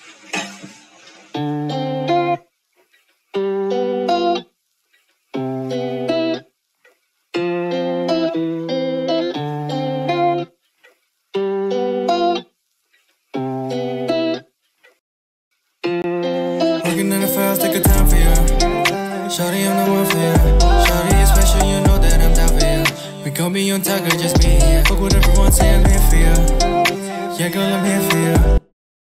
Working in the files, take a time for you. Shawty, I'm the one for you. Shawty, it's special, you know that I'm down for you. We gon' be on top, girl, just me and you. Fuck with everyone, say I'm here for you. Yeah, girl, I'm here for you.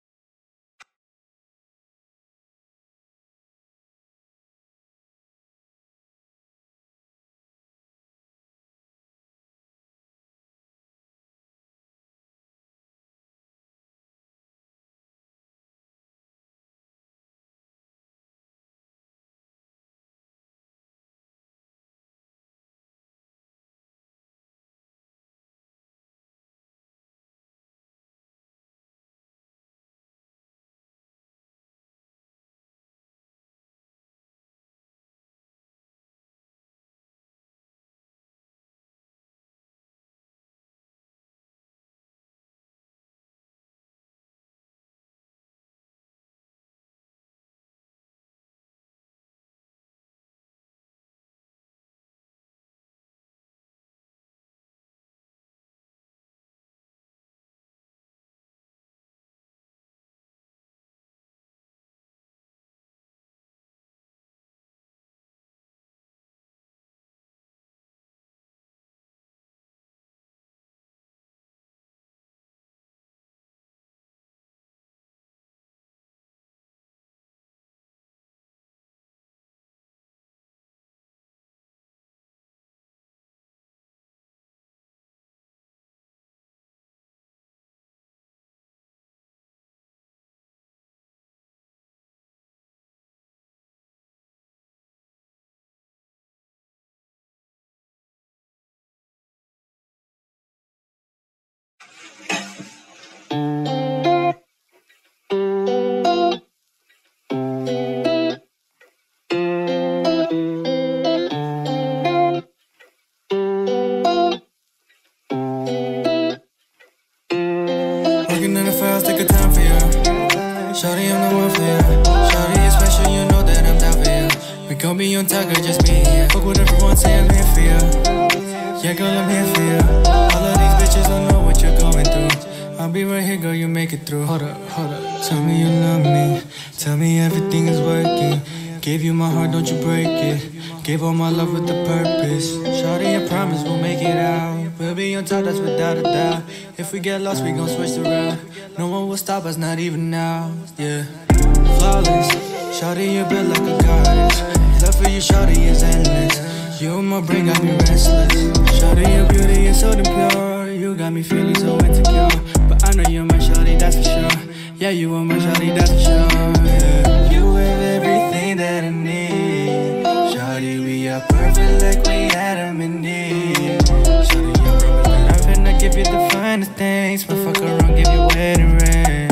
Working in the files, take a time for you. Shawty, I'm the one for you. Shawty, it's special, you know that I'm down for you. We gon' be on top, girl, just me and you. Fuck with everyone, say I'm here for you. Yeah, girl, I'm here for you. All of these bitches don't know what you're going through. I'll be right here, girl, you make it through. Hold up. Tell me you love me. Tell me everything is working. Gave you my heart, don't you break it. Gave all my love with a purpose. Shawty, I promise we'll make it out. We'll be on top, that's without a doubt. If we get lost, we gon' switch the route. No one will stop us, not even now. Yeah, flawless. Shawty, you built like a goddess. Love for you, shawty, is endless. You and my brain got me restless. Shawty, your beauty is so damn pure. You got me feeling so insecure. But I know you're my shawty, that's for sure. Yeah, you are my shawty, that's for sure. Yeah. You have everything that I need. Shawty, we are perfect like we Adam and Eve. Shawty, you promise that I'm finna give you the finest things, but fuck around, give you wedding ring.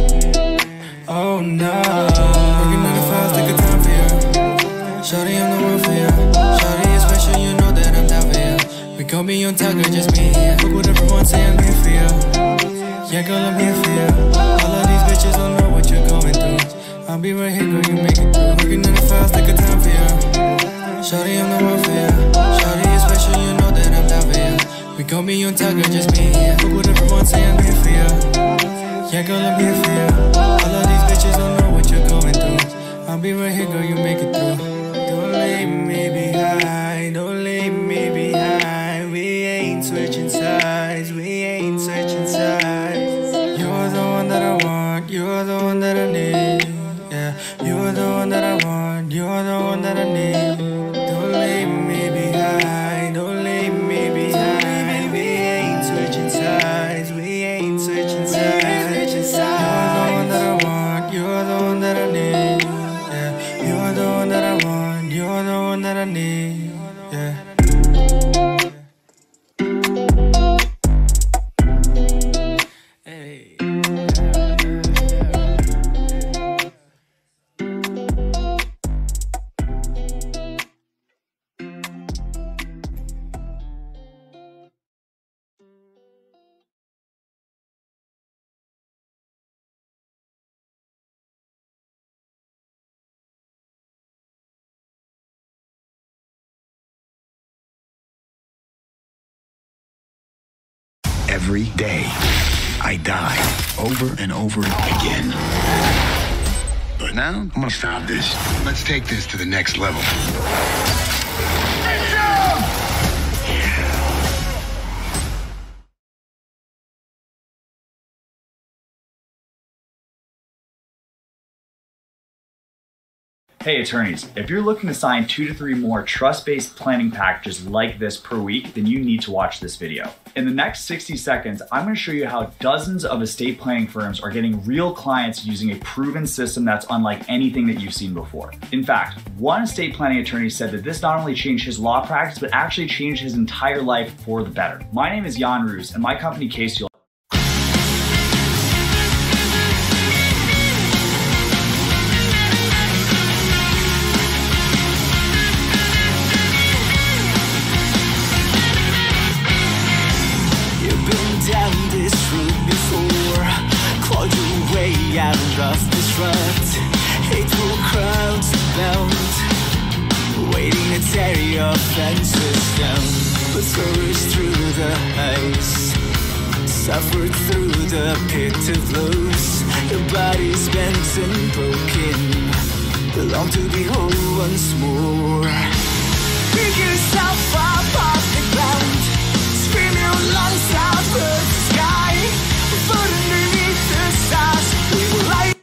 Oh no. Working on the files, take a time for you. Shawty, I'm the one for you. Shawty, it's special, you know that I'm down for you. We gon' be on top, girl, just me and you. Fuck with everyone, say I'm here for you. Yeah, girl, I'm here for you. All of these bitches don't know what you're going through. I'll be right here, girl, you make it through. Working on the files, take a time for you. Shawty, I'm the one for you. Shawty, it's special, you know that I'm down for you. We gon' be on top, girl, just me and you. Fuck with everyone, say I'm here for you. Yeah, girl, I'm here for you. All of these bitches don't know what you're going through. I'll be right here, girl, you make it through. Don't leave me behind, don't leave me behind. We ain't switching sides, we ain't switching sides. You're the one that I want, you're the one that I need. Yeah, you're the one that I want, you're the one that I need. Don't leave me behind, don't leave me behind. We ain't switching sides, we ain't switching sides. You're the one that I want, you're the one that I need. Yeah, you're the one that I want, you're the one that I need. Yeah. every day. I die over and over again. But now, I'm gonna stop this. Let's take this to the next level. Hey attorneys, if you're looking to sign 2 to 3 more trust-based planning packages like this per week, then you need to watch this video. In the next 60 seconds, I'm going to show you how dozens of estate planning firms are getting real clients using a proven system that's unlike anything that you've seen before. In fact, one estate planning attorney said that this not only changed his law practice, but actually changed his entire life for the better. My name is Jan Roos, and my company Casey down this road before, clawed your way out of this rut. Hateful crowds abound, waiting to tear your fences down. But flourished through the ice, suffered through the pit of blows. Your body's bent and broken, long to be whole once more. Pick yourself up off the ground, scream your lungs out to the sky. Foot underneath the stars, we will light.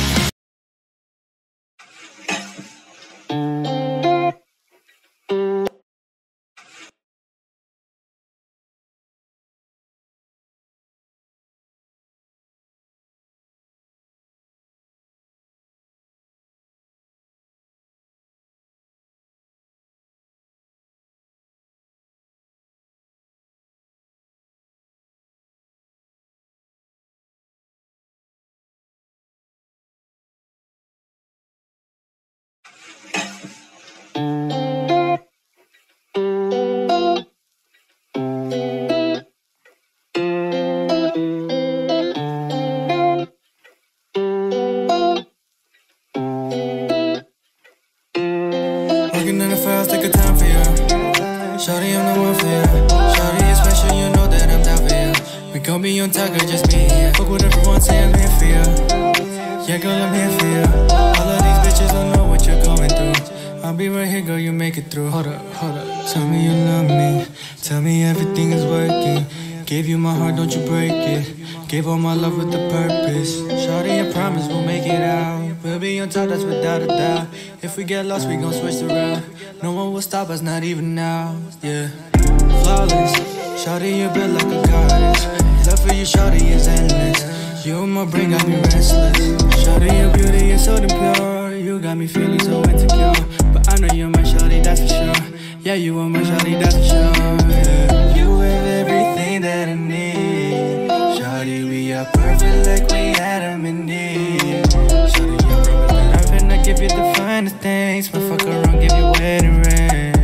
Working in the files, take a time for you. Shawty, I'm the one for you. Shawty, is special, you know that I'm down for you. We gon' be on top, girl, just me and you. Fuck what everyone say, I'm here for you. Yeah, girl, I'm here for you. All of these bitches don't know what you're going through. I'll be right here, girl, you make it through. Hold up, hold up. Tell me you love me. Tell me everything is working. Gave you my heart, don't you break it. Gave all my love with the purpose. Shawty, I promise we'll make it out. We'll be on top, that's without a doubt. If we get lost, we gon' switch the route. No one will stop us, not even now. Yeah, flawless. Shawty, you built like a goddess. Love for you, shawty, is endless. You and my brain got me restless. Shawty, your beauty is so damn pure. You got me feeling so insecure. But I know you're my shawty, that's for sure. Yeah, you are my shawty, that's for sure. Yeah. You have everything that I need. Shawty, we are perfect like we Adam and Eve. Shawty, you promise that I'm finna give you the finest things, but fuck around, give you wedding ring.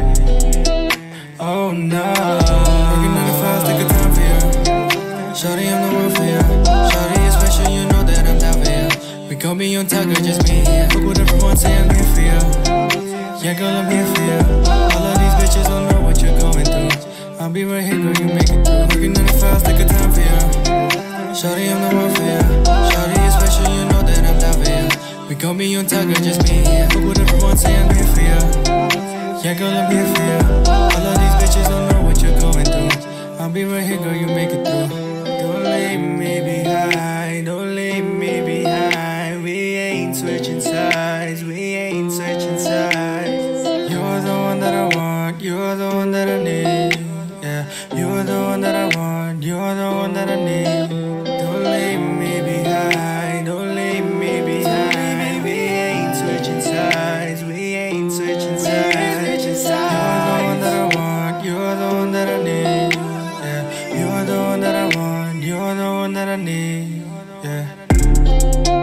Oh no. Working on the files, take a time for you. Shawty, I'm the one for you. Shawty, is special, you know that I'm down for you. We gon' be on top, girl, just me and you. Fuck what everyone say, I'm here for you. Yeah, girl, I'm here for you. All of these bitches don't know what you're going through. I'll be right here, girl, you make it through. Working on the files, take a time for you. Shawty, I'm the one for you. Shawty, is special, you know that I'm down for you. We gon' be on top, girl, just me and you. Fuck what everyone say, I'm here for you. Yeah, girl, I'm here for you. All of these bitches don't know what you're going through. I'll be right here, girl, you make it through. Don't leave me behind, don't leave me behind. We ain't switching sides, we ain't switching sides. You're the one that I want, you're the one that I need. Yeah, you're the one that I want, you're the one that I need. Don't leave me behind, don't leave me behind. We ain't switching sides, we ain't switching sides. You're the one that I want, you're the one that I need. Yeah, you're the one that I want, you're the one that I need. Yeah.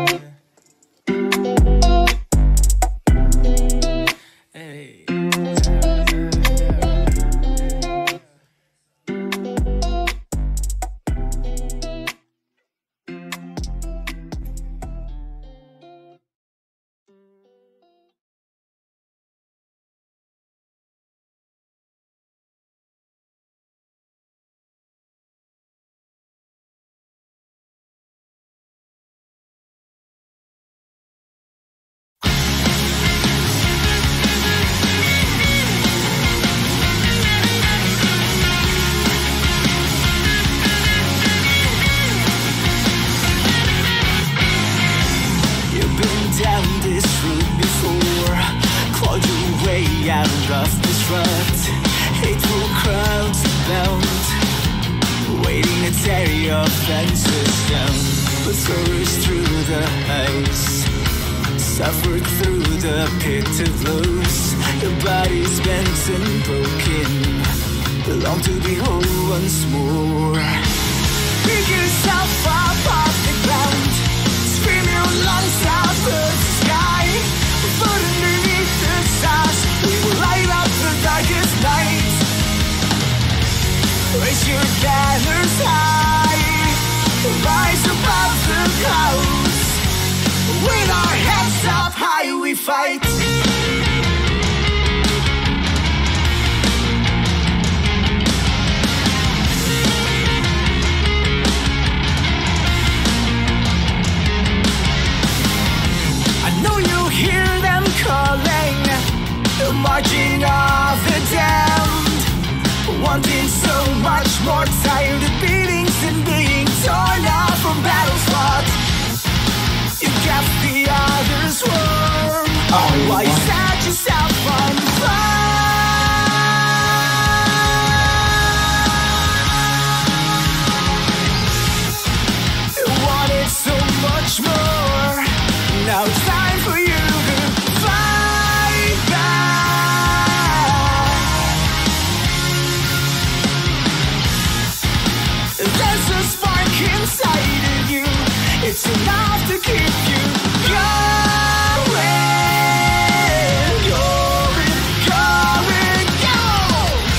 tear your fences down, but throw us through the ice. Suffered through the pit of lows. Your body's bent and broken, long to be whole once more. Pick yourself up off the ground, scream your lungs out to the sky. Foot underneath the stars, we will light up the darkest night. Raise your banners high, rise above the clouds. With our heads up high we fight. I know you hear them calling, marching off the damned, wanting so much more, tired of beatings and being torn off from battles fought. You kept the others warm, while you set yourself on fire. You wanted so much more, now it's time for you to fight back. There's a spark inside of you, it's enough to keep you going, going, going, go!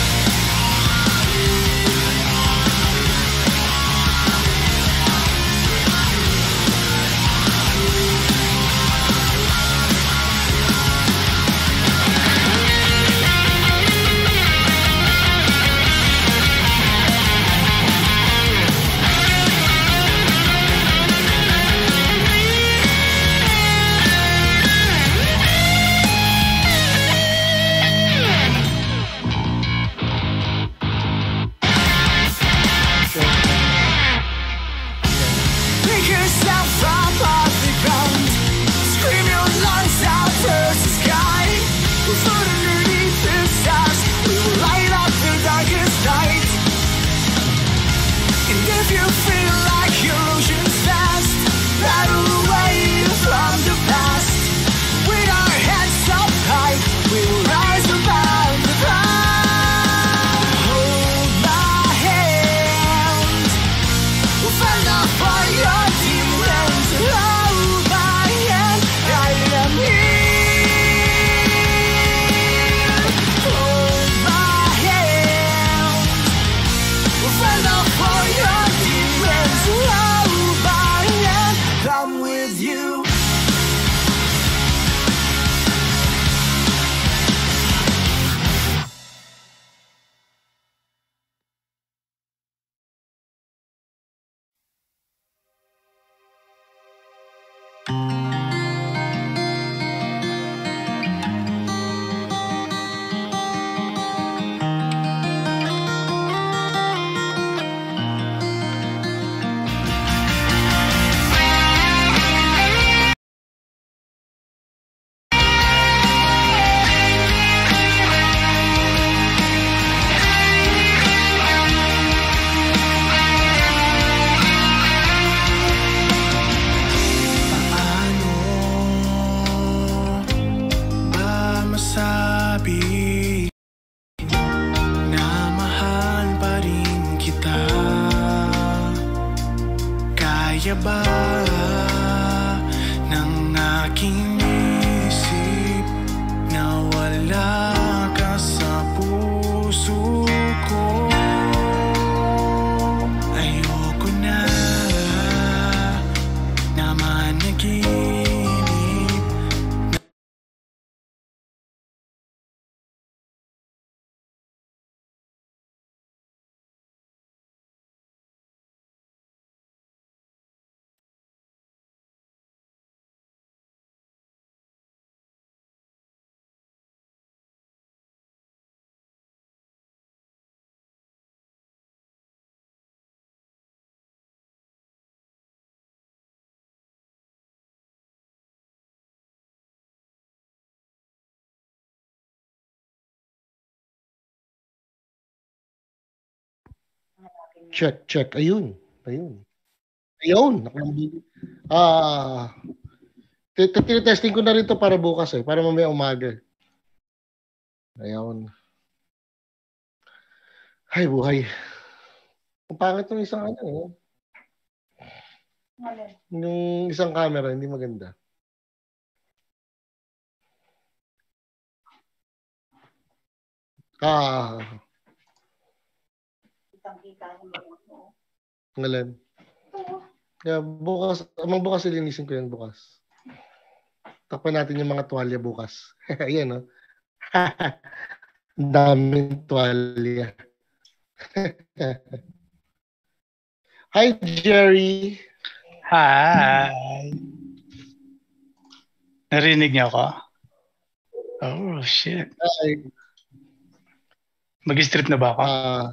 Pick yourself up off the ground, scream your lungs out towards the sky. We'll float underneath the stars, we will light up the darkest night. And if you feel like your ocean's fast, paddle away from the past. With our heads up high, we will rise above the clouds. Hold my hand, we'll fend off all your demons. Hold my hand, I am here. Hold my hand, we'll fend off all your demons. Hold my hand, come with you. Masabi na mahal pa rin kita. Kaya ba ng aking isip na wala ka sa puso ko? Ayoko na managing Check. Ayun. Ah, tinetesting ko na rin to para bukas para mamaya umaga. Ayun. Ay, buhay. Ang pangit ng isang yung isang camera, hindi maganda. Ngalan. Yeah, bukas ilinisin ko yan bukas. Takpan natin yung mga tuwalya bukas. Ayan, no? Daming tuwalya. Hi, Jerry. Hi. Narinig niyo ako? Oh, shit. Hi. Mag-strip na ba ako?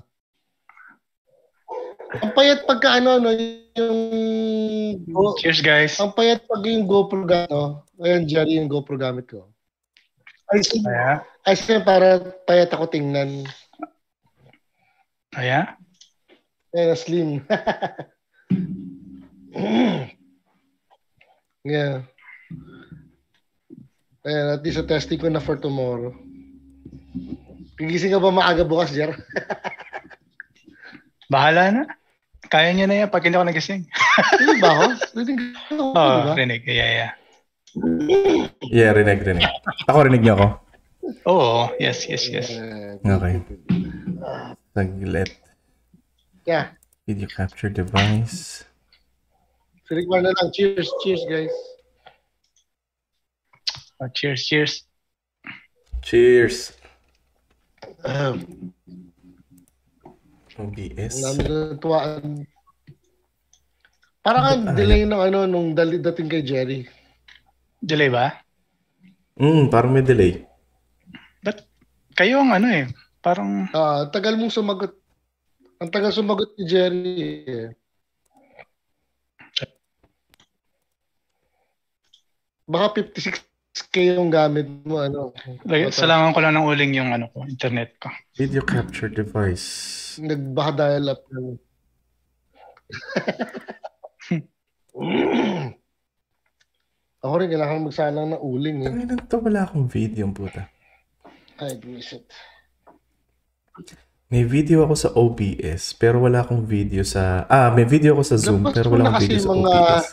Ang payat pagka yung... Cheers, guys. Ang payat pag yung GoPro Ayan, Jerry, yung GoPro gamit ko. Ay, para payat ako tingnan. Ayan? Ayan, slim. Yeah. Ayan, at least testing ko na for tomorrow. Gigising ka ba maaga bukas, Jer? Bahala na. Kaya niya na yan pag hindi ako nagising. Rinig ba ako? Rinig ako, diba? Rinig. Yeah. Yeah, rinig. Ako, rinig niyo ako? Oo, yes. Okay. Saglit. Yeah. Video capture device. Siligman na lang. Cheers, guys. Cheers. Cheers. OBS. Tuwaan. Parang ang delay ng nung dating kay Jerry. Delay ba? Parang may delay. But kayo ang parang... tagal mong sumagot. Ang tagal sumagot ni Jerry. Baka 56K yung gamit mo, Salangan ko lang ng uling yung internet ko. Video capture device. Nagbaka dial up lang. Ako rin, kailangan magsalang ng uling. Tanginan to, wala akong video, puta. Ay, visit. May video ako sa OBS, pero wala akong video sa... may video ako sa Zoom, pero wala akong video sa OBS.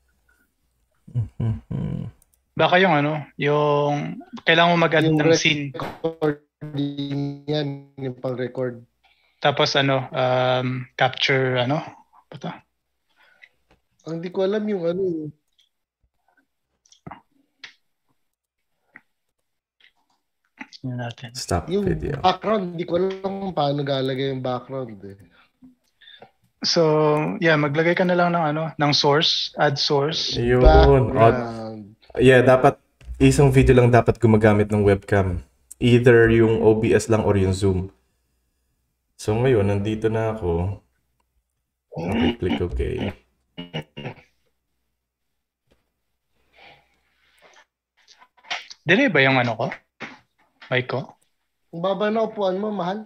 Baka yung kailangan mo mag-add ng scene. Recording yan, yung pang-record. Tapos capture bata? Ang di ko alam yung Yun natin. Stop yung video. Background, di ko alam kung paano galagay yung background So, yeah, maglagay ka na lang ng source, add source. Yun. Yeah, dapat isang video lang dapat gumagamit ng webcam. Either yung OBS lang or yung Zoom. So ngayon, nandito na ako. Okay, click OK. Delay ba yung ko? Mic ko? Ang baba na upuan mo, mahal.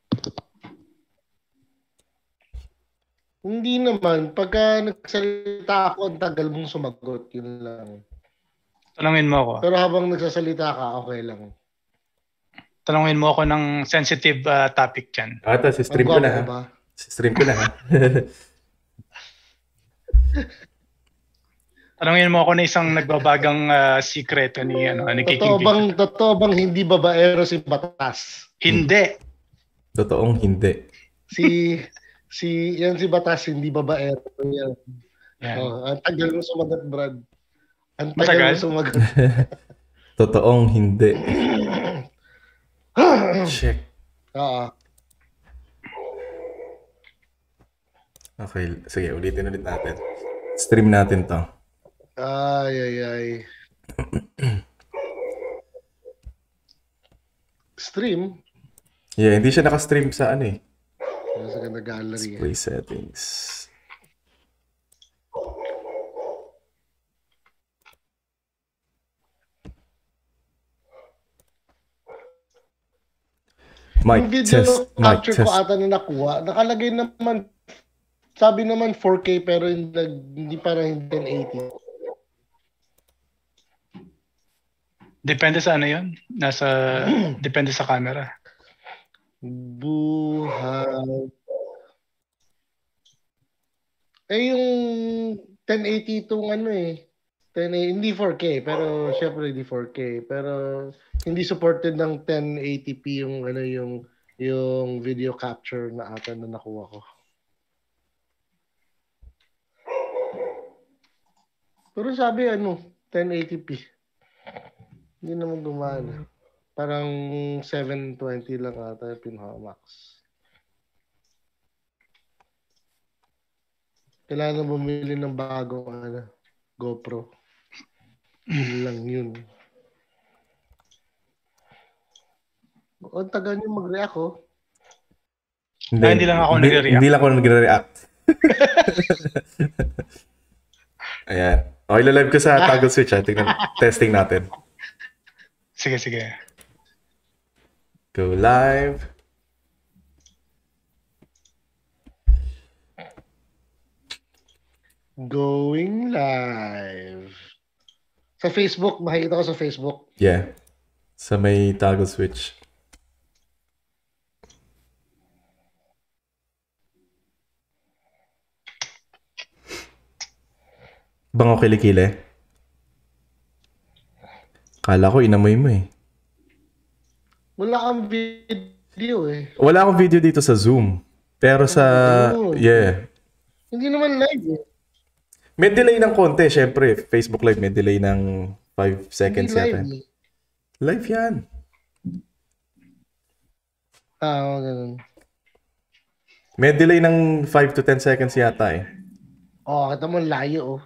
Hindi naman. Pagka nagsalita ako, ang tagal mong sumagot. Yun lang. Tanungin mo ako. Pero habang nagsasalita ka, okay lang. Tanungin mo ako ng sensitive topic dyan. Ito, si-stream ko na ha. Si-stream ko na ha. Tanungin mo ako na isang nagbabagang secret ni Kikibig. Totoo bang hindi babaero si Batas? Hindi. Totoong hindi. Yan si Batas, hindi babaero. Yan. Ang tagal mo sumagot, Brad. Ang tagal mo sumagot. Totoong hindi. Check. Okay, sige, ulitin natin. Stream natin to. Ay. Stream? Yeah, hindi siya naka-stream sa Sa ganda gallery. Display settings. Yung video capture ko ata na nakuha, nakalagay naman, sabi naman 4K pero hindi parang 1080. Depende sa ano yun? Depende sa camera. Buhay. Yung 1080 itong ano 1080, hindi 4K, pero syempre hindi 4K. Pero hindi supported ng 1080p yung video capture na ata na nakuha ko. Pero sabi 1080p. Hindi naman gumana. Parang 720 lang ata yung pinaka-max. Kailangan bumili ng bagong GoPro. Yun lang yun. Ang tagal niyo mag-react Hindi lang ako nagre-react. Hindi lang ako nagre-react. Ayan. Okay, live ko sa toggle switch. Testing natin. Sige. Go live. Going live. Sa Facebook, makikita ko sa Facebook. Yeah. Sa may toggle switch. Bango kilikili. Kala ko inamoy mo Wala kang video Wala akong video dito sa Zoom. Pero sa... Yeah. Hindi naman live May delay ng konti, syempre. Facebook Live may delay ng 5 seconds yata. Live yan. Ganun. May delay ng 5 to 10 seconds yata kita mo layo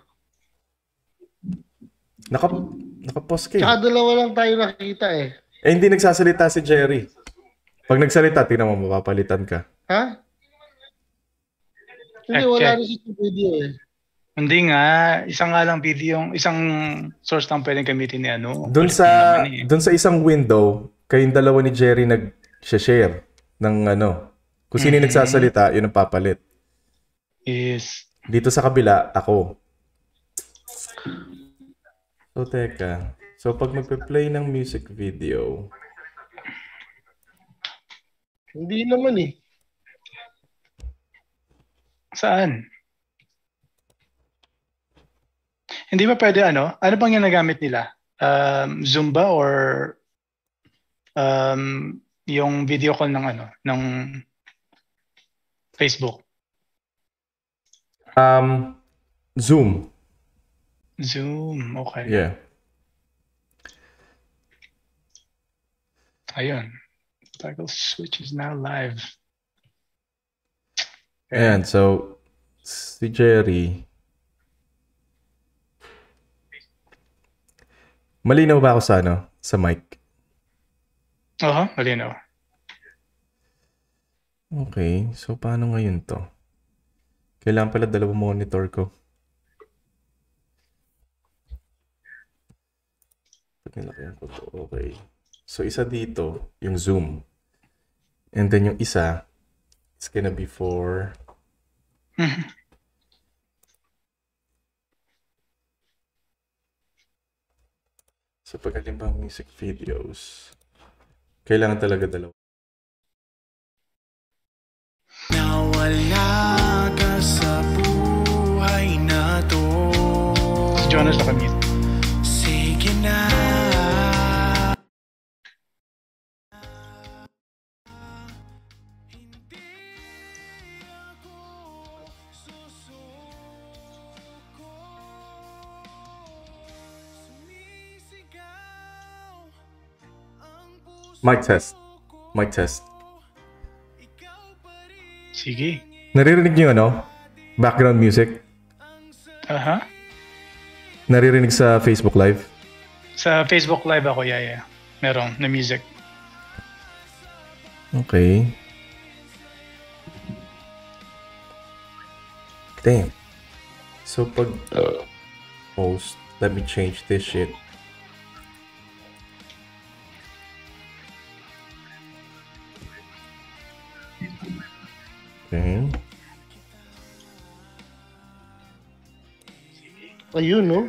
Naka-pause ka Tsaka dalawa lang tayo nakita hindi nagsasalita si Jerry. Pag nagsalita, tingnan mo, mapapalitan ka. Ha? Hindi, wala rin sa video Hindi nga. Isang nga lang video, isang source lang pwedeng gamitin ni Doon sa isang window, kayong dalawa ni Jerry nag-share ng kung sino nagsasalita, yun ang papalit. Yes. Dito sa kabila, ako. So, teka. So, pag magpe-play ng music video... Hindi naman Saan? Hindi ba pwede Ano bang yung nagamit nila? Zumba or yung video call ng Facebook? Zoom. Zoom, okay. Yeah. Ayun. Toggle switch is now live. Ayan, so si Jerry. Malinaw ba ako sa mic? Malinaw. Okay, so paano ngayon to? Kailangan pala dalawang monitor ko. Okay. So, isa dito, yung Zoom. And then yung isa, it's gonna be for... So, pag alimbang music videos, kailangan talaga dalawa. Nawala ka sa buhay na to. Si Jonas nakamute. Sige na. Mic test. Mic test. Sige. Naririnig niyo background music? Naririnig sa Facebook Live? Sa Facebook Live ako, yeah. Meron na music. Okay. Damn. So pag post, let me change this shit. Ayun, no?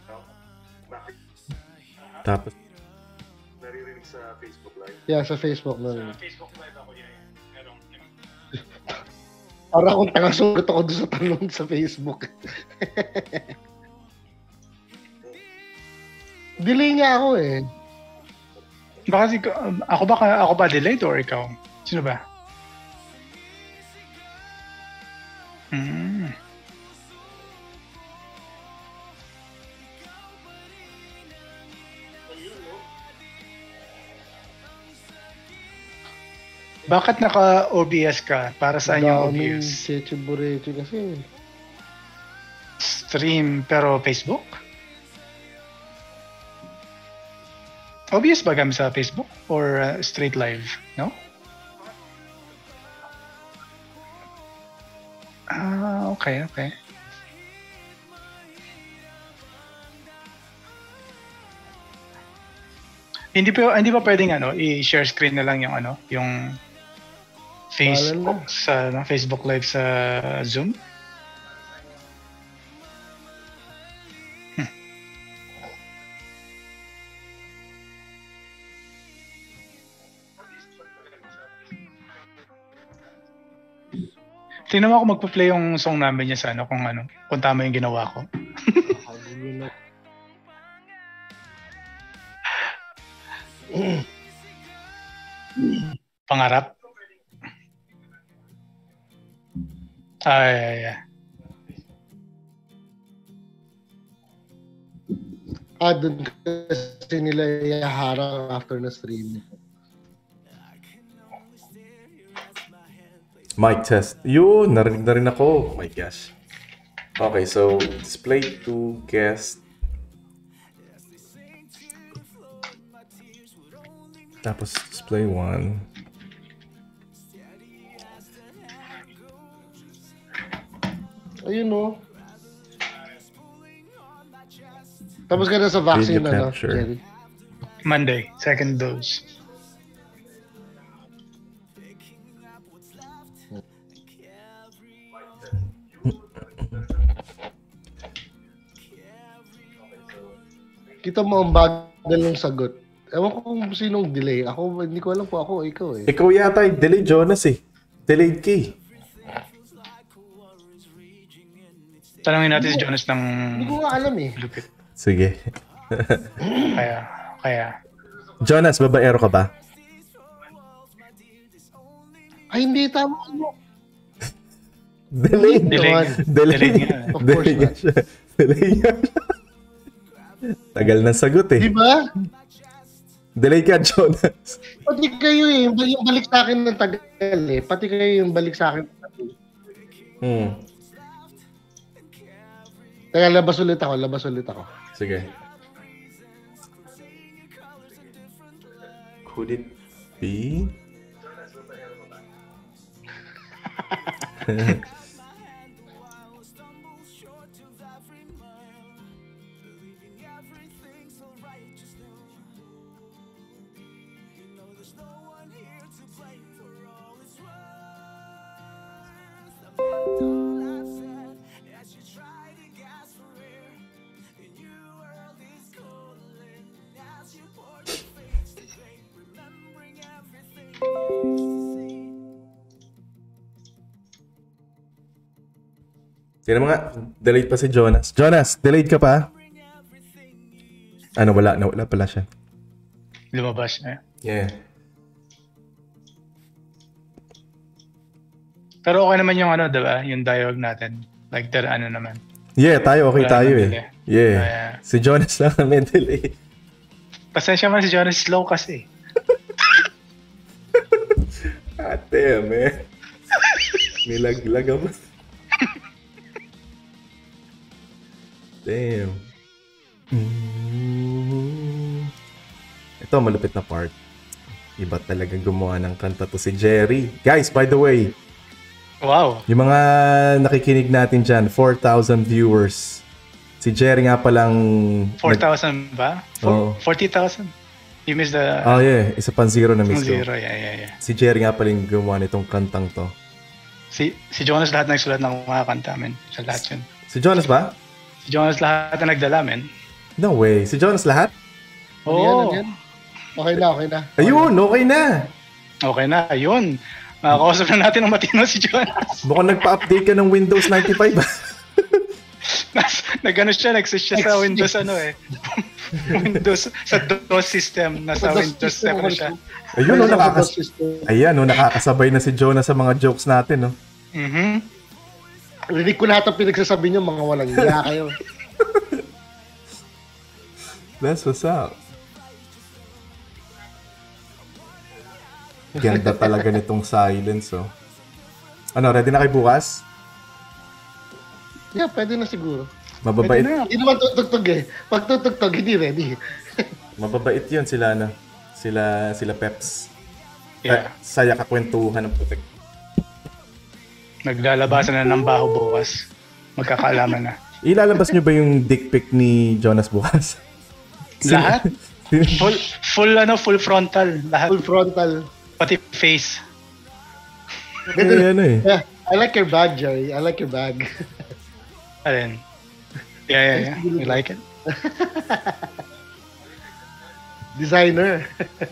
Tapos, Yeah, sa Facebook na. Facebook Live ako yan. Para akong tangasunod ako doon sa tanong sa Facebook. Delay nga ako eh. Baka ako ba delayed or ikaw? Sino ba? Bakit naka-OBS ka? Para saan yung OBS? Cheche-bureche kasi. Stream pero Facebook? OBS ba gamit sa Facebook? Or straight live? No? Okay. Hindi ba pwedeng i-share screen na lang yung yung Facebook sa Facebook Live sa Zoom? Tingnan mo ako magpa-play yung song namin niya sa kung tama yung ginawa ko. Pangarap? Ay. Doon kasi nila iharang after na stream. mic test. Yun, narinig na rin ako. Oh my gosh. Okay, so display to guest. Tapos display 1. Ayun no. Tapos ka na sa vaccine Video na, capture. Jerry? Monday, second dose. Kita mo ang bagal ng sagot. Ewan ko kung sinong delay. Ako, hindi ko alam po ako o ikaw eh. Ikaw yata yung delayed, Jonas eh. Delayed key. Tanungin natin si Jonas ng Hindi ko nga alam eh. lupit. Sige. Kaya. Jonas, babaero ka ba? Ay, hindi. Tama mo. Delayed. Delayed nga. Of course Delayed not. siya. Delayed nga siya. Tagal ng sagot eh. Di ba? Delayed ka, Jonas. Pati kayo eh. Yung balik sa akin ng tagal eh. Pati kayo yung balik sa akin ng tagal. Teka, labas ulit ako. Sige. Could it be? Tignan mo nga, delayed pa si Jonas. Jonas, delayed ka pa? Ano, wala pala siya. Lumabas na. Yeah. Pero okay naman yung diba? Yung dialogue natin. Like, naman. Yeah, tayo, okay Wala tayo naman eh. delay. Yeah. Si Jonas lang may delay. Pasensya man si Jonas, slow kasi. Ate, man. Nilaglag ako. Damn. Ito, malupit na part. Iba talagang gumawa ng kanta to si Jerry. Guys, by the way, Wow. yung mga nakikinig natin dyan, 4,000 viewers. Si Jerry nga palang... 4,000 ba? Oo. 40,000? You missed the... Oh yeah, isa pang zero na miss ko. Zero, yeah. Si Jerry nga palang gumawa nitong kantang to. Si Jonas lahat nagsulat ng mga kanta, man. Sa lahat yun. Si Jonas ba? Si Jonas lahat na nagdala, men. No way. Si Jonas lahat? Oo. Yan. Okay na. Ayun, okay na. Okay na, ayun. Makakausap na natin ang matino si Jonas. Mukhang nagpa-update ka ng Windows 95. Nag-ano siya, nag-switch siya sa Windows Windows, sa DOS system. Nasa Windows 7 na siya. Ayun, nakakasabay na si Jonas sa mga jokes natin, no? Rinig ko lahat ang pinagsasabi niyo, mga walang iya kayo. That's what's up. Ganda talaga nitong silence, oh. Ano, ready na kayo bukas? Yeah, pwede na siguro. Mababait. Hindi naman tutugtog eh. Pag tutugtog, hindi ready. Mababait yun sila, ano? Sila Peps. Yeah. Saya kakwentuhan ng putik. Naglalabasan na ng baho bukas. Magkakaalaman na. Ilalabas nyo ba yung dick pic ni Jonas bukas? Lahat? Full frontal. Lahat. Full frontal. Pati face. Ano eh. Yeah, I like your bag, Jerry. I like your bag. Alin? Yeah. You like it? Designer.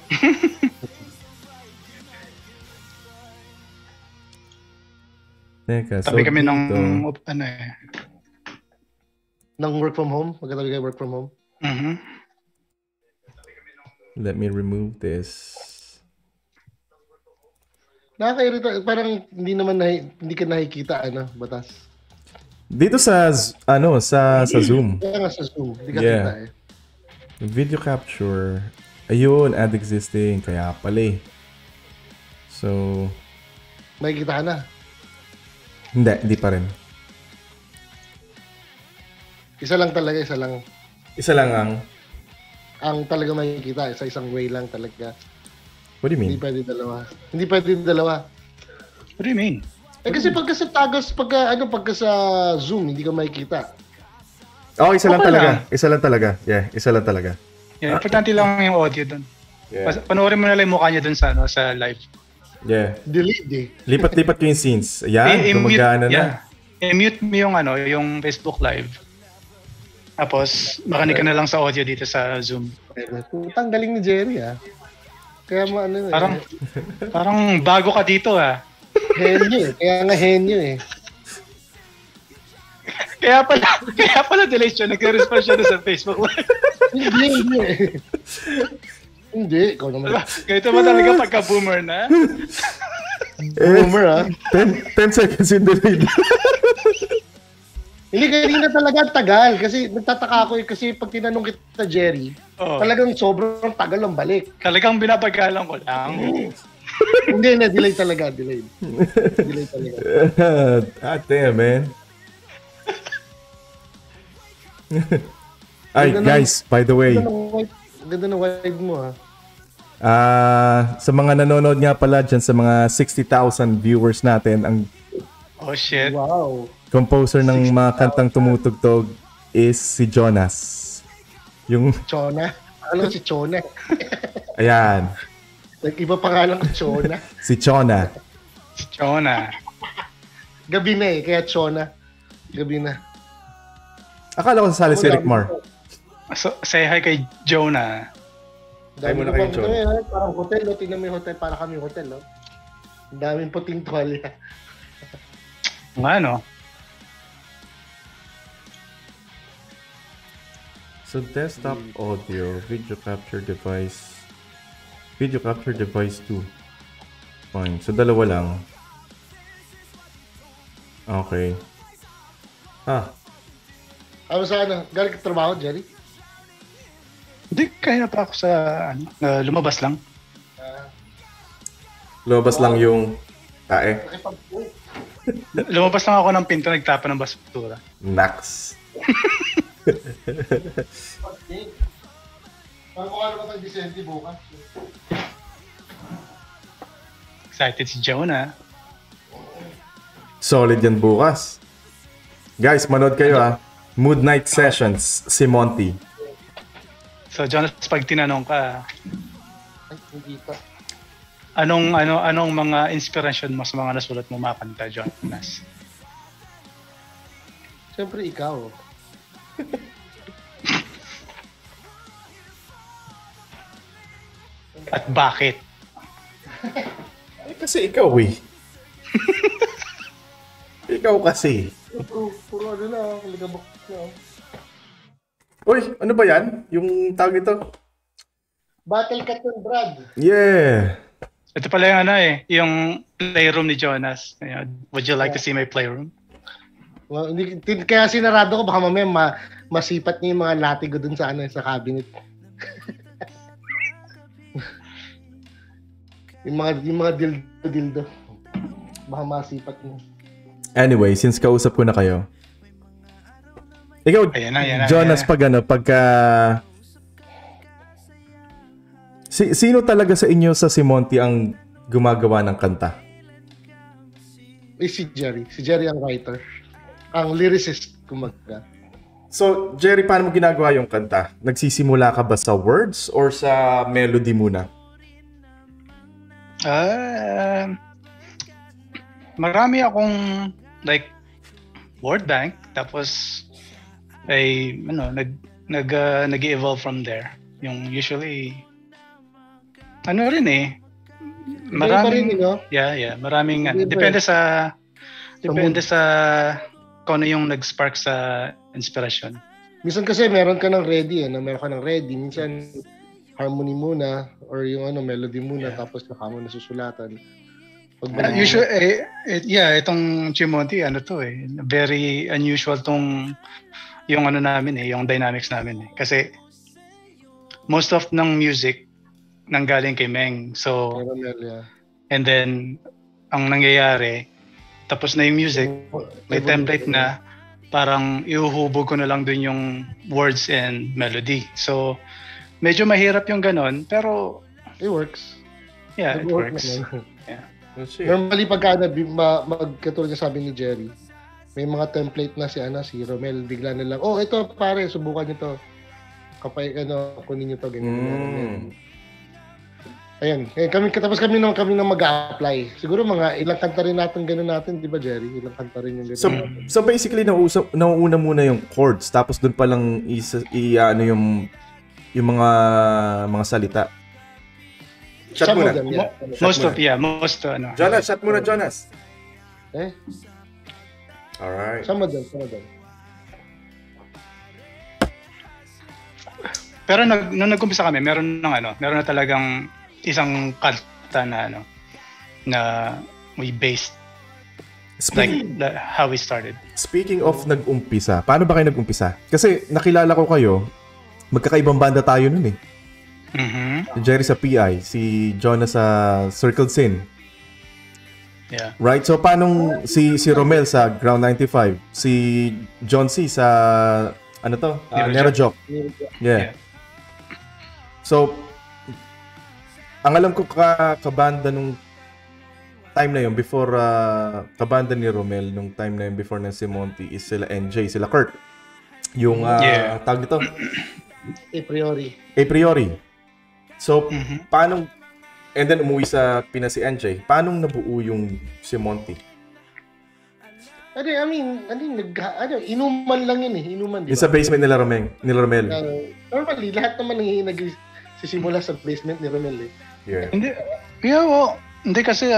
Teka, Tabi kami ng dito, Nang work from home? Magkatabi kayo work from home? let me remove this. Nakakairita. Parang hindi ka nakikita, batas. Dito sa Zoom. Kaya nga sa Zoom. Hindi ka Yeah. kita eh. Video capture. Ayun, add existing. Kaya pala eh. So, May kita ka na. hindi pa rin. Isa lang talaga, isa lang. Isa lang Ang talaga makikita, sa isang way lang talaga. What do you mean? Hindi pwede dalawa. What do you mean? Kasi pagka sa Zoom, hindi ka makikita. Oh, isa lang Okay talaga. lang. Isa lang talaga. Yeah, isa lang talaga. Yeah, importante lang yung audio dun. Yeah. Panoorin mo na lang yung mukha niya dun sa live. Yeah. Delete eh. Lipat-lipat ko yung scenes. Ayan, gumagana na. I-mute mo yung Facebook live. Tapos, makinig ka na lang sa audio dito sa Zoom. Putang galing ni Jerry Kaya Parang bago ka dito Henyo eh. Kaya nga henyo eh. Kaya pala delay siya. Nag-respond siya sa Facebook live. Hindi eh. Hindi, ikaw naman. Ganito ba talaga pagka-boomer na? Boomer 10 seconds in delayed. Hindi, kanina talaga tagal. Kasi nagtataka ako kasi pag tinanong kita, Jerry, talagang sobrang tagal ang balik. Talagang binabagalan ko lang. Hindi, delay talaga. Delay talaga. God damn, man. Ay, guys, by the way. Ganda ng vibe mo sa mga nanonood nga pala dyan sa mga 60,000 viewers natin, ang Oh shit. Wow. composer ng mga kantang tumutugtog is si Jonas. Yung Chona. Alam ko si Chona. ayan, Iba pangalan ko Chona. si Chona. Gabi na kaya Chona. Gabi na. Akala ko sasali si Rick Mar. So, say hi kay Jonah. Ay, muna kayo, Chona. Parang hotel, tingnan mo yung hotel. Para kami hotel, Ang daming puting tuwalya. Nga, no? So desktop audio, video capture device 2. Fine. So dalawa lang. Okay. Ano sa galing ka trabaho, Jerry? Hindi, kaya pa ako sa lumabas lang. Lumabas lang yung tae. Lumabas lang ako ng pinto, nagtapa ng basura. Nax. Parang mukha naman tayo Vicente bukas. Excited si Jonah. Solid yan bukas. Guys, manood kayo Mood Night Sessions, si Monty. So Jonas, pag tinanong ka, Ay, hindi ka. anong mga inspiration mo sa mga nasulat mo mga kanta, Jonas? Siyempre ikaw. At bakit? Kasi ikaw eh. Ikaw kasi. Puro ano na, ligabok na. Uy, ano ba yan? Yung tawag ito? Battle Cat yun, Brad. Yeah. Ito pala yung yung playroom ni Jonas. Would you like to see my playroom? Well, kaya sinarado ko, baka mamaya masipat niya yung mga latigo dun sa sa cabinet. yung mga dildo. Baka masipat niya. Anyway, since kausap ko na kayo. Ikaw, Ayan na. Jonas, pagka... Sino talaga sa inyo sa Simonti ang gumagawa ng kanta? Si Jerry. Si Jerry ang writer. Ang lyricist, kumaga. So, Jerry, paano mo ginagawa yung kanta? Nagsisimula ka ba sa words or sa melody muna? Marami akong word bank, tapos nag-evolve from there. Yung usually maraming maraming depende sa kung ano yung nag-spark sa inspiration. Minsan kasi meron ka ng ready minsan harmony muna or yung melody muna tapos saka mo nasusulatan. Usually itong Chimonti very unusual yung namin yung dynamics namin kasi most of ng music nanggaling kay Meng. So, and then, ang nangyayari, tapos na yung music, may template na, parang iuhubog ko na lang dun yung words and melody. So, medyo mahirap yung ganon, pero... It works. Yeah, it works. Yeah. Normally, pagka magkatulad niya sabi ni Jerry, may mga template na si Romel, bigla na lang, ito pare, subukan niyo to. Kapay, kunin niyo to, ganyan. Ayun, tapos kami nang mag-a-apply. Siguro mga ilang kanta rin natin, di ba Jerry? Ilang kanta rin yung gano'n. So basically, nauuna muna yung chords, tapos doon pa lang yung mga salita. Shot muna. Most. Jonas, shot muna, Jonas. Alright. Sama doon. Pero nung nag-umpisa kami, meron na talagang isang kanta na we based how we started. Speaking of nag-umpisa, paano ba kayo nag-umpisa? Kasi nakilala ko kayo, magkakaibang banda tayo nun eh. Mm-hmm. Si Jerry sa PI, si Jonas sa Circled Sin. Yeah. Right? So paano si Romel sa Ground 95, si John C sa Nero Joke. Yeah. So ang alam ko kabanda nung time na yun before kabanda ni Romel nung time na yun before ng Simonti is sila NJ, sila Kurt. Yung tawag dito? A priori. So paano and then umuwi sa Pinas si NJ. Paano nabuo yung Simonti? Inuman lang yun eh. Inuman, di ba? Yung sa basement nila Romel. Normally, lahat naman nagsisimula sa basement ni Romel eh. Yeah. Hindi kasi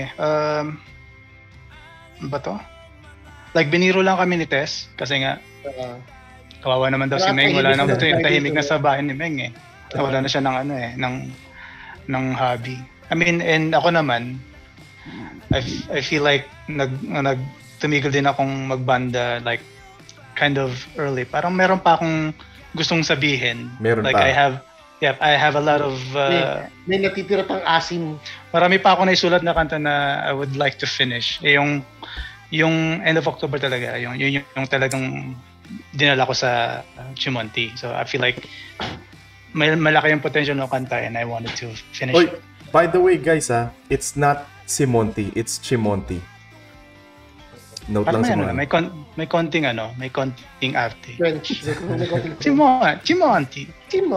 ba to? Biniro lang kami ni Tess kasi nga kawawa naman daw si Meng, wala naman tahimik na sa bahay ni Meng eh. Wala na siya ng hobby. I mean, and ako naman I feel like tumigil din akong magbanda kind of early. Parang meron pa akong gustong sabihin. Meron pa. I have a lot of... may natitira pang asim. Marami pa ako naisulat na kanta na I would like to finish. Yung end of October talaga. Yung talagang dinala ko sa Chimonti. So I feel like malaki yung potential ng kanta and I wanted to finish it. By the way guys it's not Simonti, it's Chimonti. Note lang sa mga. May konting arte. French. Chimonti.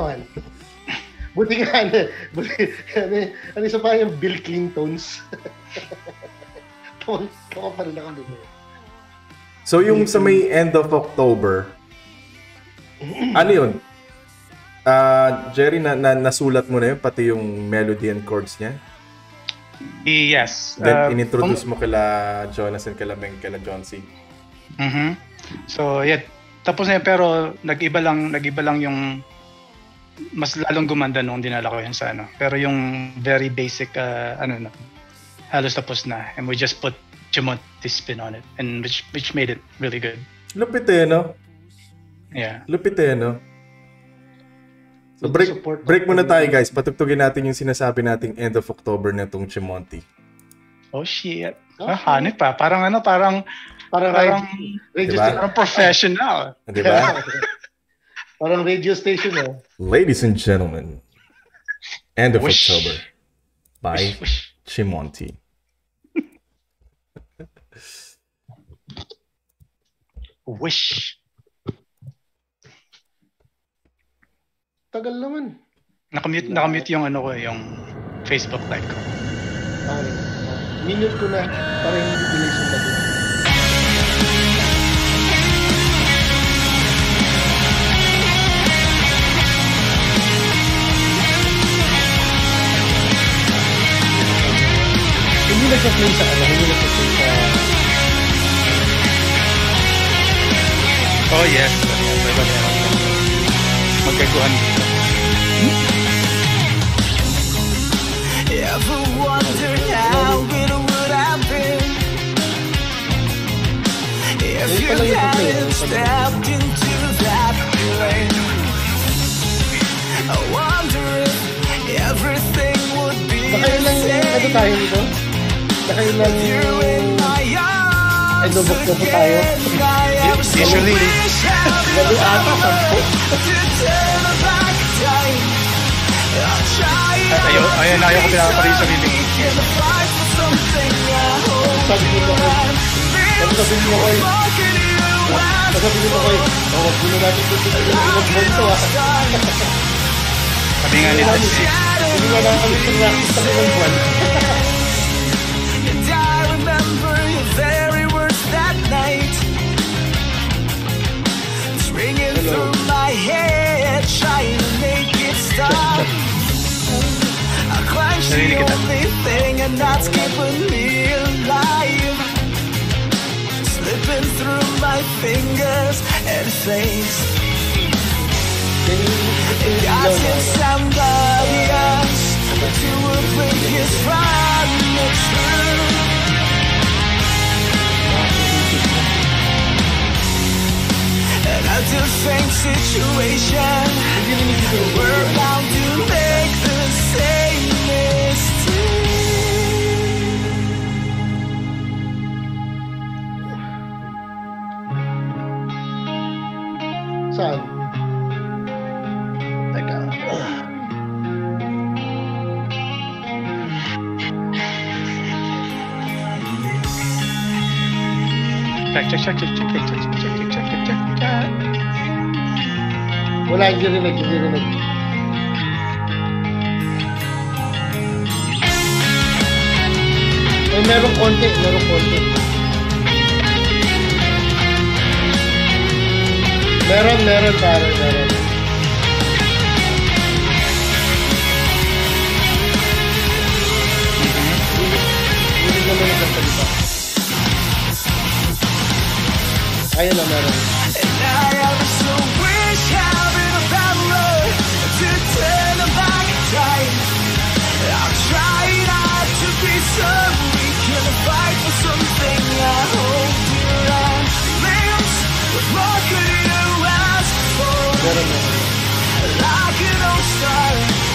Buti nga isa pa yung Bill Clintons. Tama pa rin ako dito. So yung sa may end of October, Ano yun? Jerry, nasulat mo na yun, pati yung melody and chords niya? Yes. Then, inintroduce mo kila Jonas and kila Meng, kila John C. So, yeah. Tapos na yun, pero nag-iba lang yung mas lalong gumanda nung dinala ko yun sa ano. Pero yung very basic, halos tapos na. And we just put Chimonti's spin on it, and which made it really good. Lupit eh, no? Yeah. Lupit eh, no? So break muna tayo, guys. Patugtugin natin yung sinasabi nating end of October na itong Chimonti. Oh shit. Hanip pa. Parang professional. Diba? Parang radio station eh. Ladies and gentlemen, end of October by Chimonti. Wish. Tagal naman. Nakamute yung yung Facebook live ko. Minute ko na para hindi delay sa labi. Hindi nagpa-play sa Oh yes. Magkaguhan. Ever wondered how it would have been if you hadn't stepped into that plane? I wonder if everything would be the same. You in my arms again. I ever so wish having a moment to turn back time. I'll try it. Ayaw ko pinapapari sa sarili. Sabi nga nila. And I remember your very words that night. It's ringing through my head, trying to make it stop. I clenched the only thing, and that's keeping me alive. Slipping through my fingers and face. And asking somebody else to break his from the truth. And a different situation, we're bound to make the same mistake. Saan? Teka. Check. Wala, hindi rinig. Merong konti. Meron, pare. Hindi naman nagsasalita. Ayun na, meron. And I ever so wish having a power to turn back time. I'll try not to be so weak and fight for something I hold dear. Limbs, what more could you ask for? Like an old star,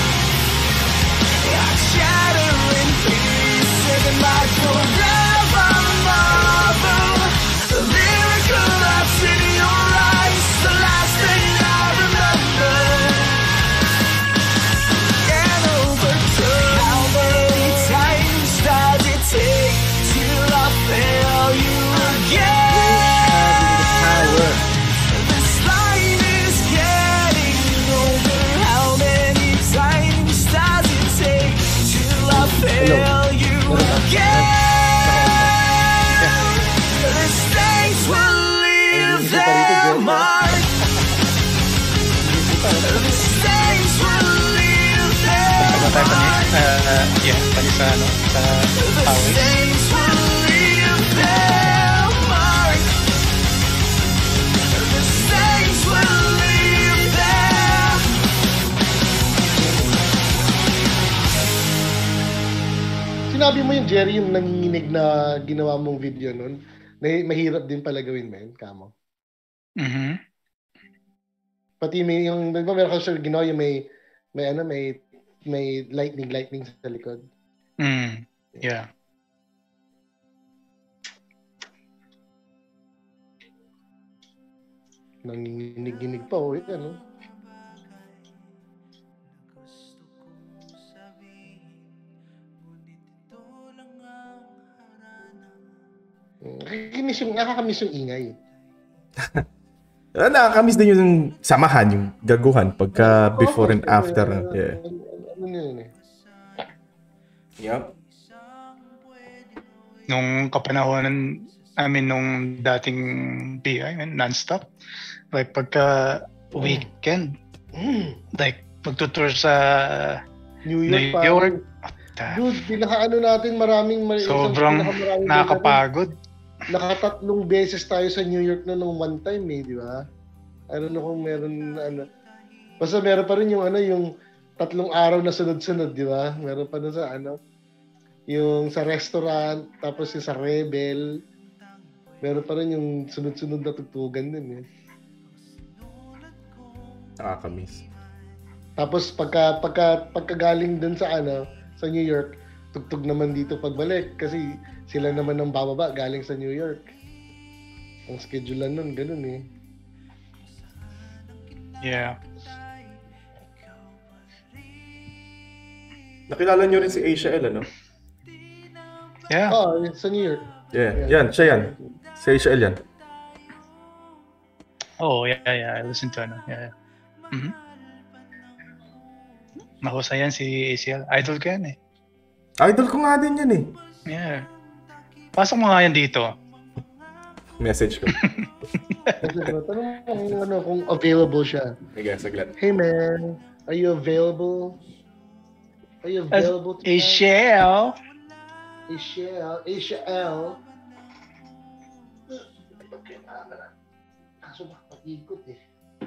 I shatter in pieces and my forever marvel. The miracle that's in your eyes, the last thing I remember. And overturn. How many times does it take till I fail you again? This line is getting older. How many times does it take till I fail you again? Will leave their mark. bali sa Poway. Things will leave their mark. The stains will leave their. Sinabi mo yung Jerry, yung nanginginig na ginawa mong video nun, na mahirap din pala gawin, man, kamo. Mhm. Pati may yung, di ba meron ka siya ginawa yung may lightning sa likod. Yeah. Nanginginig pa, oh, yan, no? Nakakamiss yung ingay. Nakakamiss din yung samahan, yung gaguhan pagka before and after. Yeah. Ano yun eh? Yep. Nung kapanahonan namin nung dating PI, non-stop. Like pagka weekend, like magtutour sa New New York. Dude, pinaka-ano natin maraming sobrang nakakapagod. Nakatatlong beses tayo sa New York na nung one time eh, di ba? I don't know kung meron basta meron pa rin yung yung 3 araw na sunod-sunod, di ba? Meron pa na sa yung sa restaurant, tapos yung sa Rebel. Meron pa rin yung sunod-sunod na tugtugan din eh. Nakakamiss. Tapos pagkagaling dun sa sa New York, tugtog naman dito pagbalik kasi sila naman ang bababa galing sa New York. Ang schedule nun, ganun eh. Yeah. Nakilala nyo rin si Asia L, ano? Yeah. Oh, sa New York. Yeah. Yan, siya yan. Si Asia L yan. Oh, yeah. I listen to Yeah. Mhm. Mahusay yan si ACL. Idol ko yan eh. Idol ko nga din yan eh. Yeah. Pasok mo nga yan dito. Message ko. Tanong kung available siya. Okay, saglit. Hey man, are you available? Are you available to ACL. ACL. Okay, kaso makapag-ikot eh.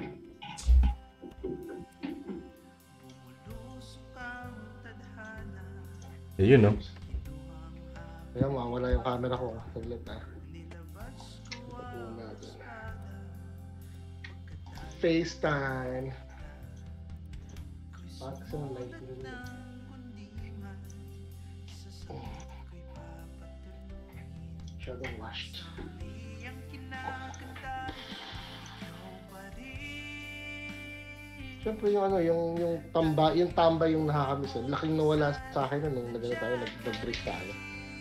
Yun, no? Kaya mawala yung camera ko. Saglit FaceTime. Bakit sa lighting? Shadow washed. Siyempre yung tamba yung nakakamiss. Laking nawala sa akin nung tayo nag-break tayo.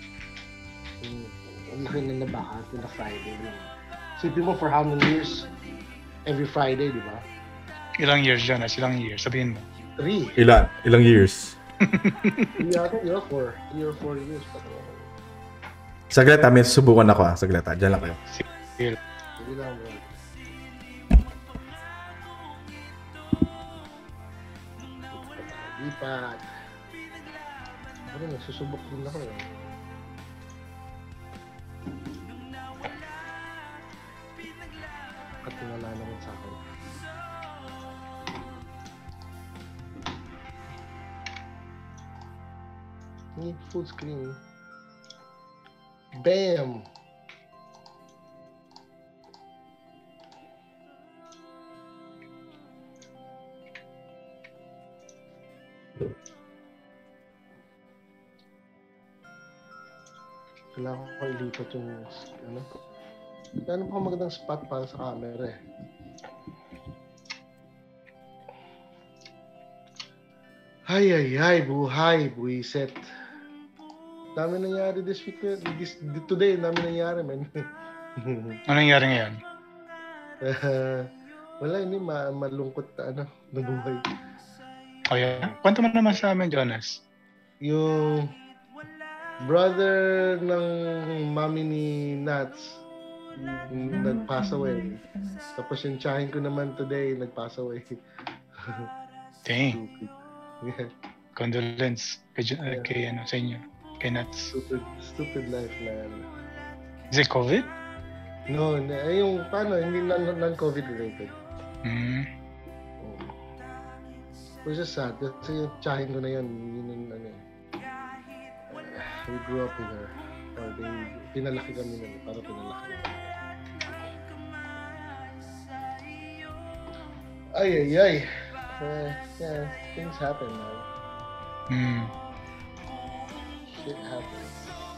Ang laki na nabakat yung Friday. Sipin mo for how many years? Every Friday, di ba? Ilang years dyan? Ilang years? Sabihin mo. 3. Ilang years? Yata, 4 or 4 years. Saglit may susubukan ako Saglit Diyan lang kayo. Sige lang bro. Lipat. Ano, nagsusubok din ako eh. At wala naman sa akin. Need full screen. Bam! Kailangan ko ilipat yung Ano pa magandang spot para sa camera eh. Ay, buhay, buwiset. Dami nangyari this week, today, dami nangyari, man. Ano nangyari ngayon? Wala, hindi, malungkot na buhay. Oh yeah? Kwento mo naman sa amin, Jonas. Yung brother ng mami ni Nats, nag-pass away. Tapos yung tsahin ko naman today, nag-pass away. Dang. Yeah. condolence kay sa inyo. Kay Nats. Stupid life, man. Is it COVID? No, yung paano, hindi non-COVID related. Which is sad kasi yung tsahin ko na yun we grew up with her. Or pinalaki kami nun, para pinalaki kami. Ay. Yeah, things happen, man. Shit happens.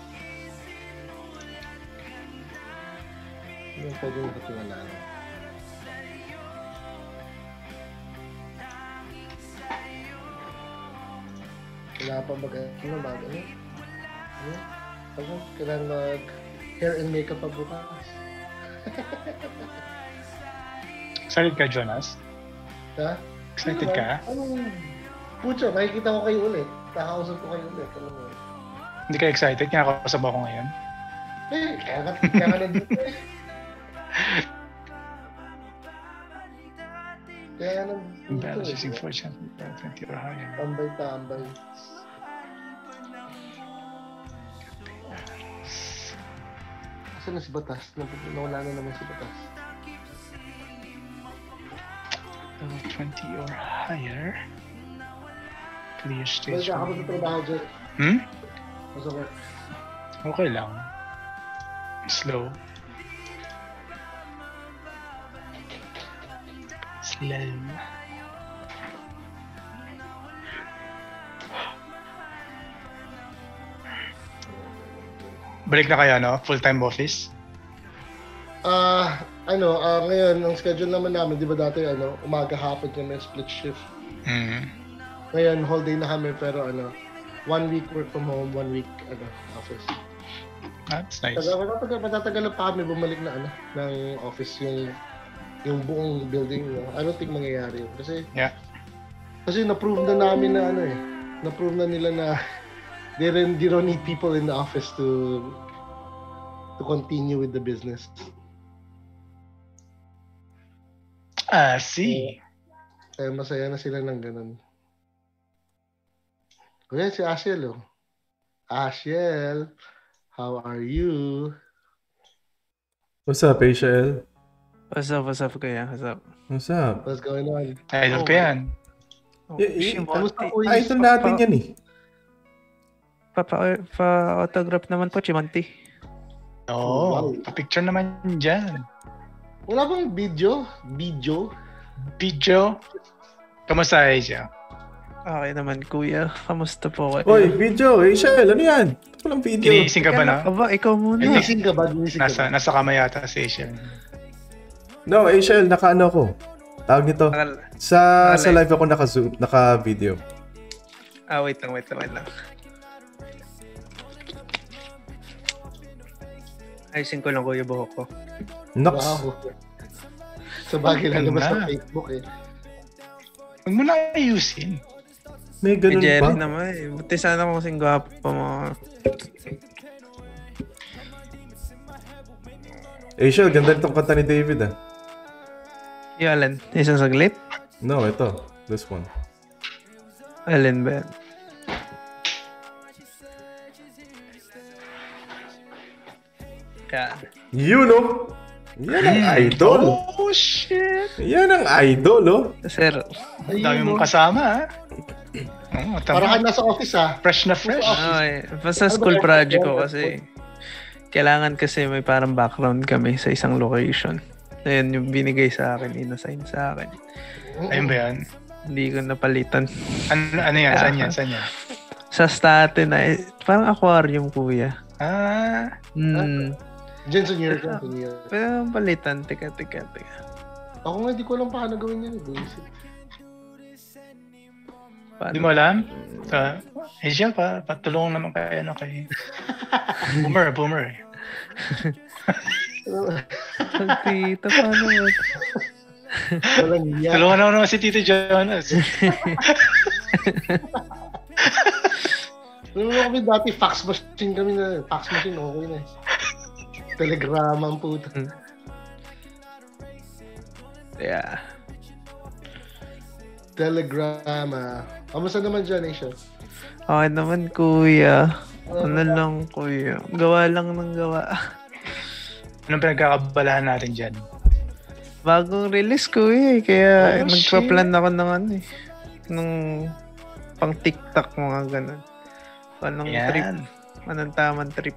Hindi mo pwede nakatiwalaan. Kailangan pa kailangan mag hair and makeup pa bukas. Excited ka, Jonas? Ha? Excited ka? Pucho, makikita ko kayo ulit. Kakausap ko kayo ulit. Alam mo. Hindi ka excited? Kinakausap ako ngayon? Kaya ka nandito eh. Kaya ka nandito eh. Balancing for champion 20 or higher. Tambay. Asan na si Batas? Nawala na naman si Batas. 20 or higher. Clear stage. Balik ako sa trabaho dyan. Masakit. Okay lang. Slow. Balik na kaya, no? Full-time office? Ngayon, ang schedule naman namin, di ba dati, umaga hapon kami, split shift. Ngayon, whole day na kami, pero 1 week work from home, 1 week, office. That's nice. Matatagal pa kami bumalik na, ng office yung buong building. I don't think mangyayari yun. Kasi na-prove na namin na, na-prove na nila na they don't need people in the office to continue with the business. See. Kaya masaya na sila ng ganun. Kuya, si Ashiel, Ashiel, how are you? What's up, Ashiel? What's up, kuya? What's up? What's going on? Idol ko yan. Idol natin yan eh. Pa-autograph naman po, Chimonti. Wow. Pa-picture naman dyan. Wala bang video? Kamusta siya? Okay naman, kuya. Kamusta po kayo? Oy, video. Ashiel, ano yan? Walang video. Ginising ka ba na? Ikaw muna. Ginising ka ba? Nasa kamay yata si Ashiel. No, Ashiel, naka-ano ko. Tawag nito. Sa live ako naka-video. Wait lang. Ayusin ko lang, kuya, buhok ko. Nox. Wow. Sa bagay lang naman sa Facebook eh. Huwag mo na ayusin. May ganun Jerry pa? naman eh. Buti sana kung kasing gwapo pa mga... Ashiel, ganda nitong kanta ni David Yung Alan, isang saglit? No, ito. This one. Alan ba yan? Yan. You know? Yan ang idol. Oh, shit. Yan ang idol, Sir. Dami mong kasama, ha? Parang nasa office, Fresh na fresh. Basta school project ko kasi. Kailangan kasi may parang background kami sa isang location. Ayun yung binigay sa akin, inassign sa akin. Ayun ba yan? Hindi ko napalitan. Ano yan? Saan yan? Sa Staten na, parang aquarium, kuya. Diyan sa New York. Pero palitan, teka. Ako nga, di ko alam paano gawin yan. Di mo alam? Siya patulong naman kay Boomer. Tita, paano mo? Tulungan naman si Tito Jonas. Kami dati, fax machine, okay na. Telegram ang puto. Yeah. Telegrama. Kamusta naman dyan, Asia? Okay naman, kuya. Ano lang, kuya. Gawa lang ng gawa. Anong pinagkakabalahan natin dyan? Bagong release, kuya. Kaya nagpa-plan ako ng ano eh. Nung pang TikTok, mga ganun. Anong trip? Anong tamang trip?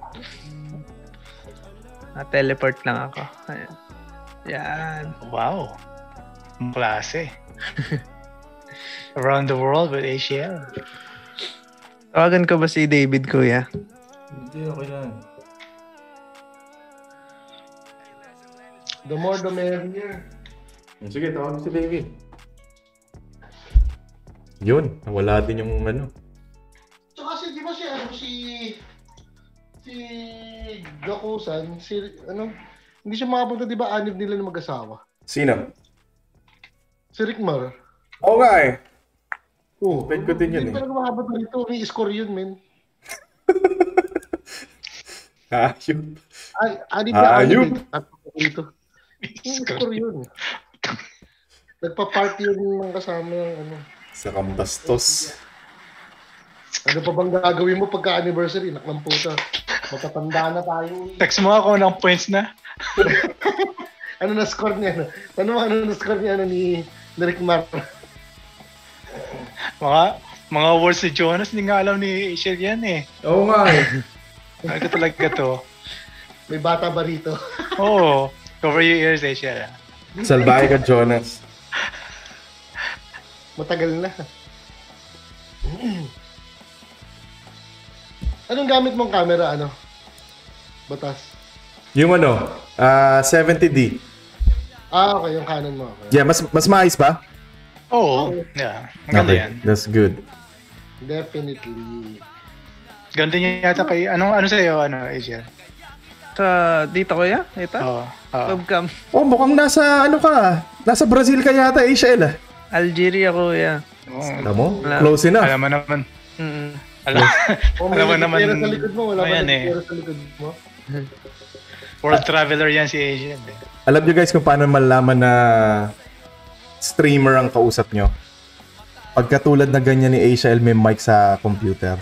Teleport lang ako. Ayan. Yan. Wow. Ang klase. Around the world with ACL. Tawagan ko ba si David, kuya? Hindi, okay lang. The more the merrier. Sige, tawag si David. Yun, wala din yung ano. So kasi di ba si Gakusan, hindi siya makapunta, di ba, anib nila ng mag-asawa? Sino? Si Rickmar. Oo nga eh. Oo. Pwede ko din yun eh. Hindi talaga makapunta dito, may score yun, men. Ayun. Anib na Ayun. dito. Score yun. Nagpa-party yun ng kasama ng Sa Kambastos. Ano pa bang gagawin mo pagka-anniversary? Naklang puta. Matatanda na tayo. Text mo ako ng points na. Ano na score niya? Ano na score niya ni Rickmar? Mga words ni Jonas, hindi nga alam ni Ishel yan eh. Oo nga eh. Ano talaga to? May bata ba rito? Oo. Cover your ears, Ishel. Salbahe ka, Jonas. Matagal na. Anong gamit mong camera, Batas? Yung 70D. Okay, yung Canon mo. Okay. Yeah, mas maayos ba? Oo. Yeah. Maganda yan. That's good. Definitely. Ganda niya yata kay... Ano sa'yo, Ishel? Dito, kuya? Ito? Oo. Webcam. Oh, mukhang nasa nasa Brazil ka yata, Ishel. Algeria, kuya. Alam mo? Close enough. Alam mo naman. Alam mo naman. Pera sa likod mo, wala ba Ayan pera sa likod mo? World traveler yan si Asian. Alam nyo guys kung paano malaman na streamer ang kausap nyo? Pagkatulad na ganyan ni Asia may mic sa computer.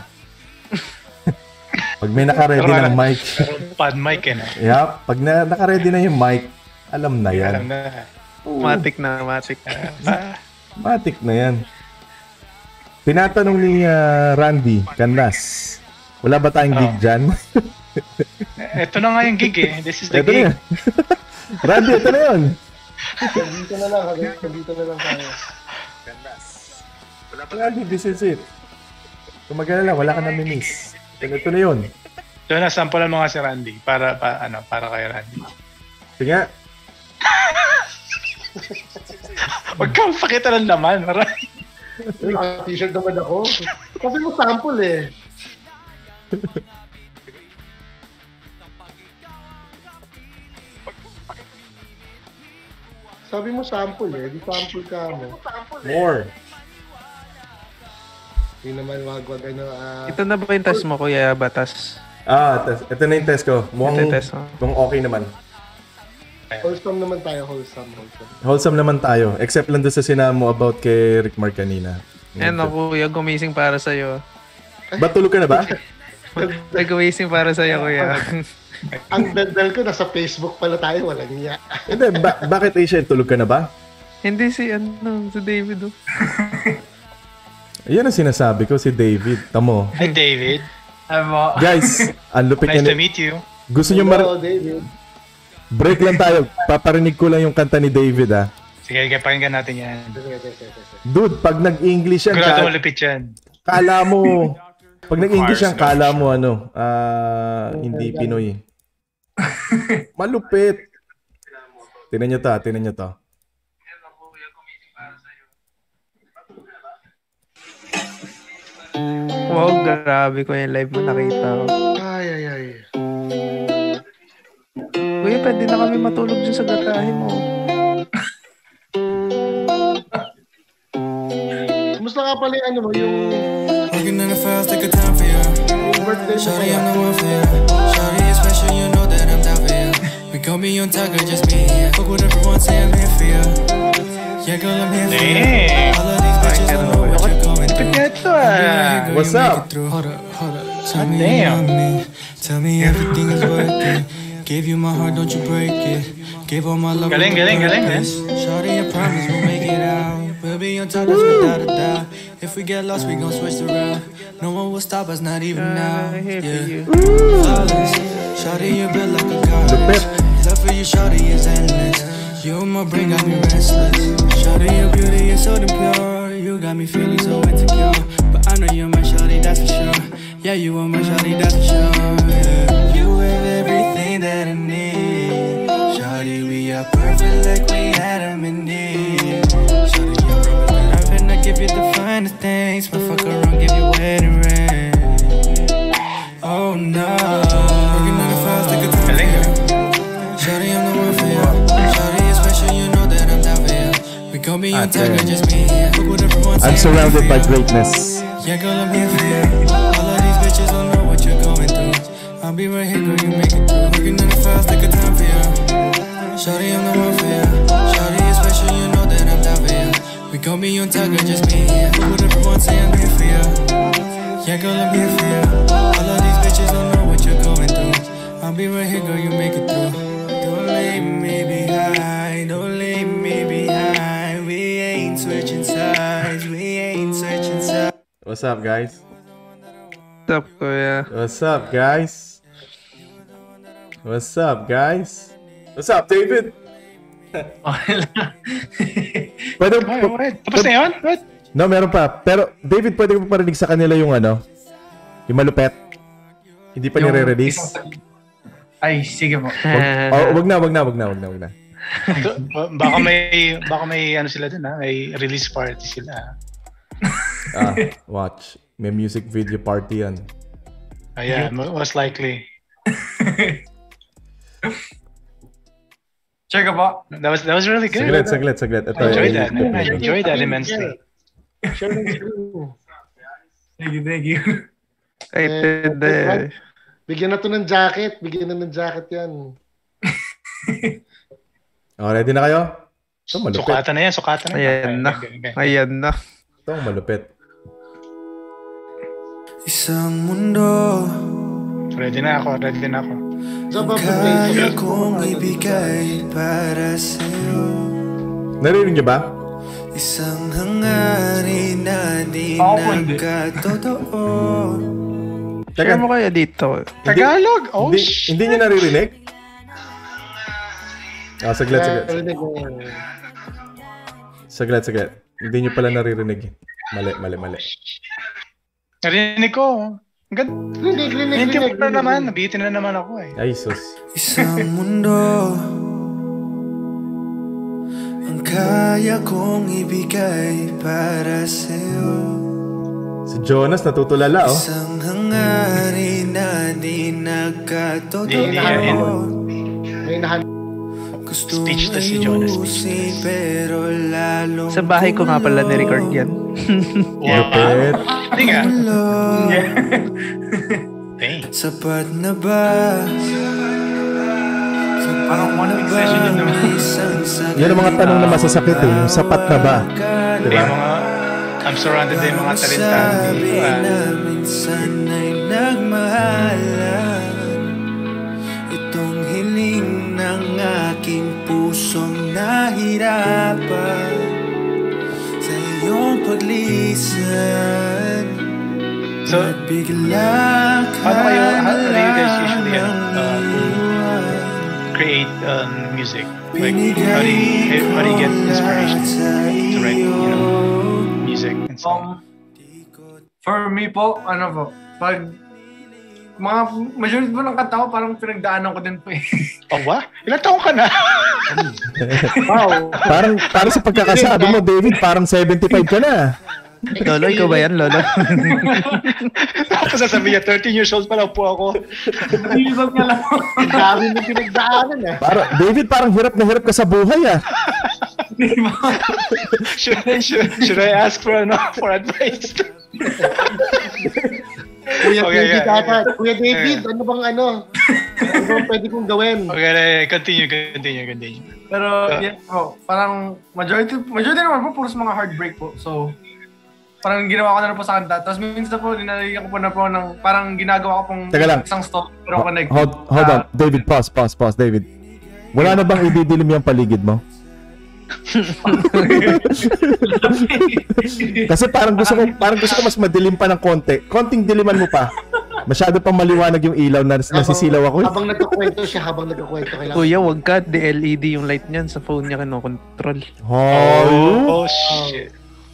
Pag may naka-ready ng mic. Pad mic eh. Yeah, pag naka-ready na yung mic, alam na yan. Alam na. Matic na. Matic na yan. Tinatanong ni Randy Canlas, wala ba tayong gig dyan? Ito na nga yung gig eh. This is the ito gig. Na Randy, ito na yun. Dito na lang tayo. Randy, this is it. Kung mag-alala, wala ka na miss. Ito na yun. So na, sample mo nga si Randy para kay Randy. Sige nga. Huwag kang pakita ng laman. T-shirt naman ako. Sabi mo sample eh. Sabi mo sample eh. Di sample ka mo. More. Hindi naman wag Ito na ba yung test mo, kuya Batas? Ito na yung test ko. Mukhang okay naman. Wholesome naman tayo, wholesome. Wholesome naman tayo. Except lang doon sa sinabi mo about kay Rickmar kanina. Kuya, gumising para sa'yo. Ba't tulog ka na ba? Gumising para sa'yo, kuya. Ang daldal ko, nasa Facebook pala tayo, walang niya. Hindi, bakit Asia, tulog ka na ba? Hindi si David. Yan ang sinasabi ko, si David. Tamo. Hi, David. Guys, ang lupit nice to meet you. Gusto nyo David. Break lang tayo. Paparinig ko lang yung kanta ni David, Sige, pakinggan natin yan. Dude, pag nag-English yan, Sigurado malupit yan. Kala mo, pag nag-English yan, kala mo hindi Pinoy. Malupit. Tingnan nyo to. Wow, grabe ko yung live mo nakita ko. Ay. Kuya, pwede na kami matulog dyan sa garahe mo. Kumusta nga pala yung Working in the fast, take a time for you. birthday mo Shawty, pala? I'm the one for you. Shawty is special, you know that I'm down for you. We gon' be on top, girl, just me. Fuck with everyone, say I'm here for you. Yeah, girl, I'm here for you. All of these bitches What's you make up? it through. Hold up. Tell me you love me. Tell me everything is worth it. Gave you my heart, don't you break it. Gave all my love. Galing. Shorty, I promise we'll make it out. We'll be on top, that's without a doubt. If we get lost, we gon' switch the route. No one will stop us, not even now. Yeah. Flawless. Shorty, you built like a goddess. Love for you, shorty, is endless. You and my brain got me restless. Shorty, your beauty is so damn pure. You got me feeling so insecure. But I know you're my shorty, that's for sure. Yeah, you are my shorty, that's for sure. Yeah. You have everything that I need. Shorty, we are perfect like we had them in need. Shorty, you promise that I'm finna give you the finest things. But fuck around, give you wedding ring. Oh no. Working on the files, take a time for you. Shorty, I'm the one for you. Shorty is special, you know that I'm down for you. We gon' be on time, just me. Look what everyone's I'm surrounded by greatness. Yeah, girl, I'm here for you. All of these bitches don't know what you're going through. I'll be right here, girl, you make it through. Working on the files, take a time for you. Shorty, I'm the one for you. Shorty is special, you know that I'm down for you. We gon' be on time, girl, just me. Look what everyone say, I'm here for you. Yeah, girl, I'm here for you. All of these bitches don't know what you're going through. I'll be right here, girl, you make it through. Don't leave me behind, don't leave me behind. We ain't switching sides, we ain't switching sides. What's up, guys? What's up, kuya? What's up, guys? What's up, guys? What's up, David? Pwede, Tapos na yun? What? No, meron pa. Pero, David, pwede mo parinig sa kanila yung yung malupet. Hindi pa nire-release. Ay, sige po. Wag na. baka may ano sila dun, ha? May release party sila. Watch. May music video party yan. Yeah, most likely. Check po. That was really good. Saglit. Ito, I enjoyed that immensely. Thank you. Bigyan na to ng jacket. Bigyan na ng jacket yan. Ready na kayo? Ito malupit. Sukatan na yan. Ayan na. Ito malupit. Isang mundo. Ready na ako. Kaya kong ibigay para sa'yo. Narinig niyo ba? Isang hangarin na di nagkatotoo. Share mo kaya dito? Tagalog? Hindi niyo naririnig? Saglit. Saglit. Hindi niyo pala naririnig. Mali. Narinig ko. Hindi ko na naman. Nabitin na naman ako eh. Ay, sus. Isang mundo ang kaya kong ibigay para sa'yo. Si Jonas natutulala, oh. Isang hangarin na di nagkatotoo. Gusto Speechless si Jonas. Pero lalo Sa bahay ko nga pala ni-record yan. Lupit. Hindi nga. Sapat na ba? Parang one week session yun naman. Yan ang mga tanong na masasakit eh. Yung sapat na ba? Diba? I'm surrounded by mga talentado dito. Minsan ay nagmahalan. Itong hiling ng aking pusong nahirapan sa iyong paglisan. So, paano you guys usually create music? Like, how do you get inspiration to write, music and stuff? For me po, pag majority po ng kanta ko, parang pinagdaanan ko din po eh. Ilang taong ka na? Wow. Parang sa pagkakasabi mo, David, parang 75 ka na. Lolo, ikaw ba yan, Lolo? Ako sasabihin niya, 13 years old pa lang po ako. Isang ka lang. Ang dami mo pinagdaanan eh. David, parang hirap na hirap ka sa buhay, ah. Should I ask for advice? Kuya David, ano bang pwede kong gawin? Okay, continue. Pero, yeah po, parang majority naman po, puros mga heartbreak po. So, parang ginawa ko na po sa kanta. Tapos minsan po, dinaligan ko po na po ng, parang ginagawa ko pong isang stop, pero connected. Hold on. David, pause, David. Wala na bang ididilim yung paligid mo? Kasi parang gusto ko mas madilim pa ng konti. Konting diliman mo pa. Masyado pang maliwanag yung ilaw na nasisilaw ako. Habang nagkukwento siya, kailangan. Kuya, wag ka. LED yung light niyan. Sa phone niya kinokontrol. Oh, shit.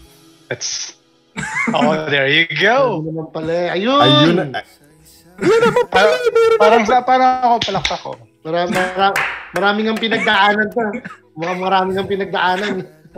There you go. Ayun naman pala. Ayun naman pala. Parang ako, palakpak ko. Maraming ang pinagdaanan to. Maraming ang pinagdaanan.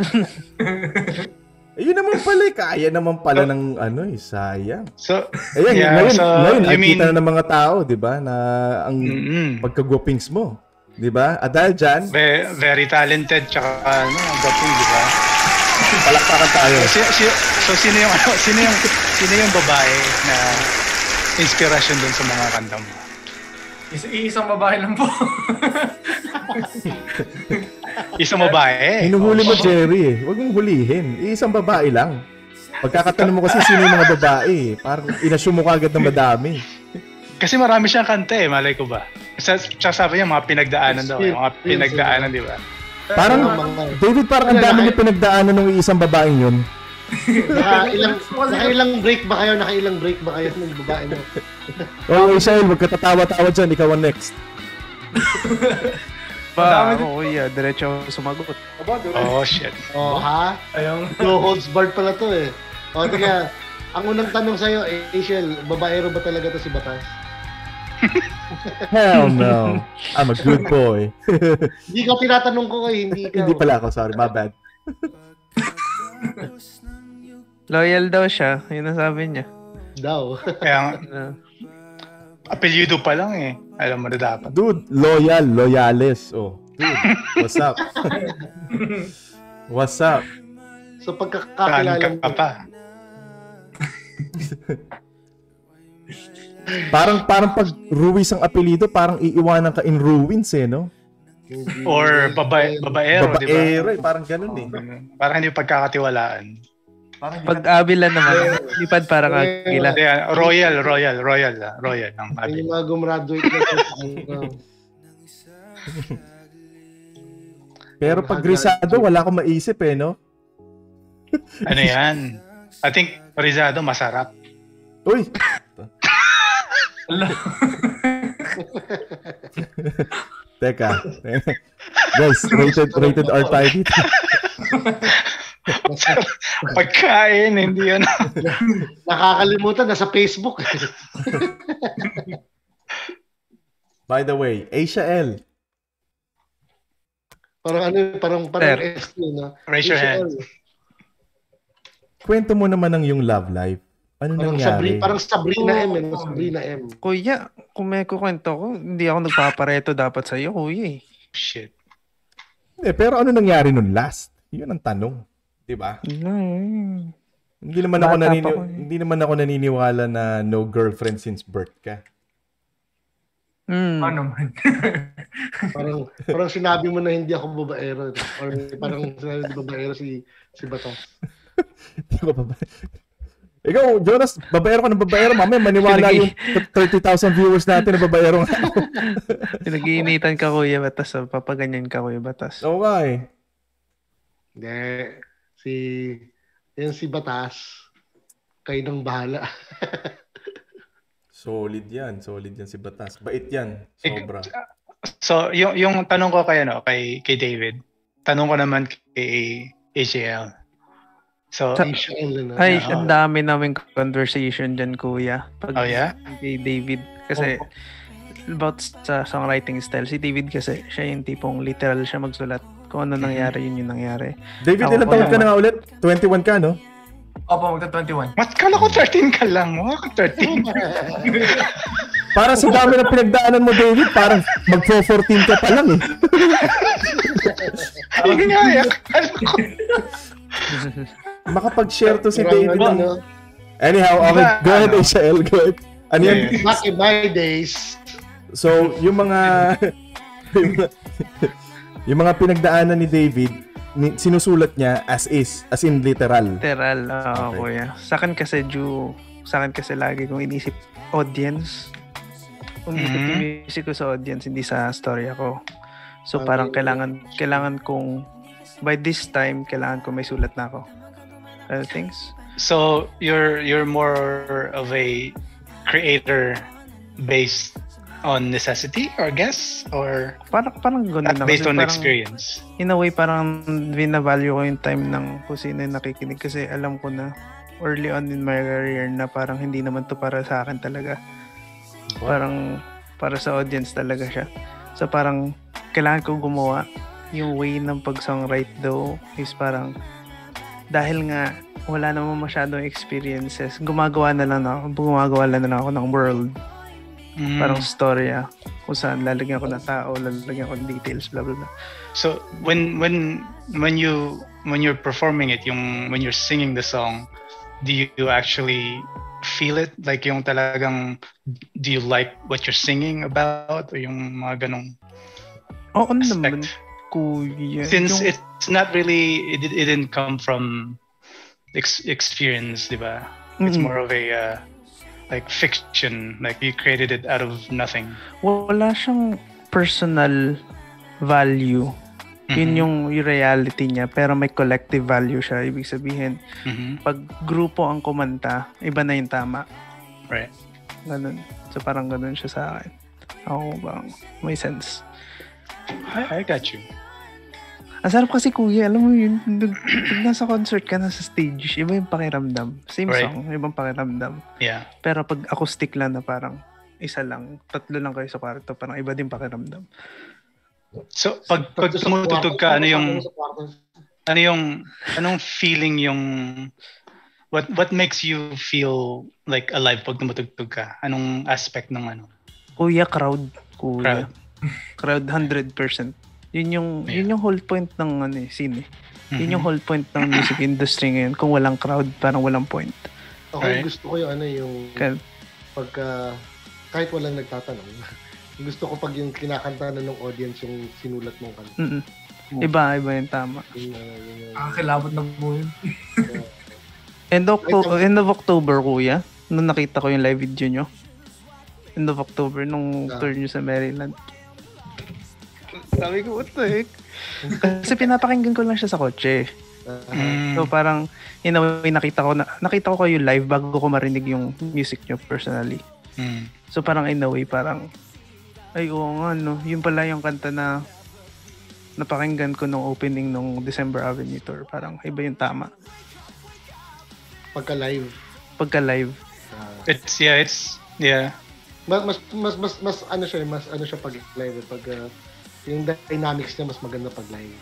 Ayun naman pala, kaya naman pala ng sayang. So, ngayon nakikita na ng mga tao, di ba, na ang pagkagwapings mo. Di ba? At dahil dyan, very talented, tsaka gwaping, di ba? Palakpakan tayo. So, sino yung babae na inspirasyon dun sa mga kanta mo? Isang babae lang po. Isang babae? Hinuhuli mo, Jerry. Huwag mong hulihin. Isang babae lang. Pagkakatanong mo kasi sino yung mga babae. Parang inassume mo kagad na madami. Kasi marami siyang kanta malay ko ba? Sabi niya, mga pinagdaanan daw. Mga pinagdaanan, di ba? Parang, David, parang ang dami niya pinagdaanan ng isang babaeng yun. Nakailang break ba kayo ng babae mo? Isael, wag ka tatawa-tawa dyan. Ikaw ang next. Kuya, diretso sumagot. Oh, shit. Ha? No holds barred pala to eh. Teka, ang unang tanong sa'yo, Isael, babaero ba talaga to si Batas? Hell no. I'm a good boy. Hindi ka tinatanong ko hindi ka. Hindi pala ako, sorry. My bad. Loyal daw siya. Yun ang sabi niya. Daw. Kaya apelyido pa lang Alam mo na dapat. Dude, loyales. Oh, dude, what's up? What's up? So pagkakakilala ka pa. Parang pag Ruiz ang apelyido, parang iiwanan ka in ruins no? Or babaero, di ba? Parang ganun Parang hindi pagkakatiwalaan. Pag Avila naman, lipad para kagila. Royal ang Avila. Yung mga gumraduate na Pero pag Rizado, wala akong maisip no? Ano yan? I think Rizado masarap. Uy! Teka. Guys, rated R tayo dito. Pagkain, hindi yun. Nakakalimutan, nasa Facebook. By the way, Asia L. Parang ST, no? Raise your hand. Kwento mo naman ng yung love life. Ano nangyari? Parang Sabrina M. Kuya, kung may kukwento ko, hindi ako nagpapareto dapat sa'yo, kuya Shit. Pero ano nangyari nun last? Yun ang tanong. Diba? Hindi naman ako naniniwala na no girlfriend since birth ka. Ano man? parang sinabi mo na hindi ako babaero. Or parang sinabi babaero si Batas. Hindi ko babaero. Ikaw, Jonas, babaero ka ng babaero. Mamaya maniwala yung 30,000 viewers natin na babaero nga ako. Pinag-iinitan ka, Kuya Batas. Papaganyan ka, Kuya Batas. Oo nga Hindi. Si Batas, kayo nang bahala. Solid yan si Batas. Bait yan, sobra. So, yung tanong ko kay David, tanong ko naman kay ACL. So, ang dami naming conversation dyan, Kuya. Kay David. Kasi, about sa songwriting style, si David kasi, siya yung tipong literal siya magsulat. Kung ano nangyari, yun yung nangyari. David, ilang taon ka na nga ulit? 21 ka, no? Opo, magta-21. Mas kala ko 13 ka lang. 13. Para sa dami na pinagdaanan mo, David, parang mag-14 ka pa lang Hindi nga, makapag-share to si David. Anyhow, okay, go ahead, Ishael. Go ahead. Ano yan? Back in my days. So, yung mga pinagdaanan ni David, sinusulat niya as in literal. Literal, kuya. Sa akin kasi lagi kong inisip audience. Umisip yung music ko sa audience, hindi sa story ako. So parang kailangan kong by this time kailangan ko may sulat na ako. Things. So you're more of a creator based on necessity or guess or parang gano'n based on experience. In a way parang binavalue ko yung time ng kung sino yung nakikinig kasi alam ko na early on in my career na parang hindi naman to para sa akin talaga. Parang para sa audience talaga siya. So parang kailangan ko gumawa yung way ng pag-songwrite though is parang dahil nga wala naman masyadong experiences, gumagawa na lang ako ng world. Parang storya kung saan lalagyan ko ng tao, lalagyan ko ng details, blah blah blah. So when you're performing it, when you're singing the song, do you actually feel it? Like yung talagang, do you like what you're singing about? O yung mga ganong naman, kuya. Since it's not really, it didn't come from experience, di ba? It's more of a like fiction, like you created it out of nothing. Wala siyang personal value. Yun yung reality niya, pero may collective value siya. Ibig sabihin, pag grupo ang kumanta, iba na yung tama. Right. Ganun. So parang ganun siya sa akin. Ako bang may sense. I got you. Ang sarap kasi kuya, alam mo yun, pag nasa concert ka, nasa stage, iba yung pakiramdam. Same song, ibang pakiramdam. Yeah. Pero pag acoustic lang na parang isa lang, tatlo lang kayo sa kwarto, parang iba din pakiramdam. So, pag tumutugtog ka, anong feeling yung, what makes you feel like alive pag tumutugtog ka? Anong aspect ng ano? Kuya, crowd. Crowd 100%. Yun yung whole point ng scene. Yun yung whole point ng music industry ngayon. Kung walang crowd, parang walang point. Okay, gusto ko yung pagka kahit walang nagtatanong. Gusto ko pag yung kinakanta na ng audience yung sinulat mong kanta. Iba yung tama. Kakilabot ng buhay. End of October, kuya, nung nakita ko yung live video nyo. End of October, nung tour nyo sa Maryland. Sabi ko, what the heck? Kasi pinapakinggan ko lang siya sa kotse. So parang, in a way, nakita ko kayo live bago ko marinig yung music nyo personally. So parang in a way, parang, ay oo nga, no? Yun pala yung kanta na napakinggan ko nung opening nung December Avenue Tour. Parang iba yung tama. Pagka live. It's Mas ano siya pag live. Pag yung dynamics niya mas maganda pag live.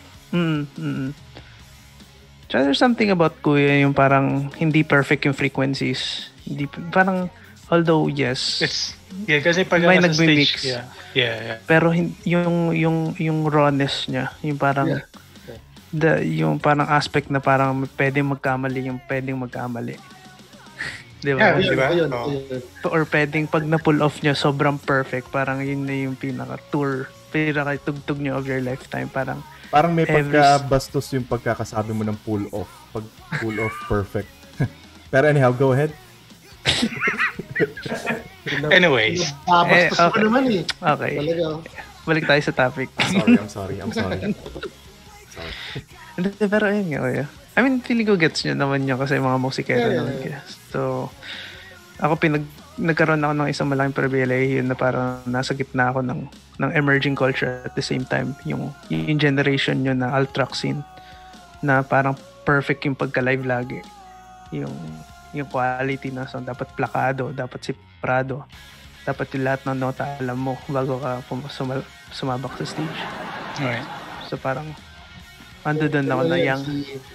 So there's something about kuya yung parang hindi perfect yung frequencies. Hindi parang although yes. Kasi pag may nasa nagmi-mix. Stage, yeah. Pero yung rawness niya, yung parang yung parang aspect na parang pwedeng magkamali. Di ba? Or pwedeng pag na-pull off niya sobrang perfect, parang yun na yung pinaka-tour, pinaka-tugtog niyo of your lifetime. Parang may pagkabastos yung pagkakasabi mo ng pull off. Pag pull off perfect. Pero anyhow, go ahead. Anyways. Bastos ko naman eh. Okay. Balik tayo sa topic. I'm sorry. Pero ayun nga, kuya. I mean, feeling ko gets nyo naman nyo kasi mga musikero naman kaya. So, ako nagkaroon ako ng isang malaking privilege na parang nasa gitna ako ng emerging culture at the same time. Yung generation nyo na alt-rock scene na parang perfect yung pagka-live lagi. Yung quality na song, dapat plakado, dapat siprado, dapat yung lahat ng nota alam mo bago ka sumabak sa stage. Alright. So parang ando doon ako na yung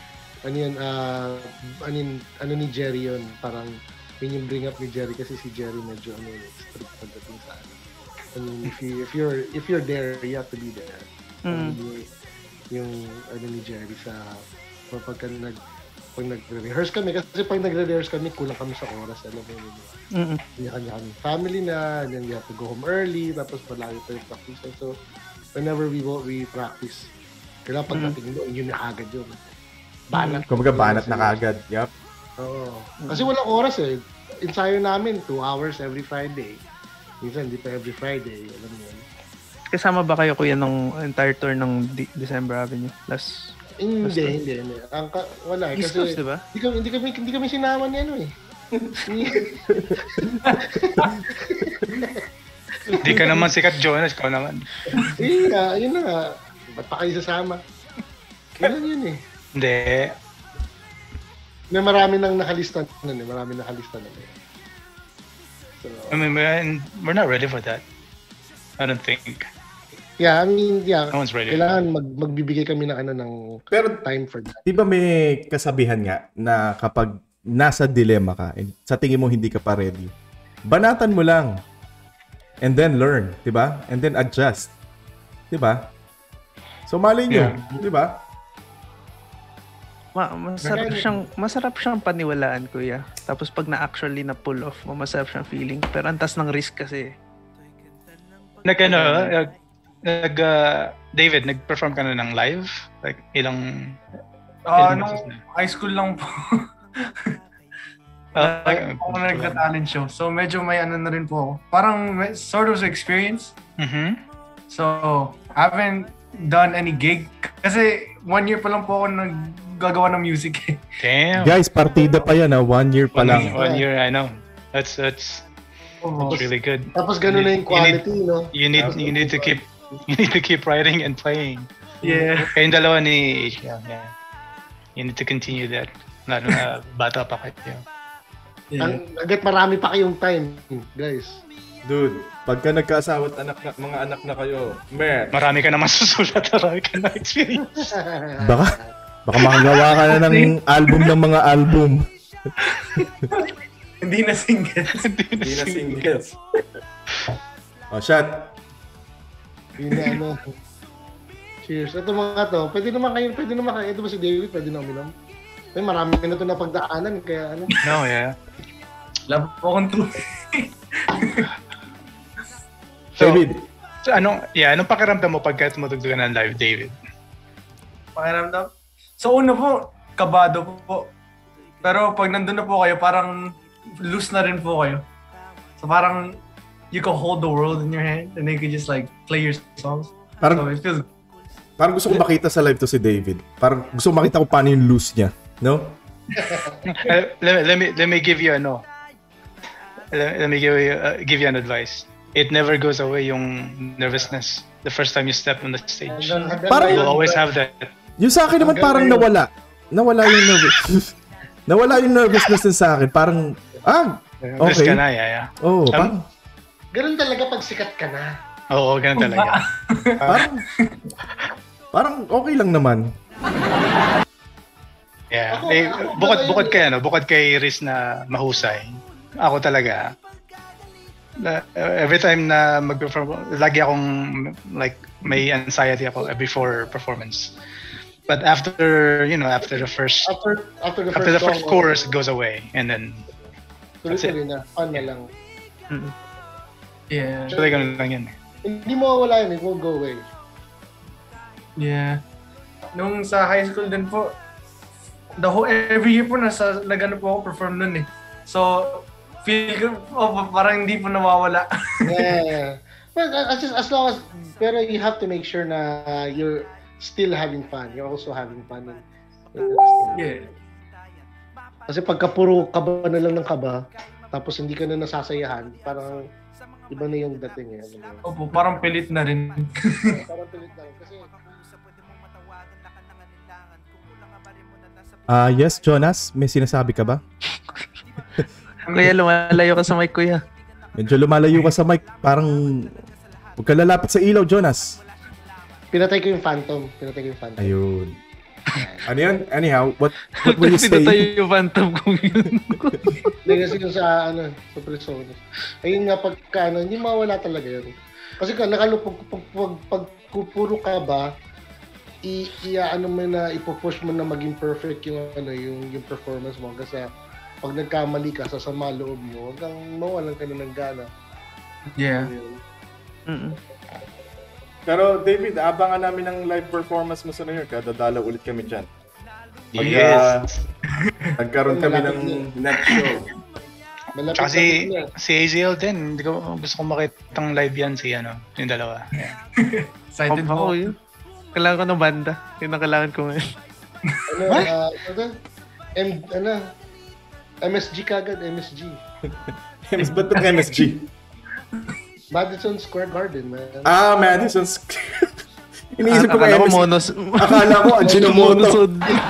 ano ni Jerry yun, parang yun yung bring up ni Jerry kasi si Jerry medyo strict pagdating sa ano. I mean, if you're there, you have to be there. Yung ano ni Jerry sa pag nagre-rehearse kami, kasi pag nagre-rehearse kami, kulang kami sa oras, alam mo yun. Kanya-kanya kami family na, and then we have to go home early, tapos palagi pa yung practice. So, whenever we practice, Kailangan pagdating doon, yun na agad yun. Banat. Kumbaga banat na kagad. Yup. Oo. Kasi walang oras eh. Ensayo namin, 2 hours every Friday. Minsan, hindi pa every Friday. Alam mo yun. Kasama ba kayo kuya nung entire tour ng December Avenue? Hindi. Wala eh. East Kasi Coast, diba? Hindi kami sinama ni ano eh. Hindi ka naman sikat, Jonas. Ikaw naman. Yun na nga. Ba't pa kayo sasama? Kailan yun eh. Hindi. May marami nang nakalista nun eh. Marami nakalista nun eh. So, I mean, we're not ready for that. I don't think. Yeah, I mean, yeah. No one's ready. Kailangan magbibigay kami ng ng time for that. Di ba may kasabihan nga na kapag nasa dilemma ka and sa tingin mo hindi ka pa ready, banatan mo lang and then learn, di ba? And then adjust. Di ba? So malay nyo, di ba? Masarap siyang paniwalaan, kuya. Tapos pag na-actually na pull off mo, masarap siyang feeling. Pero antas ng risk kasi. David, nag-perform ka na ng live? Like, ilang nung high school lang po. Ako nagka-talent show. So, medyo may ano na rin po ako. Parang sort of experience. Mm-hmm. So, I haven't done any gig. Kasi 1 year pa lang po ako naggagawa ng music. Damn. Guys, partida pa yan 1 year pa lang. 1 year, I know. That's really good. Tapos ganun na yung quality, no? You need to keep writing and playing. Yeah. Kayong dalawa ni yeah. You need to continue that. Lalo na bata pa kayo. Yeah. Agad marami pa kayong time, guys. Dude, pagka nagkaasawa at mga anak na kayo, marami ka naman susulat, marami ka na experience. Baka makagawa ka na ng album ng mga album. Hindi na singles. Oh, shot. Cheers. Ito mga to, pwede naman kayo. Ito ba si David? Pwede na uminom? May marami na ito na pagdaanan, kaya ano? No, yeah. Love po kong to. David. So anong pakiramdam mo pagka tumutugtugan ng live, David? Pakiramdam? So una po, kabado po. Pero pag nandun na po kayo, parang loose na rin po kayo. So parang you can hold the world in your hand and then you can just like play your songs. So it feels... Parang gusto ko makita sa live to si David. Parang gusto ko makita kung paano yung loose niya. No? Let me give you let me give you an advice. It never goes away yung nervousness the first time you step on the stage. Parang you'll always have that. Yung sa akin naman parang nawala yung nervousness. Nawala yung nervousness din sa akin. Parang okay. Ka na, yeah. Oh, ganun talaga pag sikat ka na. Oo, ganun talaga. Parang okay lang naman. Yeah. Bukod kay Riz na mahusay. Ako talaga. Every time na mag-perform, lagi akong like may anxiety ako before performance. But after the first chorus, it goes away, and then that's it. Fun na lang. Mm-hmm. Yeah. So ganun lang yan. Hindi mo wala yun, it won't go away. Yeah. Nung sa high school din po, every year po nagano po ako perform nun eh. So, feel ko parang hindi po nawawala. Yeah. Well, as long as, pero you have to make sure na you're still having fun. You're also having fun. Yeah. Kasi pagka puro kaba na lang ng kaba, tapos hindi ka na nasasayahan, parang iba na yung dating eh. Opo, parang pilit na rin. Parang pilit na rin. Kasi yes, Jonas, may sinasabi ka ba? Kuya, lumalayo ka sa mic, kuya. Medyo lumalayo ka sa mic. Parang huwag ka lalapit sa ilaw, Jonas. Pinatay ko yung Phantom. Ayun. Ano yan? Anyhow, what will you say? Pinatay yung Phantom ko yun. Hindi kasi yung sa Presonus. Ayun nga, pagka hindi mawala talaga yun. Kasi pag puro ka ba, ipo-push mo na maging perfect yung performance mo. Kasi pag nagkamali ka, sasama loob mo, hanggang mawalan ka na ng gana. Yeah. Pero David, abangan namin ng live performance mo sa New York. Dadalaw ulit kami dyan. Yes. Nagkaroon kami ng next show. Tsaka si AZL din. Gusto kong makitang live yan yung dalawa. Yeah. Excited mo. Kailangan ko ng banda. Yun ang kailangan ko ngayon. MSG kagad, MSG. Ba't ba MSG? Madison Square Garden, man. Madison Square. Iniisip ko akala ko Monos. Akala ko Ajinomoto.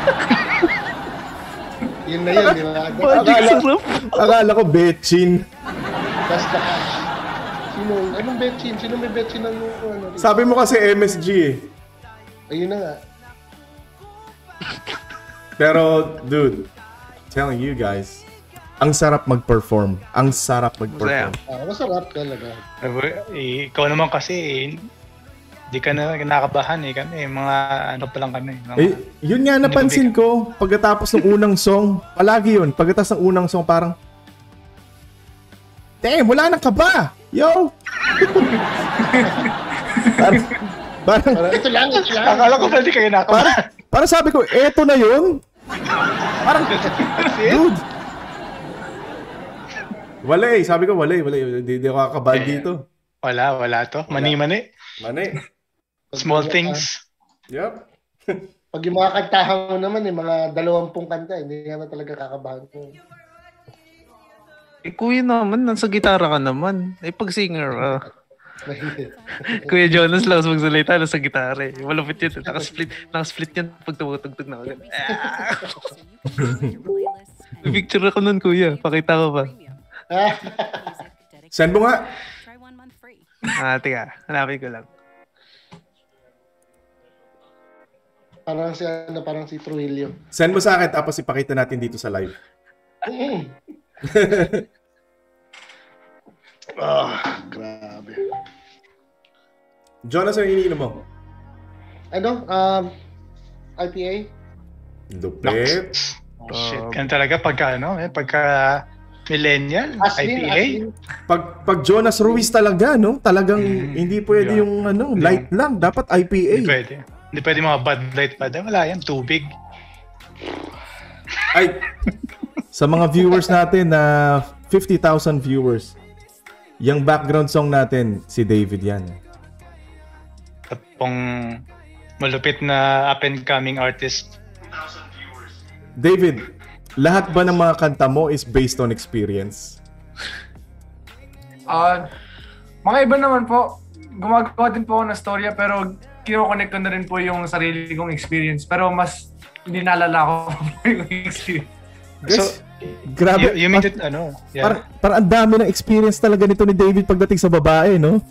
Yun na yun, di ba? Akala ko Betchin. Basta anong Betchin? Sino may Betchin ng Sabi mo kasi MSG eh. Ayun na nga. Pero, dude, telling you guys, ang sarap mag-perform. Masarap talaga. Ikaw naman kasi, hindi ka na nakabahan kami. Mga ano pa lang kami. Yun nga napansin ko, pagkatapos ng unang song, palagi yun, pagkatapos ng unang song, parang, damn, wala nang kaba! Yo! Parang, ito lang. Akala ko pwede kayo nakabahan. Parang sabi ko, eto na yun? Parang, dude. Wala sabi ko wala. Hindi ako kakabal dito. Wala to. Mani. Small things. Yep. Pag yung mga kantahan mo naman, mga 20 kanta, hindi naman talaga kakabahan ko. Kuya naman, nasa gitara ka naman. Pag singer, Kuya Jonas lang magsalita nasa gitara eh. Malupit yun. Nakasplit yun pag tumutugtog na agad. Picture ako nun, kuya. Pakita ko ba? Send mo nga. Tika. Hanapin ko lang. Parang si Trujillo. Send mo sa akin tapos ipakita natin dito sa live. Grabe. Jonas, ano iniinom mo? IPA? Lupit. Shit. Yan talaga pagka millennial, IPA. Pag Jonas Ruiz talaga, no? Talagang hindi pwede yung light lang. Dapat IPA. Hindi pwede mga Bud Light pa. Wala yan, tubig. Ay, sa mga viewers natin na 50,000 viewers, yung background song natin, si David yan. Tapong malupit na up-and-coming artist. David, lahat ba ng mga kanta mo is based on experience? Mga iba naman po. Gumagawa din po ako ng storya pero kino-connect ko na rin po yung sarili kong experience. Pero mas hindi naalala ko yung experience. So, grabe. You mean it, yeah. Parang ang dami ng experience talaga nito ni David pagdating sa babae, no?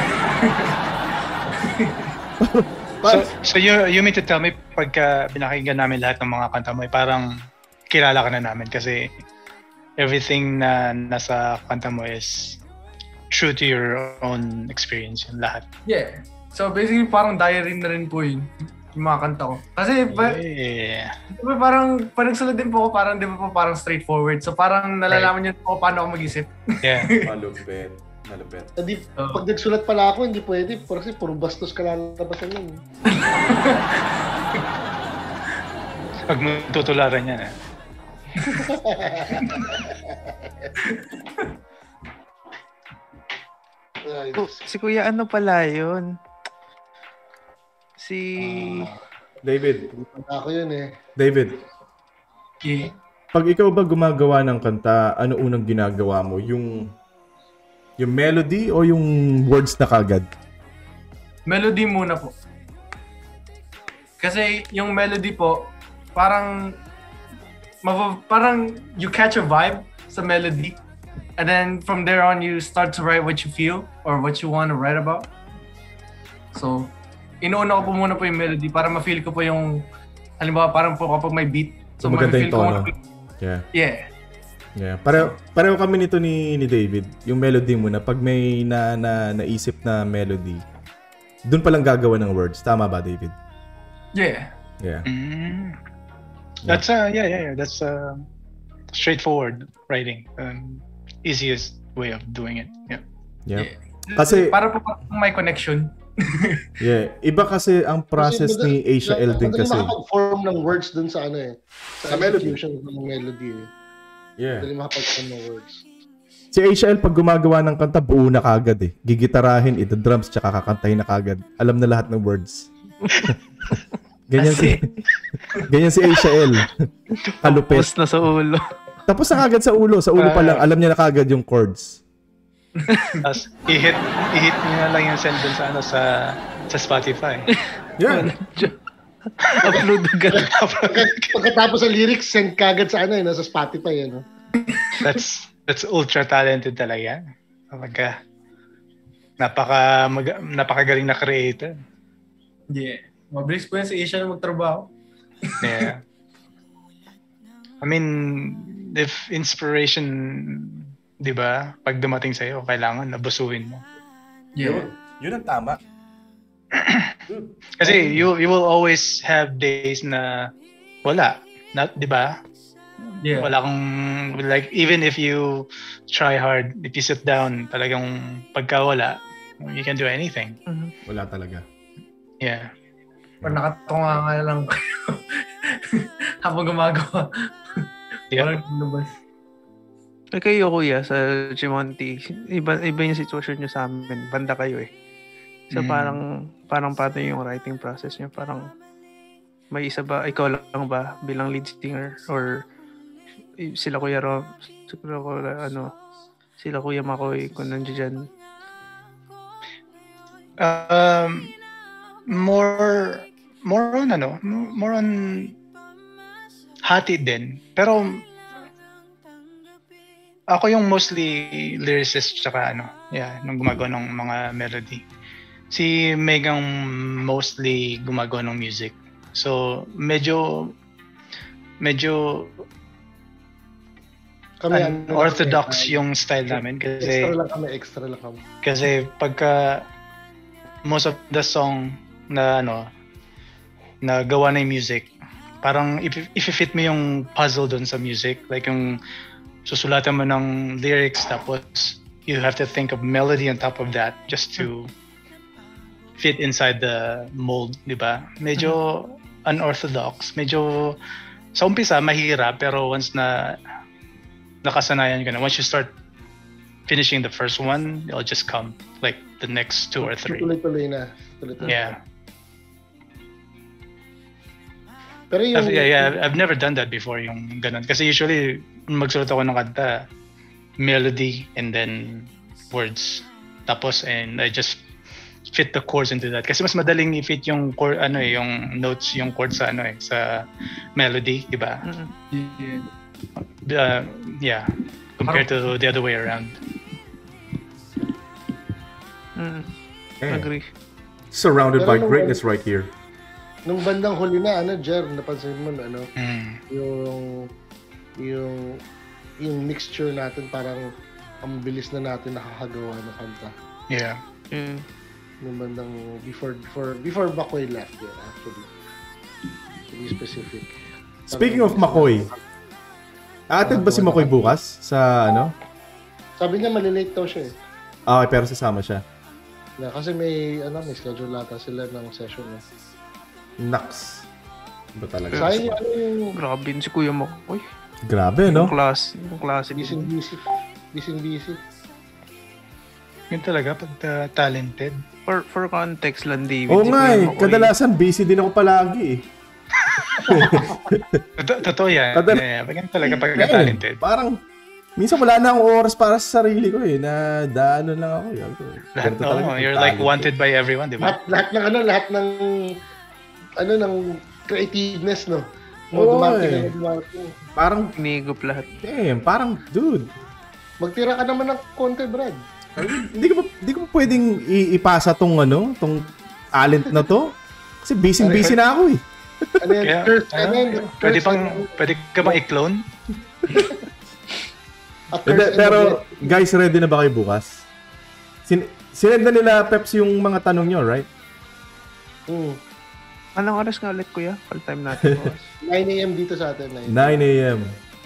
So you mean to tell me pagka pinakinggan namin lahat ng mga kanta mo, parang kilala ka na namin kasi everything na nasa kanta mo is true to your own experience, yung lahat. Yeah. So basically parang diary na rin po yun, yung mga kanta ko. Kasi diba, parang sulat din po ako, parang di ba po parang straightforward. So parang nalalaman niyo po paano ako mag-isip. Yeah. Malupit. Pag nagsulat pala ako, hindi pwede. Kasi puro bastos ka lalabasan yun. Pag mo tutularan yan Si Kuya ano pala yun? David. Ako yun David. Yeah. Pag ikaw ba gumagawa ng kanta, ano unang ginagawa mo? Yung melody o yung words na kagad? Melody muna po. Kasi yung melody po, parang you catch a vibe sa melody. And then from there on, you start to write what you feel or what you want to write about. So, inuuna ko po muna po yung melody para ma-feel ko po yung, halimbawa parang po kapag may beat. So, maganda yung tono. Yeah. Pareho kami nito ni David. Yung melody muna. Pag may naisip na melody, dun palang gagawa ng words. Tama ba, David? Yeah. Yeah. That's That's straightforward writing. Easiest way of doing it. Yeah. Kasi para po may connection. Yeah, iba kasi ang process ni Asia L din kasi. Madali makapag-form ng words dun sa ano eh. Sa execution ng melody eh. Yeah. Madali makapag-form ng words. Si Asia L pag gumagawa ng kanta, buo na kagad eh. Gigitarahin, ito-drums, tsaka kakantahin na kagad. Alam na lahat ng words. Ganyan si Asia L. Kalupit. Tapos na sa ulo. Tapos na kagad sa ulo. Sa ulo pa lang, alam niya na kagad yung chords. Tapos i-hit niya na lang yung send dun sa Spotify. Yeah. Upload agad. Pagkatapos sa lyrics, send kagad sa sa Spotify. Ano? That's ultra talented talaga. Napakagaling na creator. Yeah. Mabilis po yan sa Asia na magtrabaho. Yeah. I mean, if inspiration, di ba, pag dumating sa'yo, kailangan abusuhin mo. Yeah. Yun ang tama. Kasi you will always have days na wala. Di ba? Yeah. Wala kang, like, even if you try hard, if you sit down, talagang pagka wala, you can do anything. Wala talaga. Yeah. Or nakatunga nga lang kayo habang gumagawa. Yeah. Walang lumabas. Kayo, kuya, sa Chimonti, iba yung sitwasyon nyo sa amin. Banda kayo eh. So parang paano yung writing process nyo? Parang may isa ba, ikaw lang ba bilang lead singer? Or sila Kuya Rob, sila Kuya Makoy, kung nandiyan dyan? More on hati din. Pero ako yung mostly lyricist tsaka nung gumagawa ng mga melody. Si Megang mostly gumagawa ng music. So medyo kami orthodox yung style namin kasi extra lang kami. Kasi pagka most of the song na na gawa na yung music, parang if fit mo yung puzzle doon sa music, like yung susulatan mo ng lyrics tapos you have to think of melody on top of that just to fit inside the mold, di ba? Medyo unorthodox, medyo sa umpisa mahirap, pero once na nakasanayan ka na, once you start finishing the first one, it'll just come like the next 2 or 3. Tuloy-tuloy na. Yeah. Pero I've never done that before, yung ganun. Kasi usually, magsulat ako ng kanta, melody and then words. Tapos, and I just fit the chords into that. Kasi mas madaling i-fit yung chord, yung notes, yung chords sa sa melody, di ba? Yeah. Compared to the other way around. Agree. Surrounded by greatness right here. Nung bandang huli na, Jer, napansin mo yung mixture natin, parang ang bilis na natin nakakagawa ng kanta. Yeah. Nung bandang before Makoy left, actually. To be specific. Speaking of Makoy, aatid ba si Makoy bukas sa Sabi niya malilate daw siya eh. Okay, pero sasama siya. Yeah, kasi may schedule ata sila ng session eh. Naks. Ba talaga? Sayang grabe si Kuya Makoy. Grabe, no? Yung klase. Busy. Yun talaga, pag talented. For context lang, David. Oo nga eh. Kadalasan busy din ako palagi eh. Totoo yan. Pag talaga pag talented. Parang, minsan wala na akong oras para sa sarili ko eh. Na daano lang ako. You're like wanted by everyone, di ba? Lahat ng ng creativeness, no? Dumating. Parang inigop lahat. Parang dude. Magtira ka naman ng konti, Brad. Hindi ko pwedeng ipasa tong talent na to. Kasi busy na ako eh. Pwede ka bang i-clone? Pero guys, ready na ba kayo bukas? Sinend na nila Peps yung mga tanong nyo, right? Anong oras nga ulit, Kuya? Call time natin bukas. 9 a.m. dito sa atin. 9 a.m.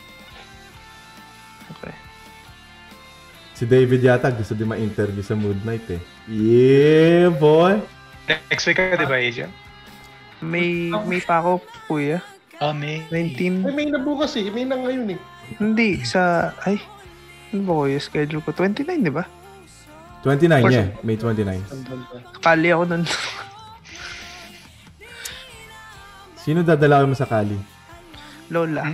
Okay. Si David yata gusto din ma-interview sa Mood Night eh. Yeah, boy! Next week ka, di ba, Asia? May pa ako, kuya. May. 19. May na bukas eh. May na ngayon eh. Hindi, ano ba kuya, schedule ko? 29, di ba? 29, yeah. May 29. Kali ako nun. Sino dadala mo sa Kali? Lola.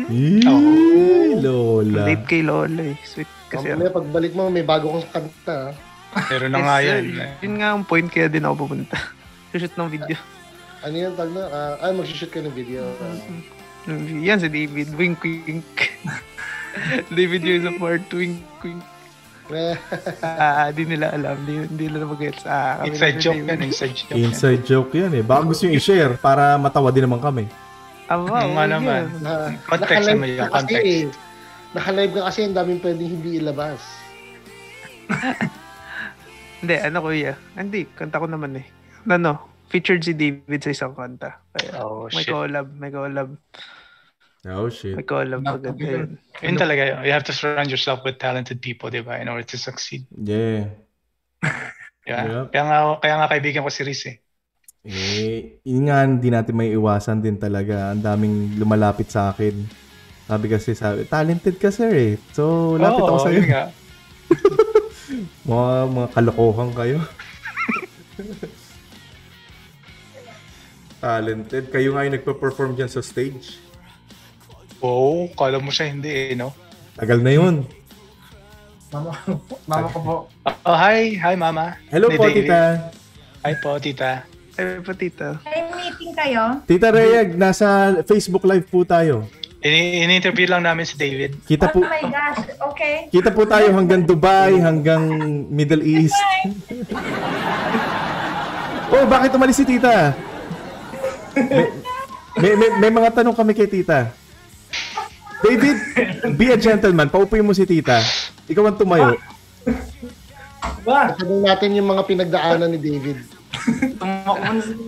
Lola. Date kay Lola eh. Sweet kasi. Pagbalik mo, may bago kang kanta. Pero na nga yan. Yun nga ang point, kaya din ako pupunta. Shoot ng video. Ano yan, tag na? Mag-shoot ka ng video. Yan si David. Wink, wink. David yung sa part. Wink, wink. Di nila alam. Di nila mag-gets. Inside joke yan. Inside joke yan eh. Baka gusto yung i-share para matawa din naman kami. Nga naman. Context naman yung context. Naka-live ka kasi ang daming pwedeng hindi ilabas. Hindi, kuya. Hindi, kanta ko naman eh. Featured si David sa isang kanta. Kaya, may collab. Oh, shit. May collab. Yun talaga, you have to surround yourself with talented people, di ba? In order to succeed. Yeah. Yeah. Kaya nga kaibigan ko si Riz eh. Yun nga, hindi natin may iwasan din talaga. Ang daming lumalapit sa akin. Sabi, talented ka sir eh. So, lapit ako sa'yo. Nga. mga kalokohan kayo. Talented. Kayo nga yung nagpa-perform dyan sa stage. Oo, kala mo siya hindi eh, no? Tagal na yun. Mama ko po. Oh, hi mama. Hello po, tita. Hi po, tita. Hi po, tita. May meeting kayo? Tita Reyag, nasa Facebook Live po tayo. In-interview lang namin si David. Kita po, oh my gosh, okay. Kita po tayo hanggang Dubai, hanggang Middle East. Oh, bakit umalis si tita? May mga tanong kami kay tita. David, be a gentleman. Paupuin mo si tita. Ikaw ang tumayo. Sabihin natin yung mga pinagdaanan ni David. Tumakbo na si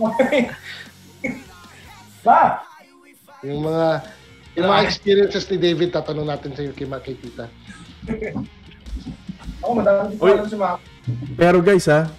Ba? Yung mga experiences ni David, tatanong natin sa'yo kay tita. Ako, madami ko alam si Mama. Pero guys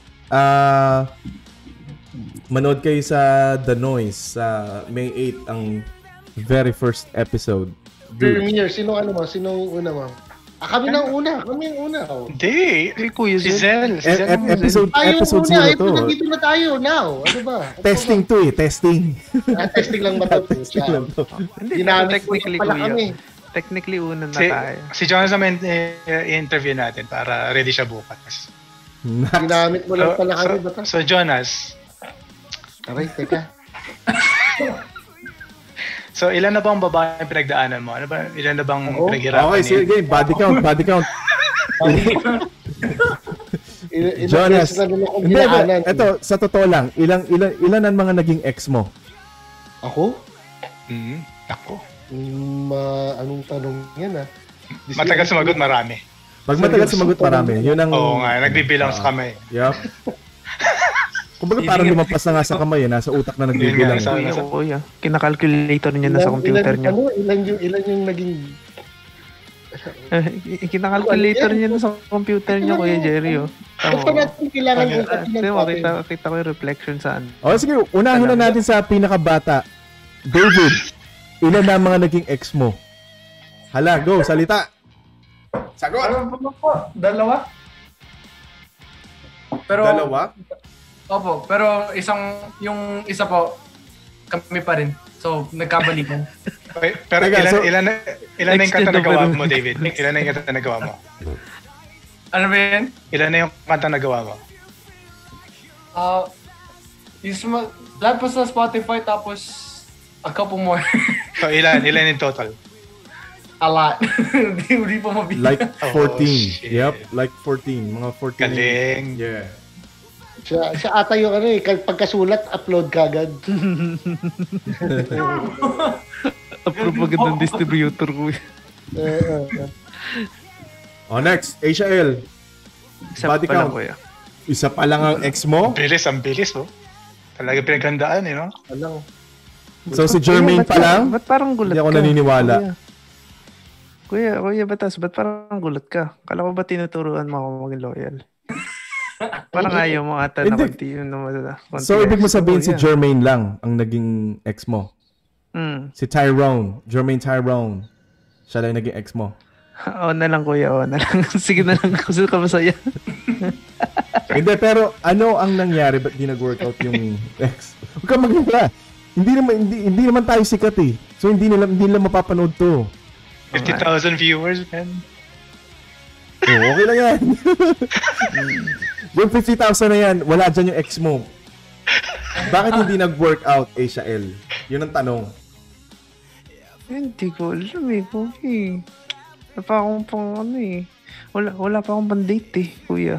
manood kayo sa The Noise sa May 8 ang very first episode. Premiere, sinong una mo? Kami ang una. Hindi. Kuya Si Zel. Episode 0 to. Nandito na tayo now. Ano ba? Testing to eh. Testing. Testing lang ba to? Testing lang to. Hindi, technically kuya. Technically una na tayo. Si Jonas naman i-interview natin para ready siya bukas. Ginamit mo lang pala kami ba? So Jonas. Aray, teka. So, ilan na bang babae ang pinagdaanan mo? Ilan na bang pinaghirapan? Okay, sige. Body count. Jonas. Ito, sa totoo lang, ilan ang mga naging ex mo? Ako? Ako. Anong tanong yan Matagal sumagot, marami. Pag matagal sumagot, marami. Yun ang... Oo nga, nagbibilang sa kamay. Yup. Kumbaga parang lumampas na nga sa kamay, nasa utak na nagbibilang. Kuya, kinakalculator niya na sa computer niya. Ilan yung naging... Kinakalculator niya na sa computer niya, Kuya Jerry. Basta natin kailangan Kita ko yung reflection saan. Sige, unahin na natin sa pinakabata. David, ilan na mga naging ex mo? Hala, go, salita. Sagot! Ano po? Dalawa? Dalawa? Opo, pero yung isa po, kami pa rin. So, nagkabalikan. Okay, pero ilan na yung kanta nagawa mo, David? Ilan na yung kanta nagawa mo? Ano ba yan? Ilan na yung kanta nagawa mo? Lahat po sa Spotify, tapos a couple more. So, ilan in total? A lot. Hindi pa mabilang. Like 14. Yep, like 14. Mga 14. Galing. Yeah. Siya ata yung pagkasulat, upload kagad. Approve agad ng distributor ko. Next, Asia L. Body count. Isa pa lang ang ex mo? Ang bilis oh. Talaga pinaghandaan no? Alam. So si Jermaine pa lang? Ba't parang gulat ka? Hindi ako naniniwala. Kuya Batas, ba't parang gulat ka? Kala ko ba tinuturuan mo ako maging loyal? Parang ayaw mo ata na Hindi. konti yun. So, ibig mo sabihin si Jermaine lang ang naging ex mo? Si Tyrone. Jermaine Tyrone. Siya lang naging ex mo? Oo na lang, kuya. Oo na lang. Sige na lang. Kasi ka masaya. Hindi, pero ano ang nangyari? Ba't di nag-workout yung ex? Huwag ka mag-hula. Hindi naman tayo sikat eh. So, hindi nila mapapanood to. 50,000 viewers, man. Oh, okay lang yan. Yung 50,000 na yan, wala dyan yung ex mo. Bakit hindi nag-workout, Asia L? Yun ang tanong. Hindi ko alam eh, kuya. Wala pa akong pang ano eh. Wala pa akong pang-date eh, kuya.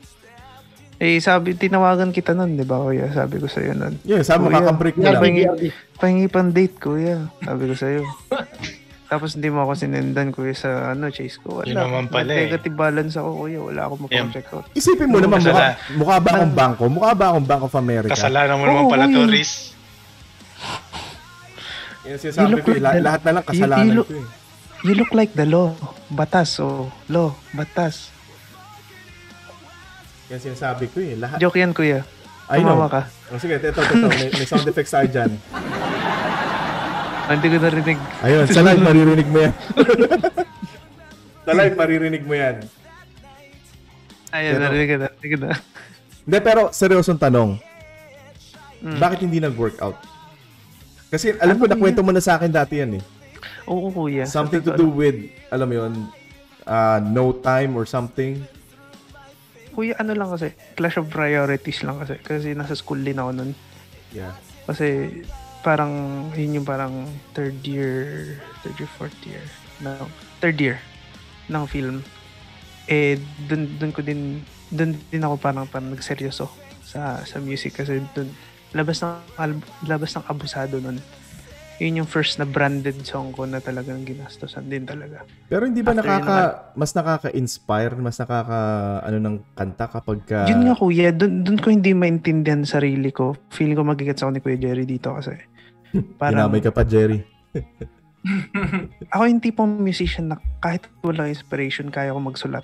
Tinawagan kita nun, di ba, kuya? Sabi ko sa'yo nun. Yeah, sabi mo, kakabreak mo lang. Pahingi pang-date, kuya. Sabi ko sa'yo. Tapos hindi mo ako sinendan, kuya, sa chase ko. Yun naman pala eh. Negative balance ako, kuya. Wala akong mapang-check out. Isipin mo naman, mukha ba akong bangko? Mukha ba akong Bank of America? Kasalanan mo naman pala to, Riz. Yan sinasabi ko, lahat na lang kasalanan ko eh. You look like the law. Batas, law. Batas. Yan sinasabi ko eh. Lahat. Joke yan, kuya. I know. Ka. Sige, ito. May sound effects tayo dyan. Hindi ko narinig. Ayun, sa live maririnig mo yan. Sa live maririnig mo yan. Ayun, narinig na. Hindi, pero seryosong tanong. Bakit hindi nag-workout? Kasi alam ko, nakwento mo na sa akin dati yan eh. Oo, kuya. Something to do with, alam mo yun, no time or something. Kuya, ano lang kasi, clash of priorities lang kasi. Kasi nasa school din ako nun. Yeah. Kasi parang, yun yung parang third year, fourth year. No, third year ng film. Dun din ako parang nagseryoso sa music kasi dun, labas ng Abusado nun. Yun yung first na branded song ko na talagang ginastosan din talaga. Pero hindi ba mas nakaka-inspire, mas ng kanta kapag ka... Yun nga, kuya, dun ko hindi maintindihan sarili ko. Feeling ko magigets ako ni Kuya Jerry dito kasi. Ginamay ka pa, Jerry. Ako yung tipong musician na kahit walang inspiration, kaya ko magsulat.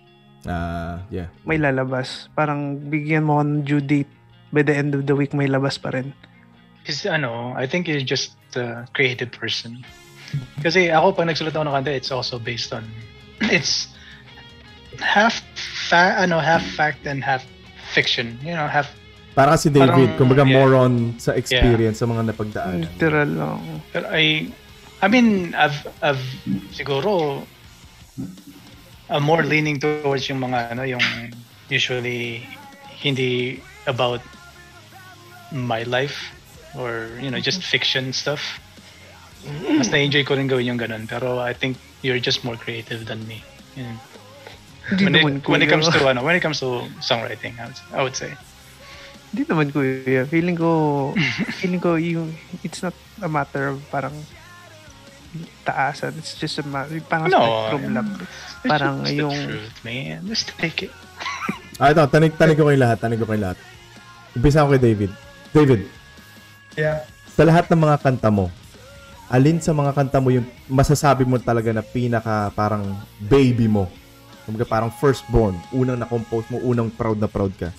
Yeah. May lalabas. Parang bigyan mo ng due date, by the end of the week, may labas pa rin. I think you're just a creative person. Kasi ako, pag nagsulat ako ng kanta, it's also based on, it's half fact and half fiction. You know, half... Parang si David, kumbaga more on sa experience, sa mga napagdaanan. Literal lang. Pero I mean, I've siguro, I'm more leaning towards yung mga, yung usually hindi about my life or, just fiction stuff. Mas na-enjoy ko rin gawin yung ganun. Pero I think you're just more creative than me. When it comes to songwriting, I would say. Hindi naman, kuya. Feeling ko it's not a matter of parang taasan. It's just a matter, parang spectrum lang. Parang just yung... the truth, man. Just take it. Ito, tanig ko kayo lahat. Umpisa ko kay David. David. Yeah. Sa lahat ng mga kanta mo, alin sa mga kanta mo yung masasabi mo talaga na pinaka parang baby mo? Kumbaga parang firstborn, unang na-compose mo, unang proud ka.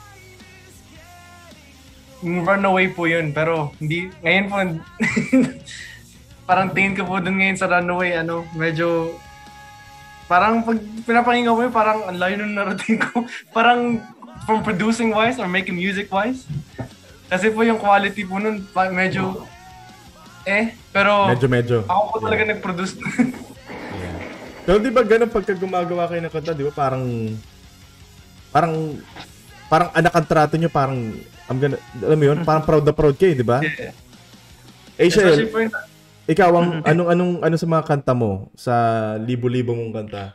Runaway po yun, pero hindi, ngayon po, parang tingin ko po dun ngayon sa Runaway, medyo, parang pag pinapakinggan ko yun, parang ang layo nung narating ko, parang from producing wise or making music wise. Kasi po yung quality po nun, medyo, pero, medyo. ako po talaga nag-produce. Yeah. Pero di ba ganun pagka gumagawa kayo ng kanta, di ba parang anak ang trato nyo, parang, alam mo yun, parang proud na proud kayo, di ba? Yeah. Asia, ikaw, ano sa mga kanta mo, sa libo-libo mong kanta?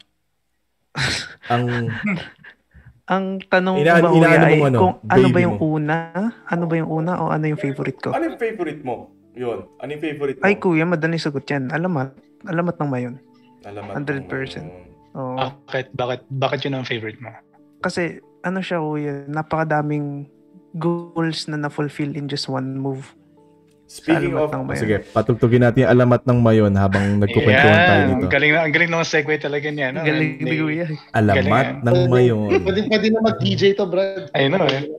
Ang tanong ko ba ay kung ano ba yung una? Ano ba yung una o ano yung favorite ko? Ano yung favorite mo? Yun. Ano yung favorite mo? Ay, kuya, madaling sagot yan. Alamat ng Mayon. 100%. Oh. Bakit yun ang favorite mo? Kasi, siya, kuya, napakadaming goals na na-fulfill in just one move. Speaking of, sige, patugtugin natin yung alamat ng Mayon habang nagkukwentuhan tayo dito. Ang galing ng segue talaga niya. No? Galing ni Kuya. Alamat ng Mayon. Pwede na mag-DJ to, Brad. I know eh.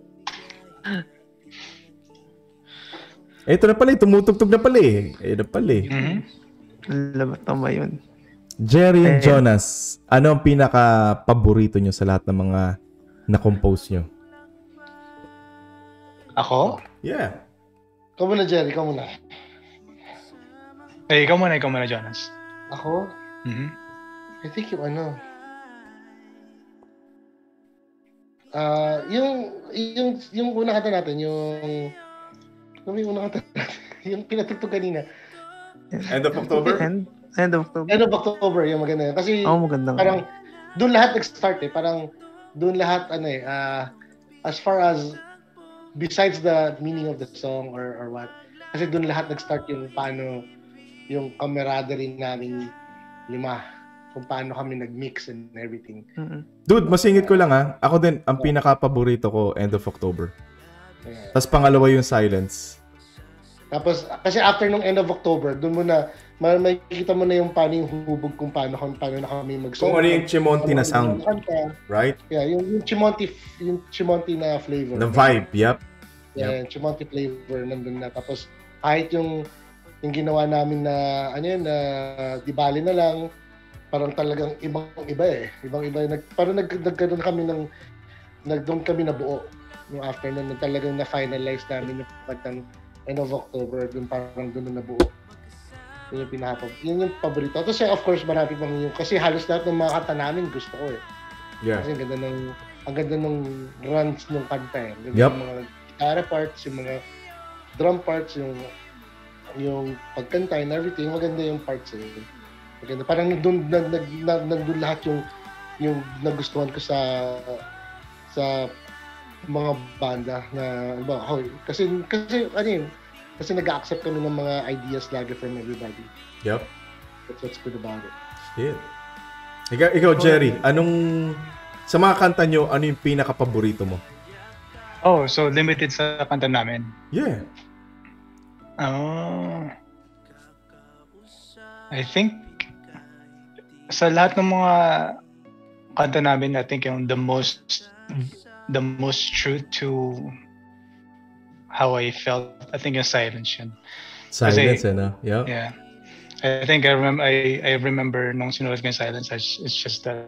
Ito na pala, tumutugtog na pala eh. Ito pala eh. Alamat ng Mayon. Jerry and Jonas, ano ang pinaka-paborito nyo sa lahat ng mga na-compose nyo? Ako? Yeah. Ikaw muna, Jerry. Ikaw muna. Ikaw muna, Jonas. Ako? I think yung ano... yung una kata natin, yung una kata natin, yung pinatugtog kanina. End of October? End of October, yung maganda. Kasi maganda. Parang doon lahat nag-start eh. Parang doon lahat as far as besides the meaning of the song or what. Kasi doon lahat nag-start yung paano yung camaraderie namin 5. Kung paano kami nag-mix and everything. Dude, masingit ko lang ha. Ako din, ang pinaka-paborito ko, End of October. Yeah. Tapos pangalawa yung Silence. Tapos, kasi after nung End of October, doon mo na, makikita mo na yung paano yung hubog kung paano na kami mag-song. Kung ano yung Chimonti na sound. Right? Yeah, yung Chimonti na flavor. The vibe, yep. Yeah, yung Chimonti flavor nandun na. Tapos, kahit yung ginawa namin na, na di bali na lang, parang talagang ibang-iba eh. Ibang-iba. Parang nagkaroon kami doon kami nabuo. Yung after nun, talagang na-finalize namin yung kantang End of October. Doon parang doon na nabuo. Yun yung yung paborito. Tapos of course, marami pang yung, kasi halos lahat ng mga kanta namin gusto ko eh. Yeah. Kasi ang ganda ng runs ng kanta eh. Ang ganda ng mga guitar parts, yung mga drum parts, yung pagkanta and everything. Maganda yung parts eh. Maganda. Parang nandun lahat yung nagustuhan ko sa mga banda na kasi kasi nag-accept kami ng mga ideas lagi from everybody. Yep. That's what's good about it. Shit. Ikaw Jerry, sa mga kanta nyo, ano yung pinaka-paborito mo? Oh, so limited sa kanta namin? Yeah. I think sa lahat ng mga kanta namin, I think yung the most true to how I felt, I think yung Silence yun. Silence, no? Yeah. Yeah. I think I remember nung sinulat ko yung Silence, it's just that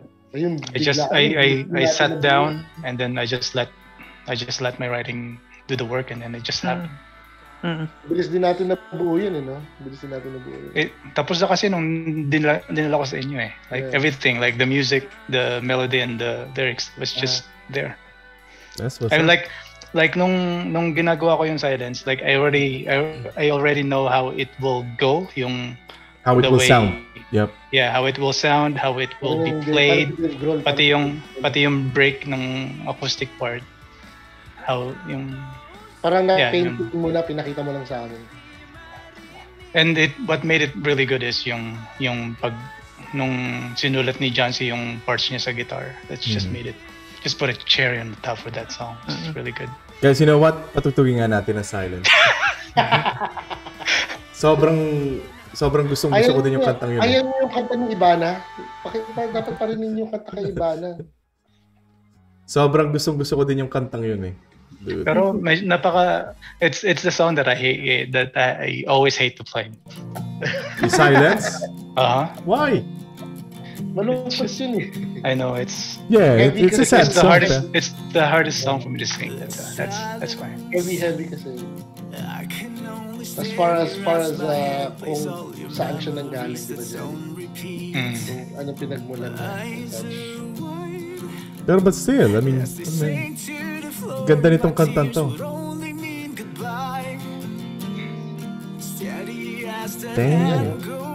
I sat down and then I just let my writing do the work and then it just happened. Bilis din natin nabuo yun, no? Tapos na kasi nung dinala ko sa inyo eh. Like everything, like the music, the melody and the lyrics was just there. That's what's I like nung ginagawa ko yung Silence, like I already know how it will go, how it will sound. Yep. Yeah, how it will sound, how it will be played, pati yung break ng acoustic part. How yung parang na-paint mo na, pinakita mo lang sa amin. And what made it really good is yung nung sinulat ni John C yung parts niya sa guitar. That's just made it. Just put a cherry on the top for that song. It's really good. Guys, you know what? Patutugin nga natin ang Silence. Sobrang gustong ko din yung kantang yun. Ayaw yung kanta ng Ibana. Dapat parinig yung kanta ng Ibana. Sobrang gustong ko din yung kantang yun eh. Dude. Pero it's the song that I always hate to play. The Silence? Why? Malungkot yun eh. I know it's a sad song. It's the hardest song for me to sing. That's why. Heavy kasi. As far as kung saan siya nanggaling, diba dyan? Anong pinagmulan na. Pero but still, I mean ganda nitong kantan to. Damn.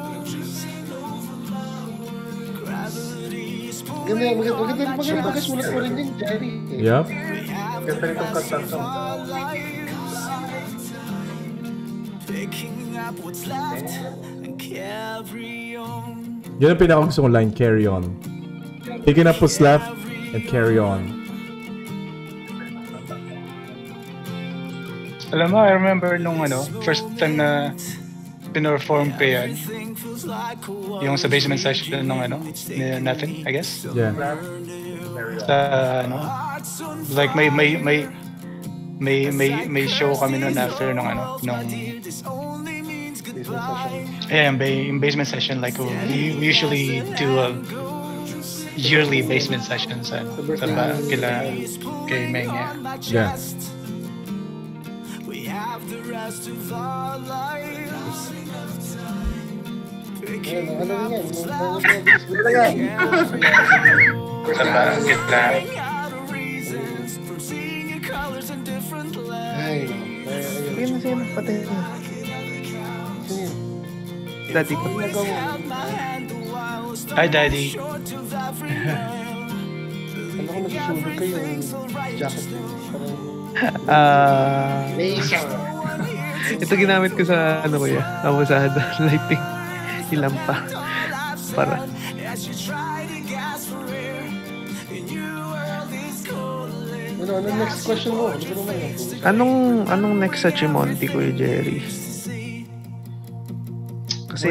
Maganda sulat ko rin yun, Jerry. Yep. Ganda nitong kantan to. Yan ang pinakagusto kong line, carry on. Picking up what's left and carry on. Alam mo, I remember nung first time na pinorform ko yan. Yung sa basement session ng Nothing, I guess. Yeah. Like may show kami noon after nung yung basement session. Like we usually do a yearly basement session sa kay Meng. Yeah. Daddy ko. Hi, Daddy. Ano ko nasusunod kayo yung jacket mo? Ito ginamit ko sa kuya. Kamusada. Lighting. Ilang pa. Para. Anong next question mo? Anong next sa Chimonti, Kuya Jerry? Kasi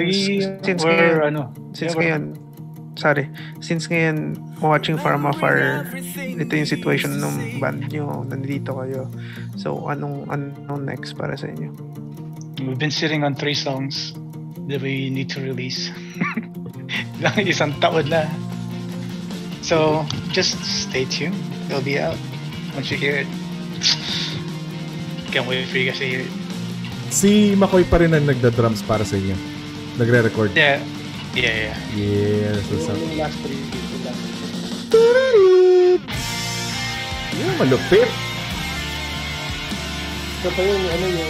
since ngayon watching from afar, ito yung situation ng band nyo, nandito kayo. So anong next para sa inyo? We've been sitting on 3 songs that we need to release. Isang taon na. So just stay tuned. It'll be out once you hear it. Can't wait for you guys to hear it. Si Makoy pa rin ang nagda-drums para sa inyo. Nagre-record. Yeah. Yes. Yung last 3. Yung malupit. So pa yung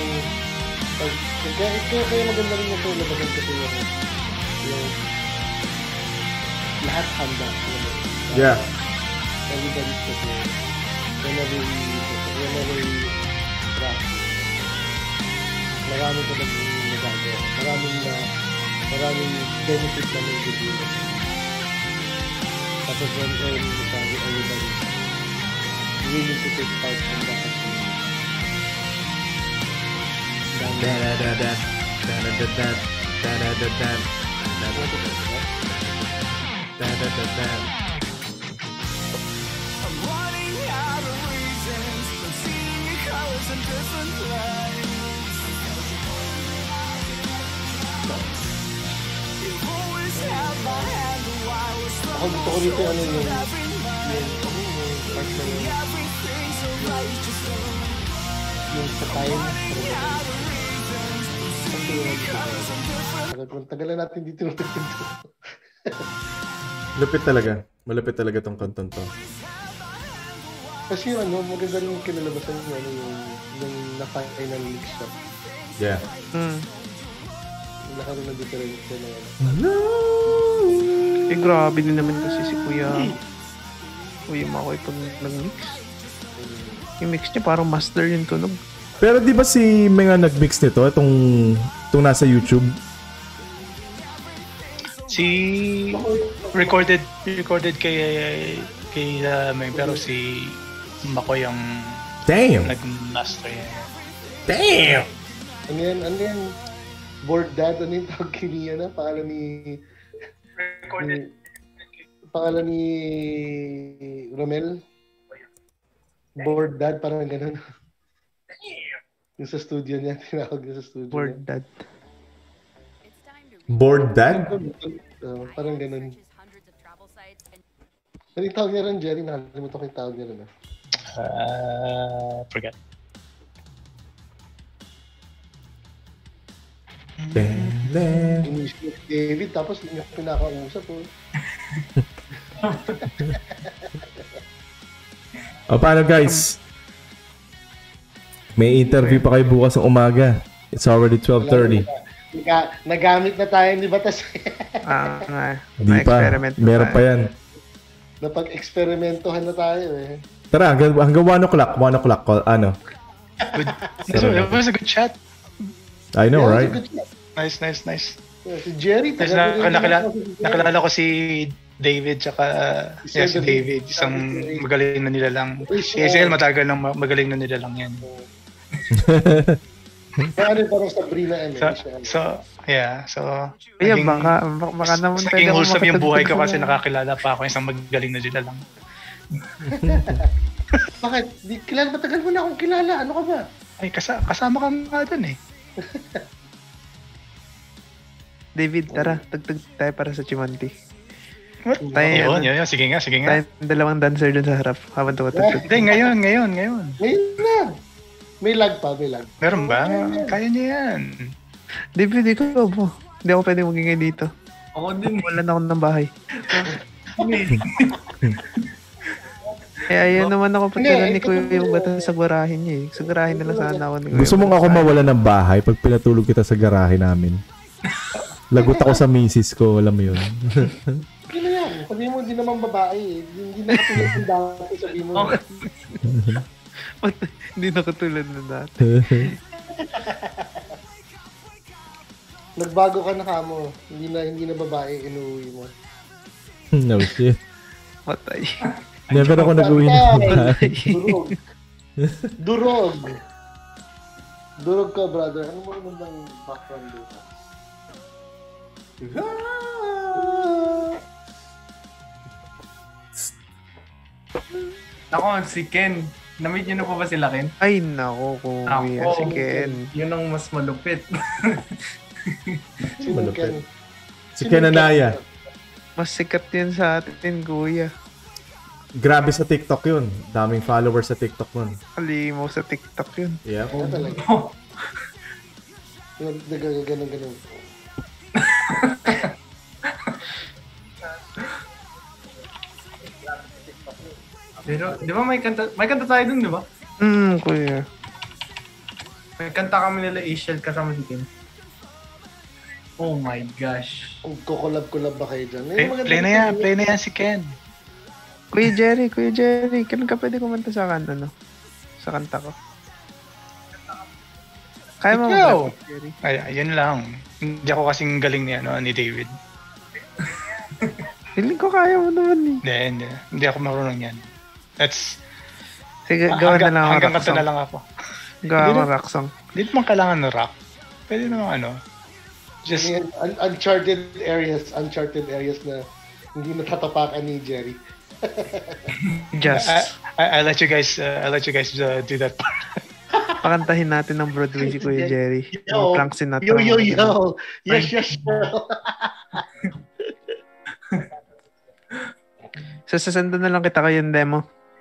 kaya maganda rin ito labasan kasi yung lahat handa. Yeah. Everybody's prepared. Whenever we practice. Marami pa nagagawa. Maraming benefit na may bibigyan. Tapos when everybody willing to take part in that activity. I'm running out of reasons. I'm seeing your colors in different lights. You've always held my hand while I was Ako gusto ko dito yung sa time. Tagalan natin dito. Malupit talaga tong kanton to. Kasi maganda rin yung kinalabasan yung na-final mix siya. Yeah. Nakaroon ng difference na grabe din naman kasi si Kuya Makoy pag nag-mix. Yung mix niya parang master yung tunog. Pero di ba si Menga nag-mix nito? Itong nasa YouTube? Si recorded kay Meng, pero si Makoy ang nag-master yan. Damn! Ano yan? Board Dad, ano yung tawag kiniya na? Pangalan ni Romel? Board Dad, parang ganun. Yung sa studio niya, tinawag niya sa studio Board niya. Dad. Board Dad? Parang ganun. Ano yung tawag niya rin, Jerry? Nakalimutan ko yung tawag niya rin. Forget. David, tapos hindi niya pinakausap. Paano guys? May interview pa kayo bukas ng umaga. It's already 12:30. Nagamit na tayo ni Batas. Di pa. Meron pa yan. Napag-eksperimentohan na tayo eh. Tara, hanggang 1 o'clock. 1 o'clock. Ano? It was a good chat. I know, right? Nice. Si Jerry, nakilala ko si David tsaka si David, isang magaling na nilalang. Si ACL matagal nang magaling na nilalang yan. Ano parang Sabrina and So, Kaya baka naman naging wholesome yung buhay ko kasi nakakilala pa ako isang magaling na dila lang. Bakit? Matagal mo na akong kilala. Ano ka ba? Ay, kasama ka nga dun eh. David, tara. Tagtag tayo para sa Chimonti. What? Yun. Sige nga. Tayo dalawang dancer dun sa harap. Habang tumatugtog. Hindi, ngayon. Ngayon na. May lag pa. Meron ba? Kaya niya yan. David, ikaw po. Hindi ako pwede magingay dito. Ako din. Wala na ako ng bahay. Ayun naman ako patira ni Kuya yung bata sa garahe niya eh. Sa garahe nila sana ako ni Kuya. Gusto mong ako mawala ng bahay pag pinatulog kita sa garahe namin? Lagot ako sa misis ko, alam mo yun. Ano yan? Sabi mo, hindi naman babae. Hindi na katulad ng dati, sabi mo. Hindi na katulad ng dati. Nagbago ka na kamo. Hindi na babae inuwi mo. No shit. Matay. Never ako nag-uwi ng babae. Durog ka, brother. Ano mo naman bang background dito? Ako, si Ken. Na-meet niyo na po ba sila, Ken? Ay, nako, Kuya. Si Ken. Yun ang mas malupit. Si Ken Anaya. Mas sikat yun sa atin, Kuya. Grabe sa TikTok yun. Daming followers sa TikTok nun. Halimaw sa TikTok yun. Yeah. Oo talaga. Ganun. Pero, di ba may kanta tayo dun, di ba? Kuya. May kanta kami nila Asian kasama si Ken. Oh my gosh. Kukulab-kulab ba kayo dyan? Play na yan si Ken. Kuya Jerry, kailan ka pwede kumanta sa sa kanta ko? Kaya mo ba, Jerry? Ay, yun lang. Hindi ako kasing galing ni David. Feeling ko kaya mo naman eh. Hindi ako marunong yan. Sige, gawa na lang ako hanggang kanta na lang ako. Gawa mo rock song. Hindi naman kailangan ng rock. Pwede naman just uncharted areas na hindi natatapakan ni Jerry. Just I let you guys do that part. Pakantahin natin ng Broadway si Kuya Jerry. Frank Sinatra. Yo. Yes. Sasasanda na lang kita kayo yung demo.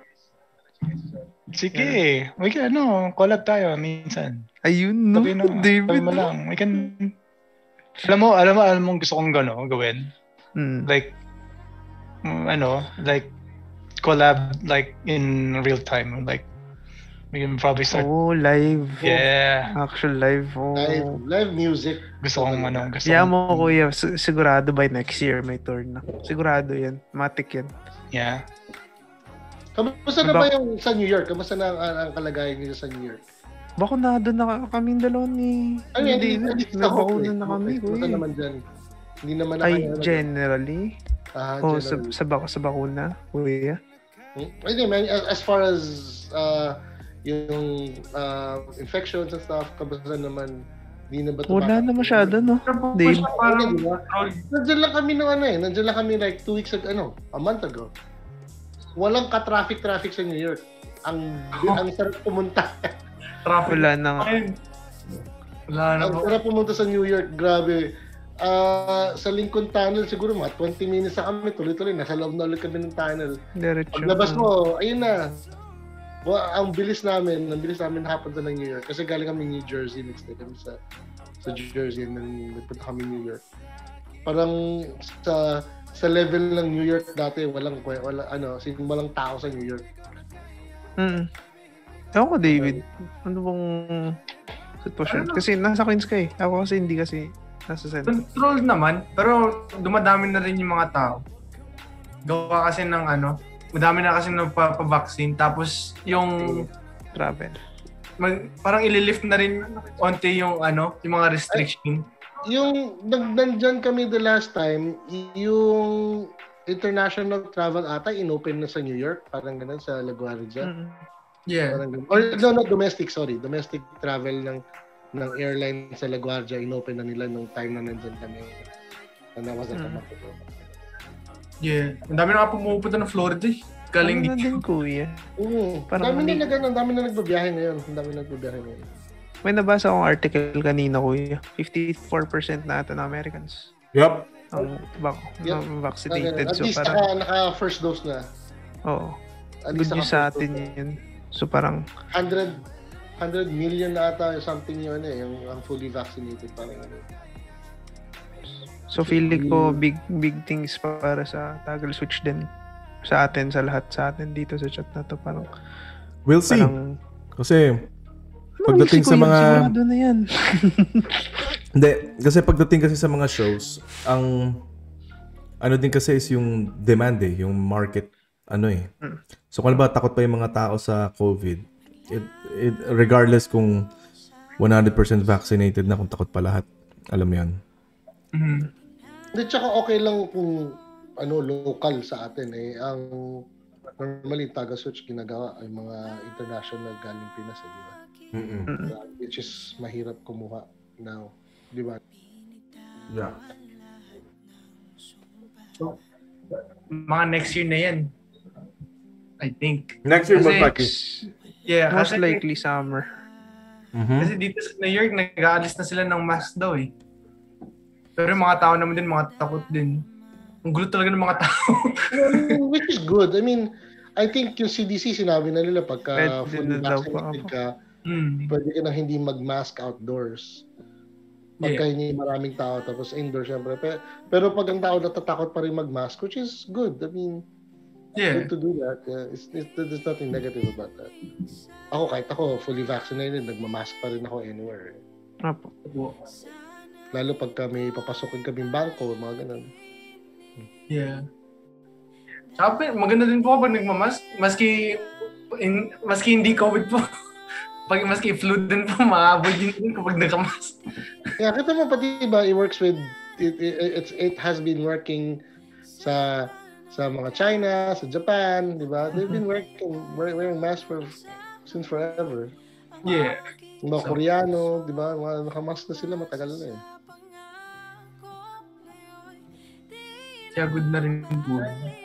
Sige. We can, collab tayo minsan. Ayun, no? David. Sabi mo lang. We can... Alam mo gusto kong gawin? Like, like, collab, like, in real time. Like, we can probably start... Oh, live. Yeah. Actual live. Oh. Live music. Gusto kong mo, Kuya. Sigurado by next year may tour na. Sigurado yan. Matik yan. Yeah. Kamusta na ba yung sa New York? Kamusta na ang kalagayan niyo sa New York? Bakunado na kaming dalawa ni David. Nabakuna na kami, Kuya. Kamusta naman dyan? Hindi naman na kayo. Generally? Sa bakuna, Kuya. I think, man, as far as yung infections and stuff, kamusta naman? Hindi na ba wala na masyado, no? Dave. Nandiyan lang kami Nandiyan lang kami like 2 weeks ago, a month ago. Walang ka-traffic sa New York. Ang sarap pumunta. Wala na nga. Ang sarap pumunta sa New York, grabe. Sa Lincoln Tunnel siguro mga 20 minutes na kami, tuloy-tuloy. Nasa loob na ulit kami ng tunnel. Paglabas mo, ayun na. Ang bilis namin nakapunta ng New York. Kasi galing kami New Jersey, next day kami sa Jersey, and then nagpunta kami New York. Parang sa level ng New York dati, walang tao sa New York. Ewan ko, David. Ano bang sitwasyon? Kasi nasa Queens ka eh. Ako kasi hindi kasi nasa center. Control naman, pero dumadami na rin yung mga tao. Gawa kasi ng madami na kasi nagpa-vaccine, tapos yung travel. Parang ililift na rin onti yung yung mga restriction. Yung nandyan kami the last time, yung international travel ata inopen na sa New York, parang ganun sa LaGuardia. Yeah. Or no, not domestic, sorry. Domestic travel ng airline sa LaGuardia, inopen na nila nung time na nandun kami. And that wasn't enough to go. Yeah. Ang dami na nga pumupunta ng Florida eh. Galing dito. Din, kuya. Oo. Ang dami na nagbabiyahe ngayon. May nabasa akong article kanina, kuya. 54% na ata ng Americans. Yup. Ang vaccinated. At least naka first dose na. Oo. Good news sa atin yun. So parang 100 million na ata something yun yung fully vaccinated parang So feeling ko big things para sa Toggle Switch din sa atin, sa lahat sa atin dito sa chat na to. Parang we'll see. Kasi pagdating sa mga sigurado na yan. Hindi, kasi pagdating kasi sa mga shows, ang ano din kasi is yung demand yung market So kung ba takot pa yung mga tao sa COVID, regardless kung 100% vaccinated na, kung takot pa lahat, alam mo yan. Tsaka okay lang kung local sa atin ang normally Toggle Switch ginagawa ay mga international galing Pinas, di ba? Which is mahirap kumuha now, di ba? Yeah. So, mga next year na yan. I think. Next year magpaki. Yeah, most likely summer. Kasi dito sa New York, nag-aalis na sila ng mask daw eh. Pero yung mga tao naman din, mga takot din. Ang gulo talaga ng mga tao. Which is good. I mean, I think yung CDC sinabi na nila pagka fully vaccinated ka, pwede ka na hindi mag-mask outdoors. Pagka hindi maraming tao, tapos indoor syempre. Pero pag ang tao natatakot pa rin mag-mask, which is good. I mean, good to do that. There's nothing negative about that. Kahit ako fully vaccinated, nagmamask pa rin ako anywhere. Apo. Lalo pagka may papasokin kaming bangko, mga ganun. Yeah. Saka maganda din po pag nagmamask. Maski hindi COVID po. Maski flu din po, ma-avoid din kapag nagkamask. Yeah, kita mo pati ba, it works with, it has been working sa mga China, sa Japan, di ba? They've been wearing masks since forever. Yeah. Yung mga Koreano, di ba? Nakamask na sila, matagal na eh. Kaya good na rin po.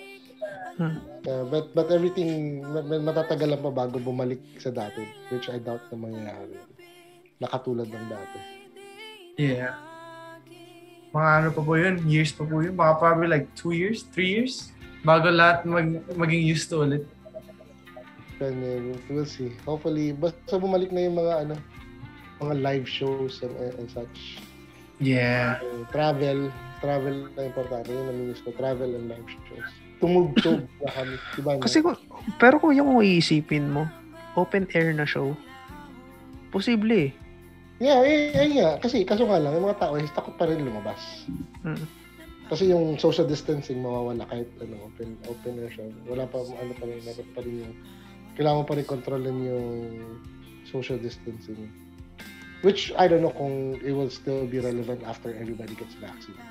But everything, matatagalan pa bago bumalik sa dati, which I doubt na mangyayari. Nakatulad ng dati. Yeah. Mga ano pa po yun? Years pa po yun? Baka probably like 2 years? 3 years? Bago lahat maging used to ulit. We'll see. Hopefully, basta bumalik na yung mga mga live shows and such. Yeah. Travel na importante. Yun namimiss ko. Travel and live shows. Tumugtog na kami. Diba? Kasi pero kung yung iisipin mo, open air na show, posible eh. Yeah. Kasi kaso nga lang, yung mga tao, takot pa rin lumabas. Kasi yung social distancing mawawala kahit open air siya. Wala pa pa rin yung kailangan pa rin kontrolin yung social distancing. Which I don't know kung it will still be relevant after everybody gets vaccinated.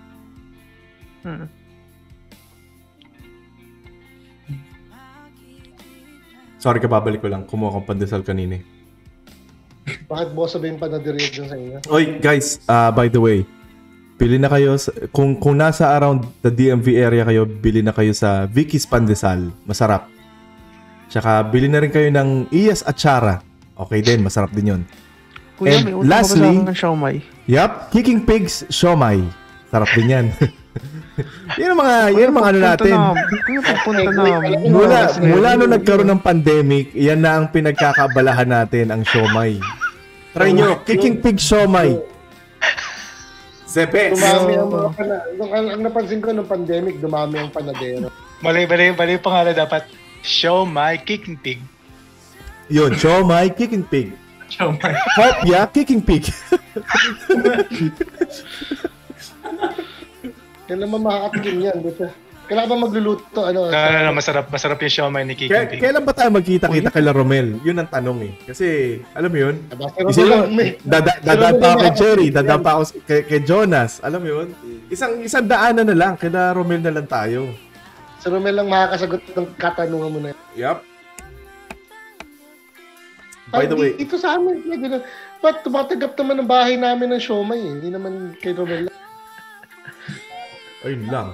Sorry ka, babalik ko lang. Kumuha akong pandesal kanina. Bakit mo sabihin pa na direct dyan sa inyo? Oy, guys, by the way, bili na kayo, kung nasa around the DMV area kayo, bili na kayo sa Vicky's Pandesal. Masarap. Tsaka, bili na rin kayo ng Iyas Achara. Okay din, masarap din yun. Kuya, and lastly, ng siomay. Yup, Kicking Pigs Siomay. Sarap din yan. Yan ang mga ano natin. Mula nung nagkaroon ng pandemic, yan na ang pinagkakabalahan natin, ang siomay. Try nyo, Kicking Pig Siomay. Zepes. Dumami ang napansin ko nung pandemic, dumami ang panadero. Mali yung pangalan dapat. Siomay Kicking Pig. Yun, Siomay Kicking Pig. Siomay. Hopya Kicking Pig. Kailan mo makakatikim yan? Kailan ba magluluto? Masarap yung siomay ni Kicking Pig. Kailan ba tayo magkita-kita kay La Romel? Yun ang tanong eh. Kasi, alam mo yun? Dadaan pa ako kay Jerry, dadaan pa ako kay Jonas. Alam mo yun? Isang daanan na lang. Kay La Romel na lang tayo. Si Romel lang makakasagot ng katanungan mo na yun. Yup. By the way, Ito sa amin, ba't tumatanggap naman ng bahay namin ng siomay eh. Hindi naman kay Romel. ayun lang.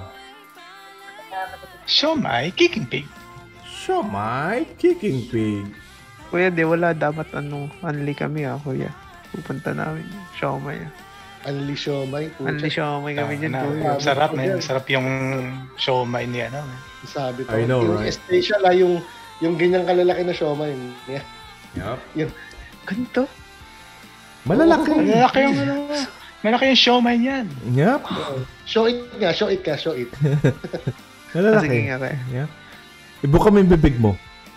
Siomay, kicking pig. Siomay, kicking pig. Kuya, di wala. Dapat unli kami kuya. Pupunta namin. Siomay. Unli siomay. Unli siomay kami dyan, kuya. Sarap na yun. Sarap yung siomay niya. Sabi ko. I know, yung right? special yung ganyang kalalaki na siomay. Yeah. Yup. Ganito? Malalaki. Malaki yung siomay niyan. Yup. Show it nga. Show it ka. Show it. Malalaki. Sige nga kaya. Yup. Ibuka mo yung bibig mo.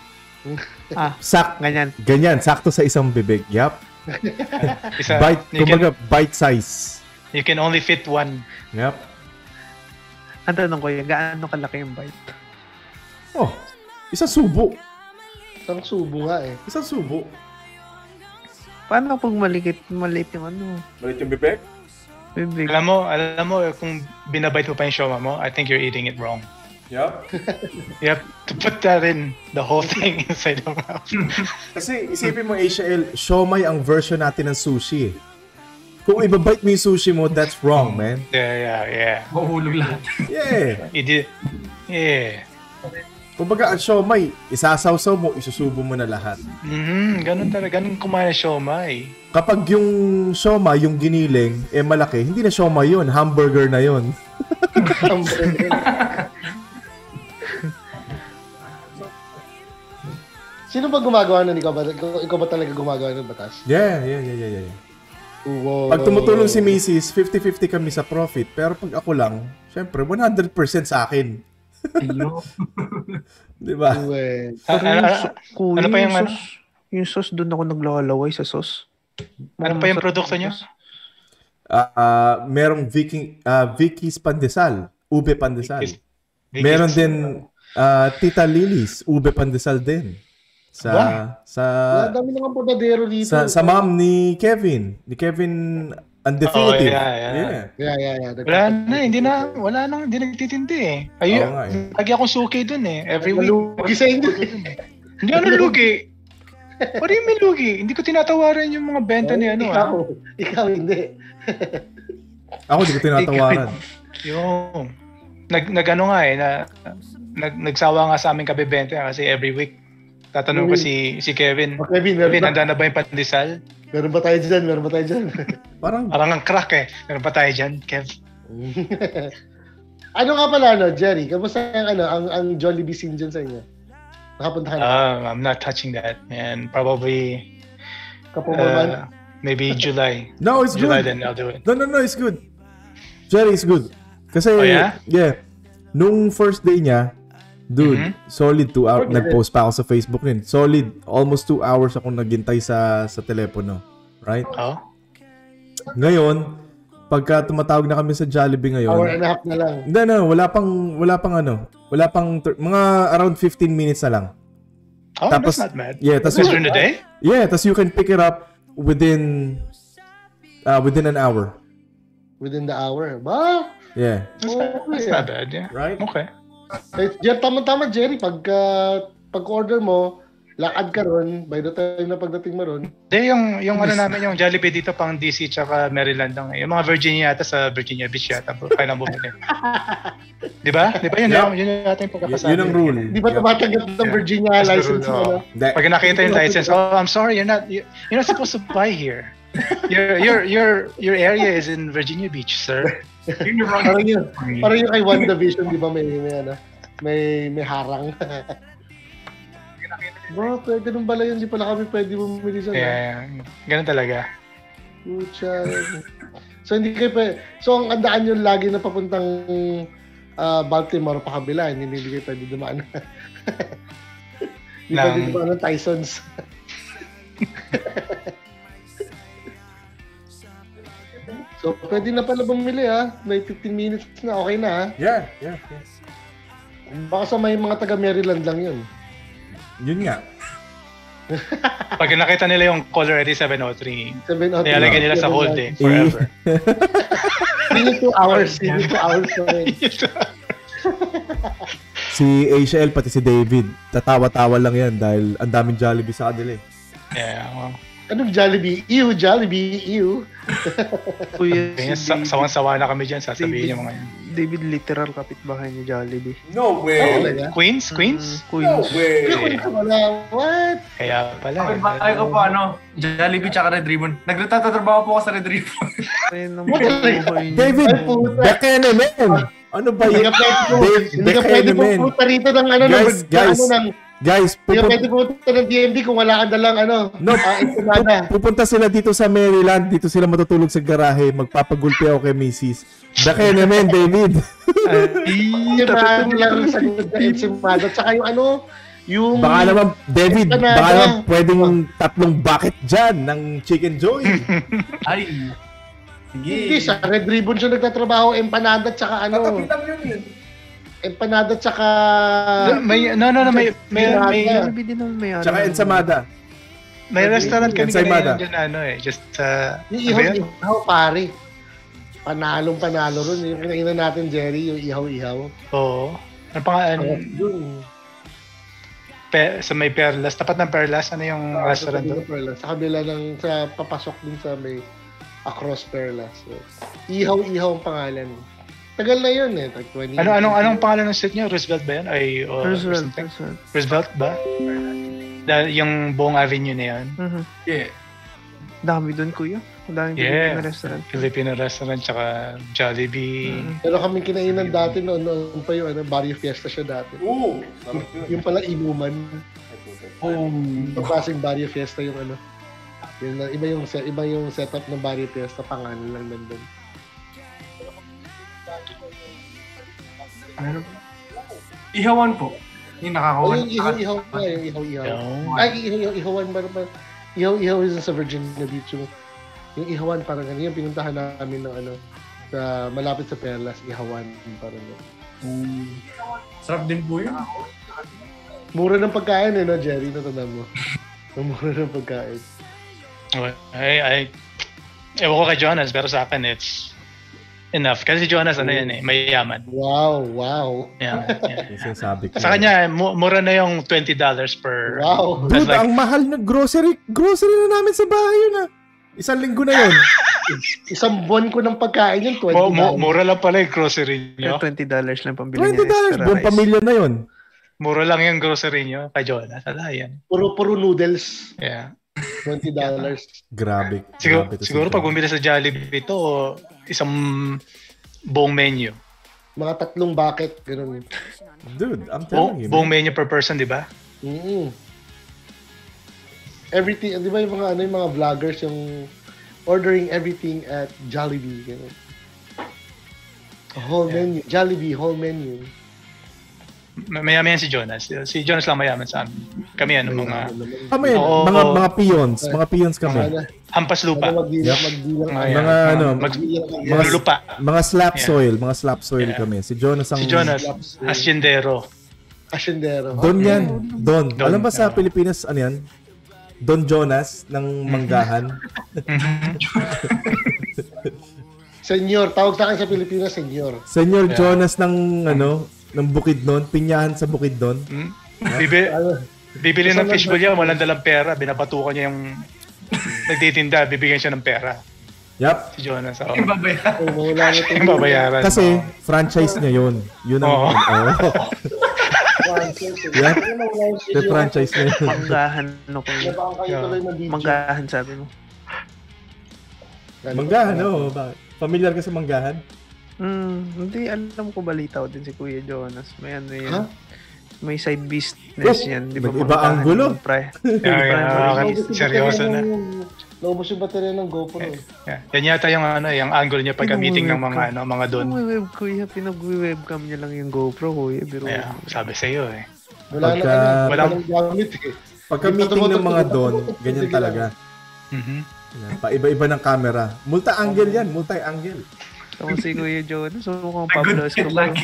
Ganyan, sakto sa isang bibig. Yup. Bite size. You can only fit one. Yup. Ang tanong ko yung gaano kalaki yung bite? Oh, isang subo. Isang subo nga eh. Isang subo. Paano pag maliit yung Maliit yung bibig? Bibig. Alam mo, kung binabite mo pa yung siomay mo, I think you're eating it wrong. Yup. You have to put that in, the whole thing inside the mouth. Kasi isipin mo, HL, siomay ang version natin ng sushi. Kung ibabite mo yung sushi mo, that's wrong, man. Yeah. Mahuhulog lahat. Yeah. Yeah. Kumbaga, ang siomay, isasawsaw mo, isusubo mo na lahat. Ganun talaga. Ganun kumain ng siomay. Kapag yung siomay, yung giniling, malaki, hindi na siomay yun, hamburger na yun. Sino ba gumagawa nun? Ikaw ba talaga gumagawa ng batas? Yeah. Wow. Pag tumutulong si Mrs., 50-50 kami sa profit. Pero pag ako lang, syempre, 100% sa akin. Diba? Ano pa yung yung sauce, doon ako naglalaway sa sauce. Ano pa yung produkto niyo? Merong Vicky's Pandesal, ube pandesal. Meron din Tita Lily's, ube pandesal din. Dami ng podadero dito. Sa mom ni Kevin Undefinitive. Yeah. Wala na, hindi nagtitindi eh. Lagi akong suki dun eh. Every week. Lugi sa inyo. Hindi ako lugi. What do you mean lugi? Hindi ko tinatawaran yung mga benta ni Ikaw hindi. Ako di ko tinatawaran. Yung nagsawa nga sa aming kabibenta kasi every week tatanong ko si Kevin. Kevin, handa na ba yung pandesal? Meron ba tayo dyan? Parang ang crack eh. Meron pa tayo dyan, Kev. Ano nga pala, Jerry? Kamusta ang Jollibee scene dyan sa inyo? Nakapunta ka na? I'm not touching that, man. Probably Kapumaman? maybe July. No, it's July, good. then I'll do it. No, it's good. Jerry, it's good. Kasi, yeah. Nung first day niya, dude, solid 2 hours. Nag-post pa ako sa Facebook rin. Solid, almost 2 hours ako naghintay sa telepono. Right? Oh? Ngayon, pagka tumatawag na kami sa Jollibee ngayon. Hour and a half na lang. No, wala pang mga around 15 minutes na lang. Oh, tapos, that's not bad. Yeah, during the day? Yeah, tas you can pick it up within an hour. Within the hour? Ba? Yeah. That's not bad, yeah. Right? Okay. Tama, Jerry. Pag-order mo, lakad ka ron, by the time na pagdating mo ron. Hindi, yung namin, yung Jollibee dito pang DC tsaka Maryland lang. Yung mga Virginia yata sa Virginia Beach yata. Kaya nang bumili. Di ba? Yun yata yung pagkakasabi. Yun ang rule. Di ba tumatanggap ng Virginia license mo? Pag nakita yung license, I'm sorry, you're not supposed to buy here. Your area is in Virginia Beach, sir. Parang yung kay WandaVision, di ba may harang. Bro, pwede nung bala yun, di pala kami pwede bumili dyan. Yeah, ganun talaga. Pucha. So hindi kayo so ang andaan yun lagi na papuntang Baltimore pa kabila, hindi kayo pwede dumaan. Hindi pwede dumaan ng Tysons. So, pwede na pala bumili May 15 minutes na, okay na Yeah. Baka sa may mga taga Maryland lang yun. Yun nga. Pag nakita nila yung caller ID 703, nilalagay nila sa hold forever. Hindi 2 hours. Si HL pati si David, tatawa-tawa lang yan dahil ang daming Jollibee sa kanila Yeah, well. Anong Jollibee? Ew, Jollibee, ew. Kuya, sawan-sawa na kami dyan, sasabihin yung mga yan. David literal kapitbahay ni Jollibee. No way! Queens? No way! What? Kaya pala. Kapitbahay ko po, Jollibee tsaka Red Ribbon. Nagtatrabaho po ako sa Red Ribbon. David, baka naman! Ano ba yun? Hindi ka pwede pupunta rito ng Guys, hindi ka pwede pupunta ng DMD kung wala ka dalang pupunta sila dito sa Maryland, dito sila matutulog sa garahe, magpapagulpi ako kay Mrs. Baka naman, David. Lang sa Ensenada. Tsaka yung baka naman, David, baka naman pwedeng 3 bucket dyan ng Chicken Joy. Ay. Hindi, sa Red Ribbon siya nagtatrabaho, empanada tsaka empanada tsaka may tsaka ensamada. May restaurant kami ensamada. Just ihaw pare. Panalo ron. Yung kinainan natin, Jerry, yung ihaw-ihaw. Oo. Ano pangalan? Sa may Perlas. Tapat ng Perlas, ano yung restaurant doon? Sa kabila sa papasok din sa may Across Perlas. So, ihaw-ihaw ang pangalan. Tagal na yun eh. Like 20 anong pangalan ng street niyo? Roosevelt ba yun? Roosevelt ba? Yung buong avenue na yun? Yeah. Dami doon, kuya. Dami Filipino restaurant. Filipino restaurant tsaka Jollibee. Pero kami kinainan dati noon pa yung Barrio Fiesta siya dati. Oo! Yung pala inuman. Yung klaseng Barrio Fiesta yung iba yung setup ng Barrio Fiesta, pangalan lang nandun. Ihawan po. Yung nakakawan. Yung ihaw. Ay, ihawan ba? Ihaw is sa Virginia Beach. Yung ihawan parang yung pinuntahan namin ng sa malapit sa Perlas, ihawan parang Sarap din po yun. Mura ng pagkain Jerry, natandaan mo. Mura ng pagkain. Ewan ko kay Jonas, pero sa akin it's enough. Kasi si Jonas, mayayaman. Wow. Yeah. Sabi ko. Sa kanya, mura na yung $20 per... Wow. Dude, ang mahal na grocery na namin sa bahay yun 1 linggo na yun. Isang buwan ko ng pagkain yun, $20. Mura lang pala yung grocery nyo. $20 lang pambili $20, buong pamilya na yun. Mura lang yung grocery nyo kay Jonas. Yan. Puro noodles. Yeah. $20. Grabe. Siguro pag bumili sa Jollibee ito, isang buong menu. Mga 3 bucket, gano'n. Dude, I'm telling you. Buong menu per person, di ba? Everything, di ba yung mga vloggers yung ordering everything at Jollibee, gano'n. Whole menu. Jollibee, whole menu. Mayaman si Jonas. Si Jonas lang mayaman sa amin. Kami mga peons. Mga peons kami. Hampas lupa. Mga lupa. Mga slap soil. Mga slap soil kami. Si Jonas asyendero. Don yan. Don. Alam ba sa Pilipinas, yan? Don Jonas ng Manggahan. Senyor. Tawag sa akin sa Pilipinas, senyor. Senyor Jonas ng ng Bukidnon, pinyahan sa Bukidnon. Bibili ng fishbowl niya, walang dalang pera, binabatukan niya yung nagtitinda, bibigyan siya ng pera. Yep. Si Jonas. Yung babayaran. Kasi franchise niya yun. Yun ang Yep. The franchise niya. Manggahan sabi mo. Manggahan, familiar ka sa Manggahan? Hindi, alam ko balita ko din si Kuya Jonas. May yan. May side business yan. Di ba? Iba ang gulo. Seryoso na. Naubos yung baterya ng GoPro. Yan yata yung angle niya pagka meeting ng mga doon. Pinag-webcam niya lang yung GoPro, Kuya. Sabi sa'yo Walang gamit Pagka meeting ng mga doon, ganyan talaga. Paiba-iba ng camera. Multi-angle yan. Multi-angle. Ako si Kuya Jonas, mukhang Pablo Escobar.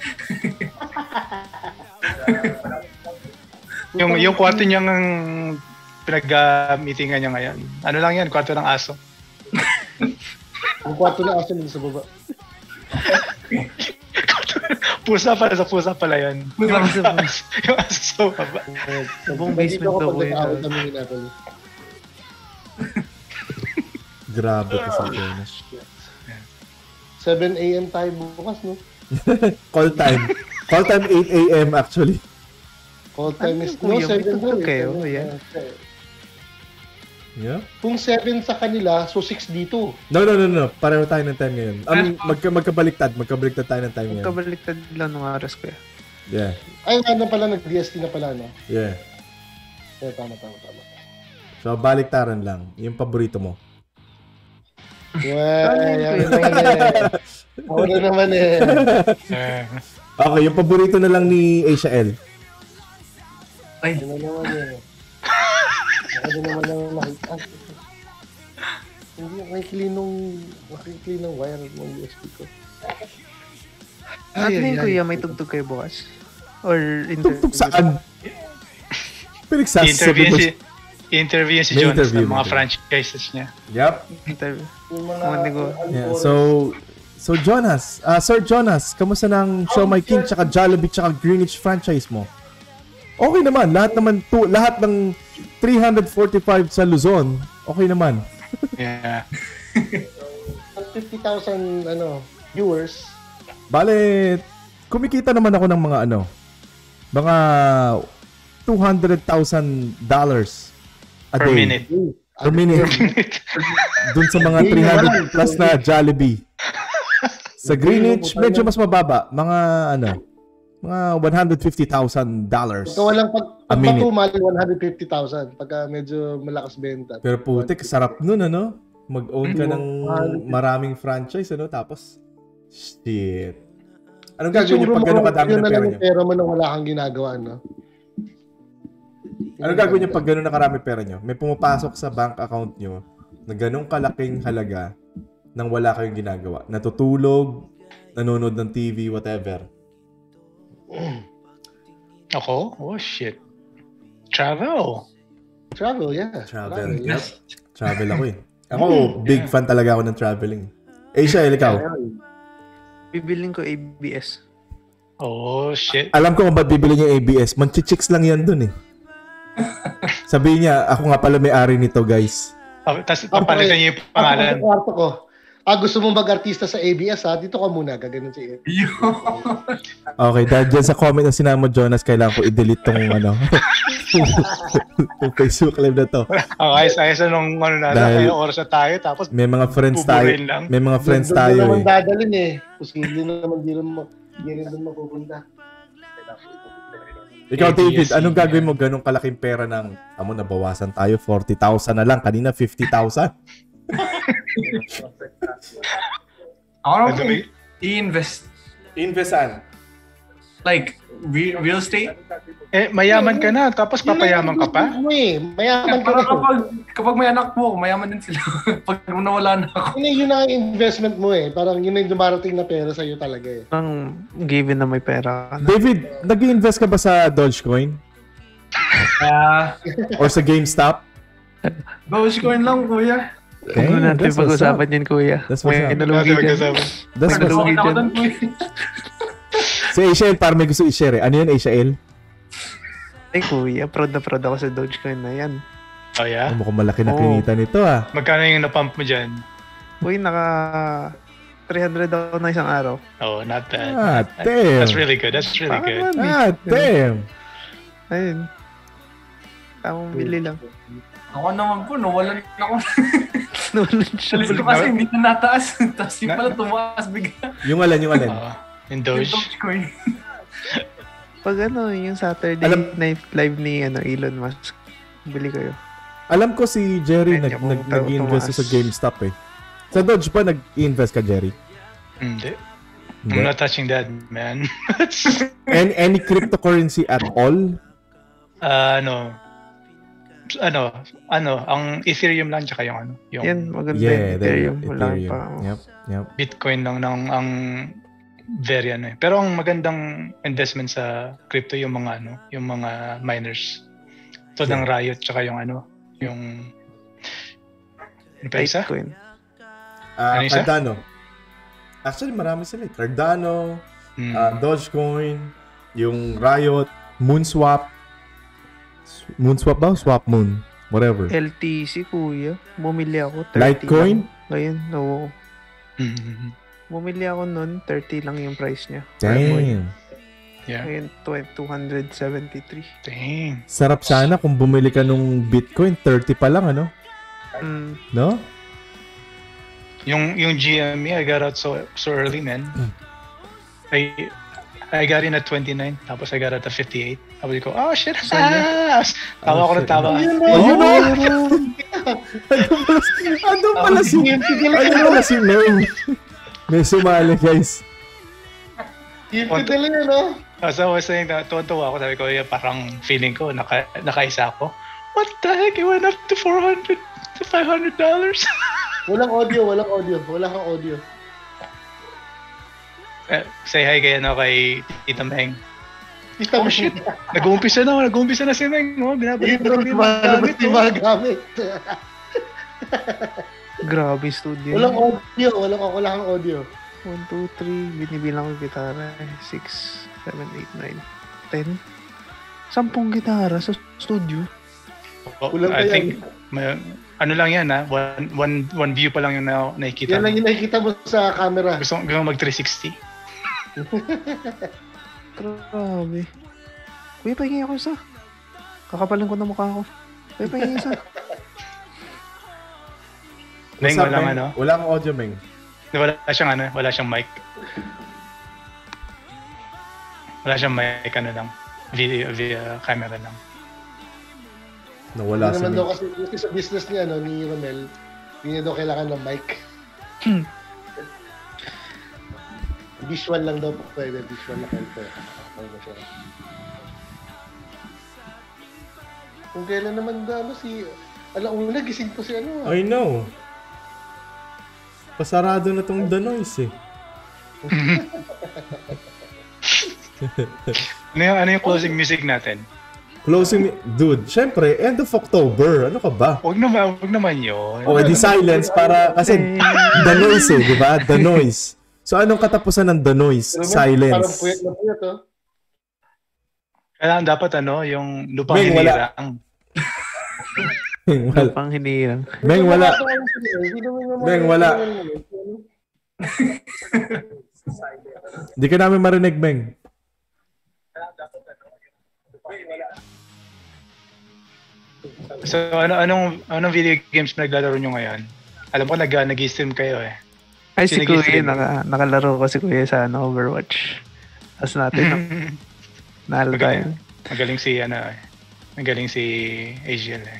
yung kwarto niyang pinag-meetingan niya ngayon. Ano lang yan? Kwarto ng aso. Yung kwarto ng aso din sa baba. Pusa pala yan. Yung aso sa baba. Buong basement daw ko yun. Grabe kasi Jonas. 7 a.m. tayo bukas, no? Call time. Call time 8 a.m. actually. Call time is no, 7 kayo. Yeah. Yeah? Kung 7 sa kanila, so 6 dito. No. Pareho tayo ng time ngayon. Magkabaliktad tayo ng time ngayon. Magkabaliktad lang ng oras ko. Yeah. Ay, ano pala, nag-DST na pala, no? Yeah. Yeah, tama. So, baliktaran lang. Yung paborito mo. Ako na naman eh. Okay, yung paborito na lang ni Asia L. Ay. Ano naman eh. Ako na naman ang nakita. Hindi nakikli ng wire ng USB ko. Ano yung kuya, may tugtog kayo bukas? Or tugtog saan? Pinagsasabi interview si Jonas ng mga franchises niya. Yep. Interview. Yeah, so Jonas, Sir Jonas, kamusta ng Show My King tsaka Jollibee tsaka Greenwich franchise mo? Okay naman, lahat ng 345 sa Luzon, okay naman. Yeah. 50,000 viewers. Bale, kumikita naman ako ng mga $200,000 a per day. Minute. Per minute. Dun sa mga 300 plus na Jollibee. Sa Greenwich, medyo mas mababa. Mga $150,000 Pag matumal, 150,000. Pagka medyo malakas benta. Pero putik, sarap nun, mag-own ka ng maraming franchise, tapos, shit. Anong gagawin niyo pag gano'n kadami ng pera niyo? Pera mo nang wala kang ginagawa, no? Anong gagawin niyo pag gano'n na karami pera niyo? May pumapasok sa bank account niyo na gano'ng kalaking halaga nang wala kayong ginagawa. Natutulog, nanonood ng TV, whatever. Ako? Oh, shit. Travel, yeah. Travel. Yep. Travel ako eh. Ako, big fan talaga ako ng traveling. Asia, ikaw? Bibiling ko ABS. Oh, shit. Alam ko kung ba't bibiling yung ABS. Manchichicks lang yan dun eh. Sabihin niya, ako nga pala may-ari nito, guys. Tapos papalitan niya yung pangalan. Kwarto ko. Gusto mong mag-artista sa ABS, dito ka muna. Gaganon siya. Okay, dahil dyan sa comment na sinama Jonas, kailangan ko i-delete tong itong Facebook live na to. Ayos nung natin, oras na tayo, tapos may mga friends tayo. May mga friends tayo naman dadalhin eh. Posible naman di rin doon mapupunta. Ikaw, David, anong gagawin mo ganong kalaking pera ng, nabawasan tayo, 40,000 na lang. Kanina, 50,000. Ako naman i-invest. Investan? Like, real estate? Mayaman ka na, tapos papayaman ka pa? Mayaman ka na. Kapag may anak mo, mayaman din sila. Pag nawala na ako. Yun ang investment mo eh. Parang yun yung dumarating na pera sa'yo talaga eh. Ang given na may pera ka na. David, nag-i-invest ka ba sa Dogecoin? Or sa GameStop? Dogecoin lang, kuya. Okay, ano natin pag-usapan yun, kuya? That's what's up. That's what's up. Si Asia, parang may gusto i-share eh. Ano yun, Asia L? Ay, kuya, proud na proud ako sa Dogecoin na yan. Oh, yeah? Mukhang malaki na kinita nito ah. Magkano yung napump mo dyan? Uy, naka 300 ako na isang araw. Oh, not bad. Ah, damn. That's really good. Ah, damn. Ayun. Tamang bili lang. Ako naman po, nawalan ako. Nawalan siya. Alis ko kasi hindi na nataas. Tapos yung pala tumaas bigla. Yung alin? Yung Doge. Dogecoin. Pag yung Saturday Night Live ni Elon Musk, bili kayo. Alam ko si Jerry nag-invest sa GameStop eh. Sa Doge pa nag-invest ka, Jerry? Hindi. I'm not touching that, man. Any cryptocurrency at all? Ang Ethereum lang tsaka yung yan, maganda yung Ethereum. Yep. Bitcoin lang ang very Pero ang magandang investment sa crypto yung mga miners. So ng Riot tsaka yung Bitcoin. Cardano. Actually, marami sila. Cardano, Dogecoin, yung Riot, Moonswap. Moonswap ba? Swap Moon. Whatever. LTC, kuya. Bumili ako. 30 Litecoin? Lang. Ngayon, no. Bumili ako nun, 30 lang yung price niya. Damn. Yeah. Ngayon, 273. Dang. Sarap sana kung bumili ka nung Bitcoin, 30 pa lang, ano? No? Yung GME, I got out so early, man. I got in at 29, tapos I got out at 58. Tapos ko, oh shit, tawa ko ng tawa. Andun pala si Meng. May sumali, guys. Infidel yun, no? So I was saying, tuwa ako, sabi ko, parang feeling ko, nakaisa ako. What the heck? It went up to $400 to $500. Walang audio. Wala kang audio. Say hi kay Tita Meng. Oh shit! Nag-uumpisa na si Meng. Binabalik na yung mga gamit. Grabe studio. Wala kang audio. 1, 2, 3. Binibilang ko gitara. 6, 7, 8, 9, 10. 10 gitara sa studio. I think, ano lang yan ha? One view pa lang yung nakikita. Yan lang yung nakikita mo sa camera. Gusto mag 360. Grabe. Kuya, pahingin ako isa. Kakapalan ko na mukha ko. Kuya, pahingin isa. Meng, walang ano? Wala kang audio, Meng. Wala siyang mic. Wala siyang mic, lang. Via camera lang. Nawala naman daw kasi sa business niya, ni Romel, hindi niya daw kailangan ng mic. Visual lang daw pwede. Visual na pwede. Kung kailan naman alauna gising po si ano. I know. Pasarado na tong Danois eh. Ano yung closing music natin? Dude, syempre, end of October. Ano ka ba? Wag naman yun. O, di silence para, kasi the noise di ba? The noise. So, anong katapusan ng the noise? Silence. Parang puyat na puyat, oh. Kailangan dapat, yung lupang hinirang. Lupang hinirang. Meng, wala. Meng, wala. Di ka namin marinig, Meng. So anong video games naglalaro nyo ngayon? Alam ko nag-stream kayo eh. Ay si Kuya, nakalaro ko si Kuya sa Overwatch. As natin nalo tayo. Magaling si Asian eh.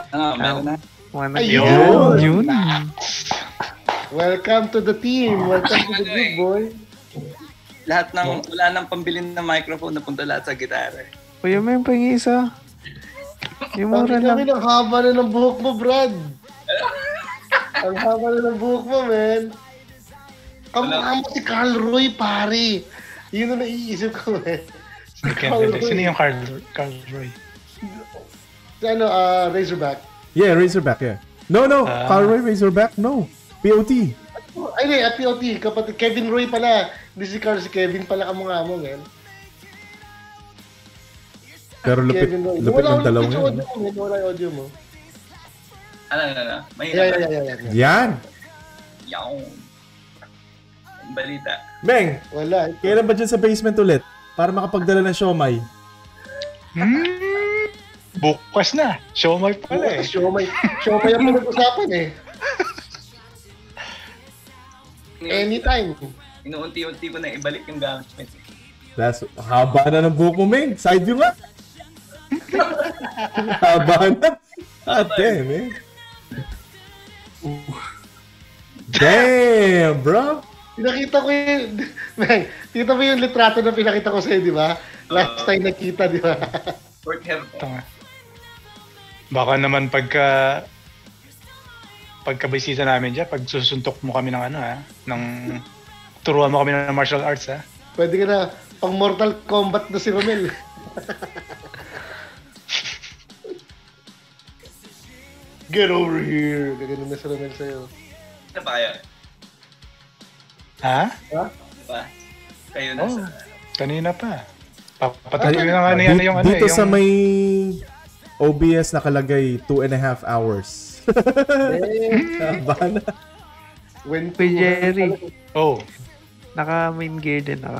Yun. Welcome to the team. Welcome to the group, boy. Wala nang pambilin na microphone, napunta lahat sa gitara. Kuya, may pang-isa. Yung mura lang. Ang haba na ng buhok mo, Brad. Ang haba na ng buhok mo, man. Kamukha mo si Carl Roy, pare. Yun ang naiisip ko, man. Sino yung Carl Roy? Razorback. Yeah, Razorback, yeah. No. Carl Roy, Razorback, no. POT. Ay, hindi. POT. Kapatid, Kevin Roy pala. Hindi si Carl, si Kevin pala kamukha mo, man. Pero lupit ng dalawang yun. Wala yung audio mo. Ano? Yeah. Yan. Ang balita. Meng, wala. Kailan ba dyan sa basement ulit? Para makapagdala ng siomay. Bukas na. Siomay pala eh. Siomay ang pinag-usapan eh. Anytime. Inuunti-unti ko na ibalik yung gamit. Haba na ng buhok mo, Meng. Side view nga. Haba na. Damn, man. Damn, bro. Pinakita ko Tita mo yung litrato na pinakita ko sa'yo, di ba? Last time nakita, di ba? Short hair. Baka naman pagkabisita namin dyan, pag susuntok mo kami ng turuan mo kami ng martial arts, ha? Pwede ka na, pang Mortal Kombat na si Romel. Get over here. Gaganon na si Romel sa'yo. Ano ba kayo? Ha? Ba? Kayo na sa... Kanina pa. Papatuloy na nga yung dito sa may OBS nakalagay 2.5 hours. Tama na. When Jerry. Oh. Naka main gear din ako.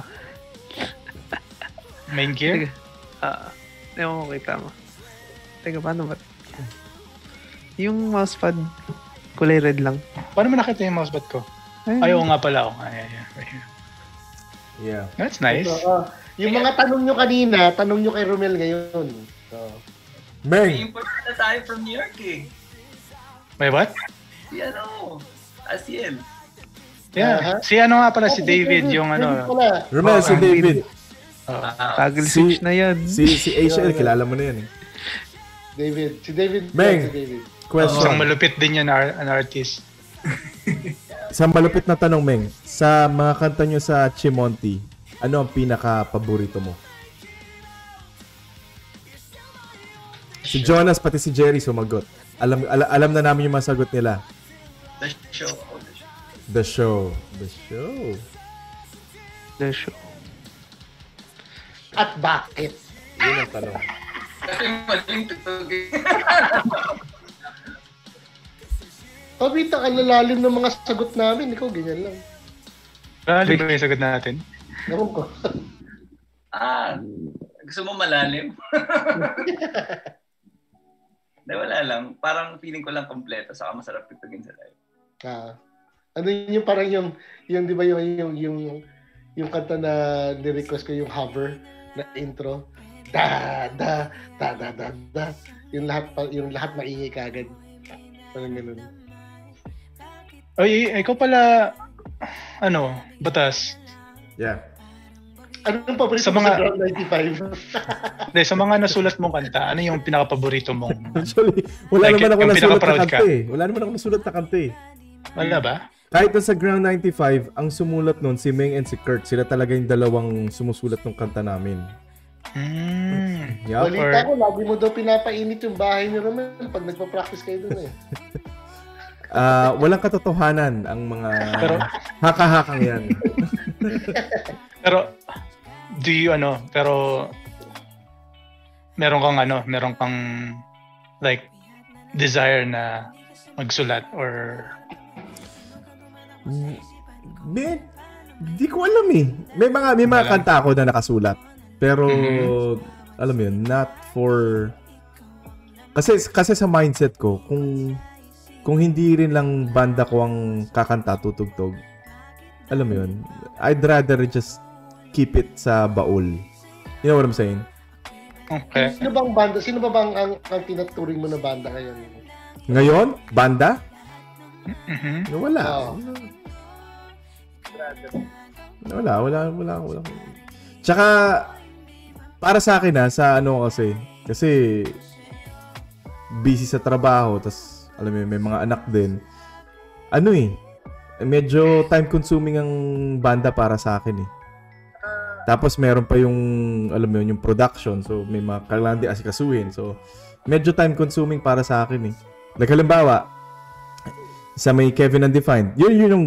Main gear? Ewan ko kita mo. Teka, paano ba? Yung mousepad, kulay red lang. Paano mo nakita yung mousepad ko? Ayaw nga pala. Right here. Yeah. That's nice. Yung mga tanong nyo kanina, tanong nyo kay Romel ngayon. Meng! Import na tayo from New York eh. May what? Si Asiel. Yeah. Si ano nga pala, si David, yung ano. Romel, si David. Toggle switch na yan. Si HL, kilala mo na yan eh. Si David. Meng, question. Isang malupit din yan, an artist. Isang malupit na tanong, Meng. Sa mga kanta nyo sa Chimonti, ano ang pinaka-paborito mo? Si Jonas pati si Jerry sumagot. Alam na namin yung masagot nila. The show. At bakit? Yun ang tanong. Kasi maling tutugin. Pabita ka lalalim ng mga sagot namin. Ikaw, ganyan lang. Lalim ba yung sagot natin? Naman ko. Gusto mo malalim? Hindi, wala lang. Parang feeling ko lang kompleto. Saka masarap tutugin sa live. Ano yun yung parang yung di ba yung kanta na ni-request ko yung hover na intro. Da. Yung lahat maingay kagad. Parang ganun. Oy, ikaw pala Batas. Yeah. Anong paborito sa mga Ground 95? Sa mga nasulat mong kanta, ano yung pinaka-paborito mong? Actually, wala naman ako nasulat na kanta eh. Wala naman ako nasulat na kanta eh. Wala ba? Kahit sa Ground 95, ang sumulat nun si Meng and si Kurt. Sila talaga yung dalawang sumusulat ng kanta namin. Balita ko, lagi mo daw pinapainit yung bahay ni Romel pag nagpa-practice kayo dun eh. Walang katotohanan ang mga haka-hakang yan. Pero meron kang like desire na magsulat or di ko alam eh. May mga kanta ako na nakasulat. Pero alam mo yun, not for kasi sa mindset ko, kung hindi rin lang banda ko ang kakanta, tutugtog, alam mo yun, I'd rather just keep it sa baul. You know what I'm saying? Okay. Sino bang banda? Sino ba bang ang tinaturing mo na banda ngayon? Ngayon? Banda? Wala. Wala. Tsaka, para sa akin sa kasi busy sa trabaho, tas alam mo may mga anak din. Medyo time consuming ang banda para sa akin eh. Tapos meron pa yung yung production, so may mga kailangan din asikasuhin. So medyo time consuming para sa akin eh. Like halimbawa, sa may Kevin Undefined, yun yung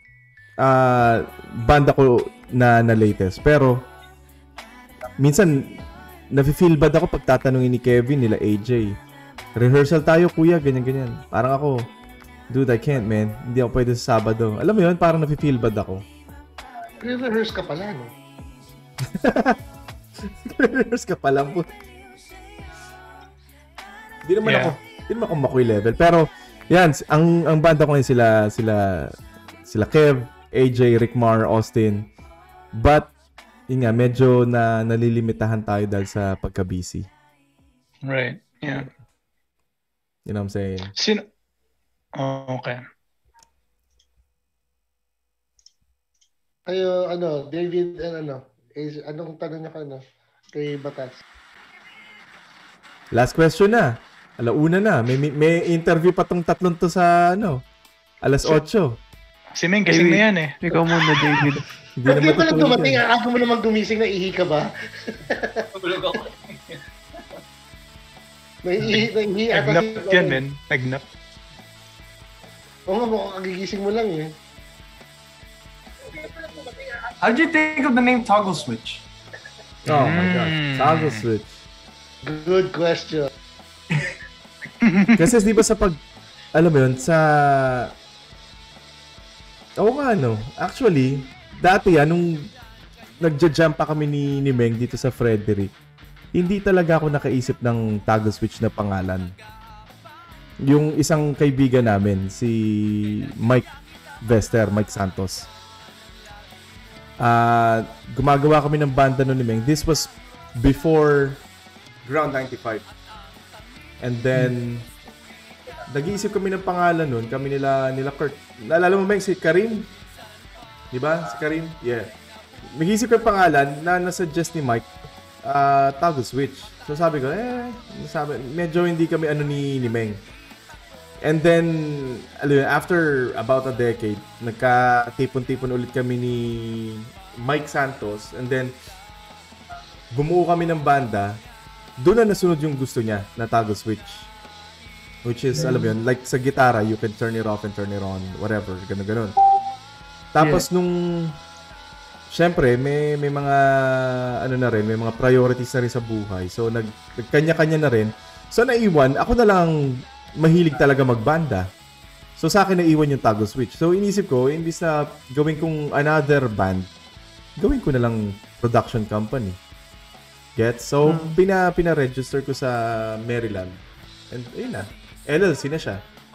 banda ko na latest. Pero minsan nafe-feel bad ako pag tatanungin ni Kevin, nila AJ. Rehearsal tayo kuya, ganyan. Parang ako, dude, I can't man. Hindi ako pwede sa Sabado. Alam mo yun, parang nafe-feel bad ako. Rehearse ka pala, no? Rehearse ka pala po. Hindi naman ako makoy level. Pero, yan, ang banda ko ngayon sila Kev, AJ, Rickmar, Austin. But, yun nga, medyo nalilimitahan tayo dahil sa pagka-busy. Right, yeah. You know what I'm saying? Okay. David and anong tanong niya kay Batas? Last question na. Alauna na. May interview pa tong tatlong to sa 8:00. Si Meng kasi na yan eh. Ikaw muna, David. Hindi pa lang dumating. Ako mo naman gumising na ihi ka ba? Pagulog ako. Nagnap yan, men. Nagnap. Oo nga, mukhang kagigising mo lang eh. How did you think of the name Toggle Switch? Oh my God. Toggle Switch. Good question. Kasi di ba sa alam mo yun, actually, dati nung nagja-jump pa kami ni Meng dito sa Frederick, hindi talaga ako nakaisip ng toggle switch na pangalan. Yung isang kaibigan namin, si Mike Santos. Gumagawa kami ng banda nun ni Meng. This was before Ground 95. And then, nag-iisip kami ng pangalan nun. Kami nila Kurt. Naalala mo Meng, si Karim? Diba? Si Karim? Yeah. Nag-iisip ng pangalan na nasuggest ni Mike, toggle switch. So sabi ko, medyo hindi kami ni Meng. And then, after about a decade, nagka-tipon-tipon ulit kami ni Mike Santos. And then, bumuo kami ng banda. Doon na nasunod yung gusto niya na toggle switch. Which is, alam mo yun, like sa gitara, you can turn it off and turn it on, whatever, ganun. Tapos nung, syempre, may mga, may mga priorities na rin sa buhay. So, nagkanya-kanya na rin. So, naiwan, ako na lang mahilig talaga magbanda. So, sa akin naiwan yung toggle switch. So, inisip ko, imbis na gawin kong another band, gawin ko na lang production company. Get? So, pina-register ko sa Maryland. And, ayun na. LLC na siya.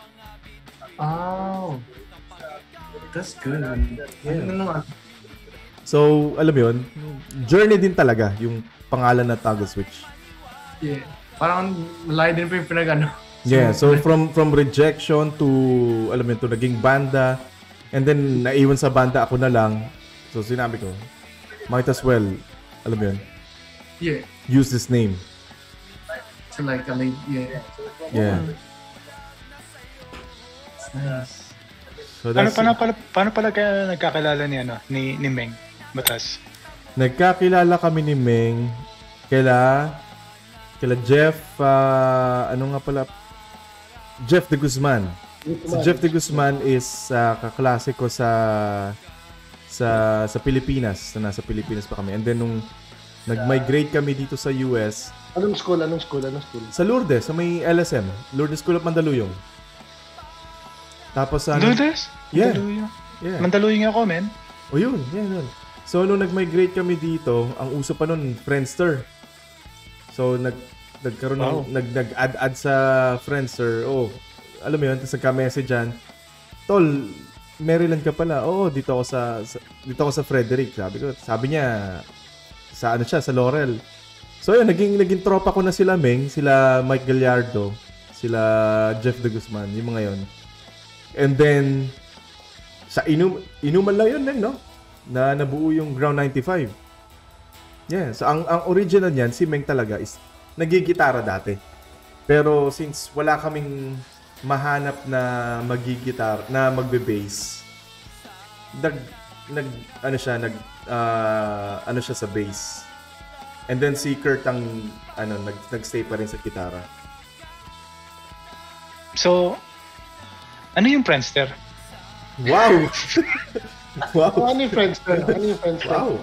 Oh. That's good. Yeah. So, alam mo yun, journey din talaga yung pangalan na toggle switch. Yeah. Parang malayo din pa yung pinag-ano. Yeah, so from rejection to, alam mo yun, to naging banda. And then, naiwan sa banda, ako na lang. So, sinabi ko, might as well, alam mo yun, use this name. So, like, yeah. Yeah. It's nice. So paano pala kaya nagkakilala ni Meng Batas? Nagkakilala kami ni Meng kaila Jeff, Jeff de Guzman. Si Jeff de Guzman is kaklase ko sa Pilipinas. Nasa Pilipinas pa kami. And then nung nag-migrate kami dito sa US. Anong school? Sa Lourdes, sa may LSM. Lourdes School of Mandaluyong. Tapos Lourdes? Yeah. Mandaluyong ako, men. O yun. So nung nag-migrate kami dito, ang uso pa nun, Friendster. So nagkaroon nag-add sa Friendster. Oh, alam mo yun, tapos nagka-messagean. Tol, Maryland ka pala. Oo, dito ako sa Frederick. Sabi niya sa sa Laurel. So yun, naging tropa ko na sila Meng, sila Mike Gallardo, sila Jeff de Guzman, yung mga yun. And then sa inuman lang yun, Meng, no? Na nabuo yung Ground 95. Yeah, so ang original niyan si Meng talaga is nagigitara dati. Pero since wala kaming mahanap na magigitar, na magbe-bass, ano siya sa bass. And then si Kurt ang nagstay pa rin sa gitara. So, ano yung Friendster? Wow! Wow! Ano yung Friendster? Wow,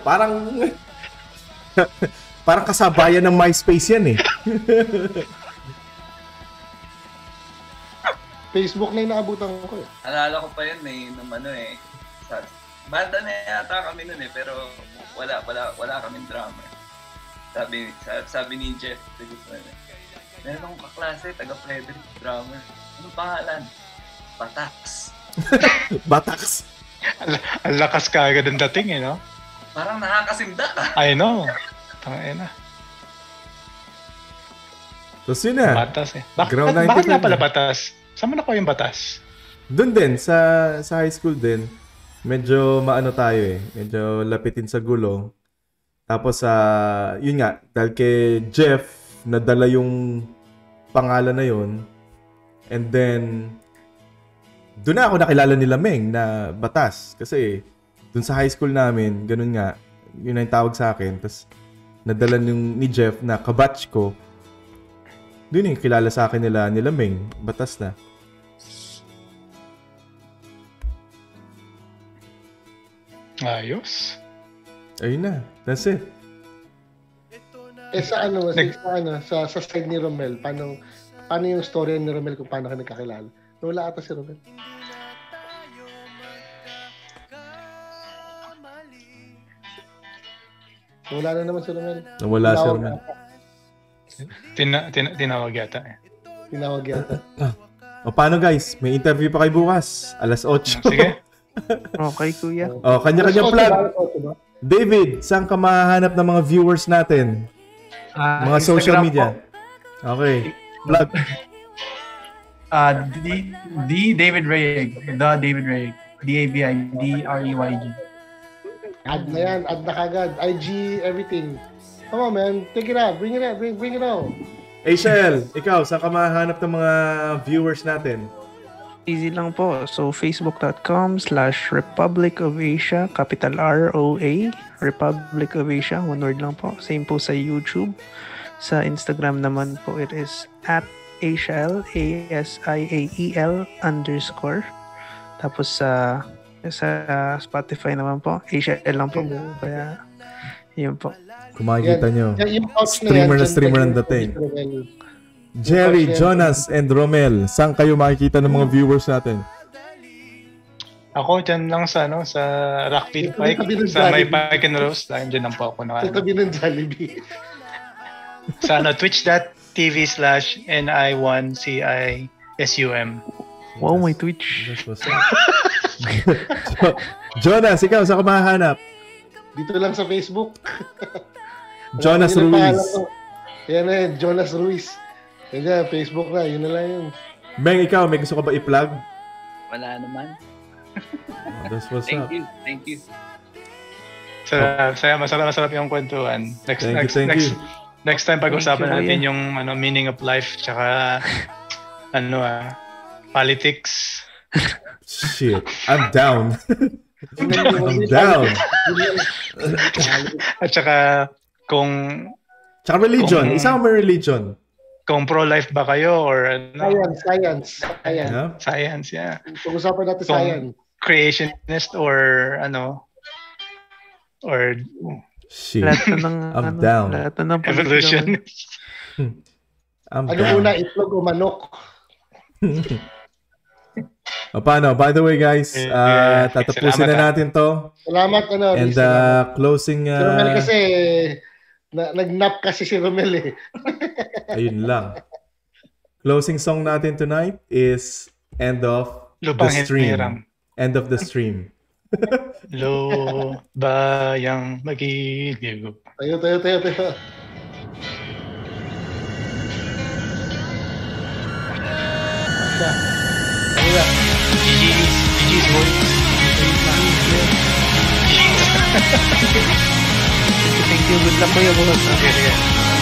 parang kasabayan ng MySpace yan eh. Facebook na yung naabutan ko eh. Alala ko pa yun banda na yata kami nun pero wala kaming drummer. Sabi ni Jeff, meron akong kaklase, taga Frederick, drummer. Anong pangalan? Batax. Batax? Ang lakas ka agad ang dating no? Parang nakakasimda ka. I know. Tangina na. Tapos yun na. Batas Bakit nga pala Batas? Saan mo nakuha yung Batas? Doon din, sa high school din. Medyo tayo medyo lapitin sa gulo. Tapos yun nga, dahil kay Jeff nadala yung pangalan na yun. And then doon na ako nakilala nila Meng na Batas kasi doon sa high school namin, ganun nga, yun ang tawag sa akin. Tapos nadala ni Jeff na kabatch ko. Doon yung kilala sa akin nila Meng, Batas na. Ayos. Ayun na. That's it. Sa side ni Romel, paano paano yung story ni Romel kung paano ka nagkakilala. Wala ata si Romel. Wala na naman si Romel. Nawala si Romel. Tinawag yata eh. Tinawag yata. O paano guys? May interview pa kayo bukas. Alas 8. Sige. Okay, kuya. O, kanya-kanya plug. David, saan ka mahahanap ng mga viewers natin? Mga social media. Po. Okay. Plug. David Reyeg. The David Reyeg. DAVIDREYG. Add na yan. Add na kagad. IG, everything. Come on, man. Take it out. Bring it out. Bring it out. Shell, ikaw, saan ka mahanap ng mga viewers natin? Easy lang po. So, facebook.com/Republic of Asia, capital ROA, Republic of Asia, one word lang po. Same po sa YouTube. Sa Instagram naman po, it is @Asiael, ASIAEL _ Tapos sa Spotify naman po, Asiael lang po. Kaya, yun po. Kung makikita nyo, streamer na dating. Jerry, Jonas, and Romel, saan kayo makikita ng mga viewers natin? Ako dyan lang sa Rockfield Pike, sa may Pike and Rose. Dyan lang po ako na. Tabi ng Jollibee. Sa twitch.tv/NI1CISUM. Wow, may Twitch. Jonas, ikaw, saan ka mahanap? Dito lang sa Facebook. Jonas Ruiz. Yan na yun, Jonas Ruiz. Yan, Facebook na, yun na lang yun. Beng, ikaw, may gusto ka ba i-plug? Wala naman. That's what's up. Thank you. Masarap yung kwentuhan. Next time pag-usapan natin yung meaning of life tsaka politics. Shit, I'm down. I'm down. At saka tsaka religion. Isa mo religion. Kung pro-life ba kayo or Science. Science, yeah. Pag-usapan natin science. Creationist or shit. I'm down. Evolutionist. I'm down. Ano una, itlog o manok? Paano? By the way, guys, tatapusin na natin to. Salamat, And closing... Si Romel kasi, nag-nap kasi si Romel eh. Ayun lang. Closing song natin tonight is End of the Stream. End of the Stream. Lo bayang magiliw. Tayo. GG's voice. Thank you. Good luck ko yung bukas. Ingat.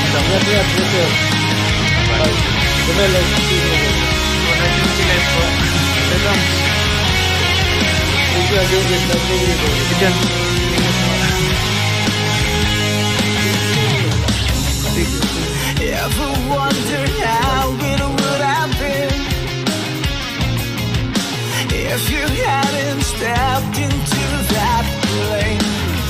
Ever wondered how it would have been if you hadn't stepped into that plane?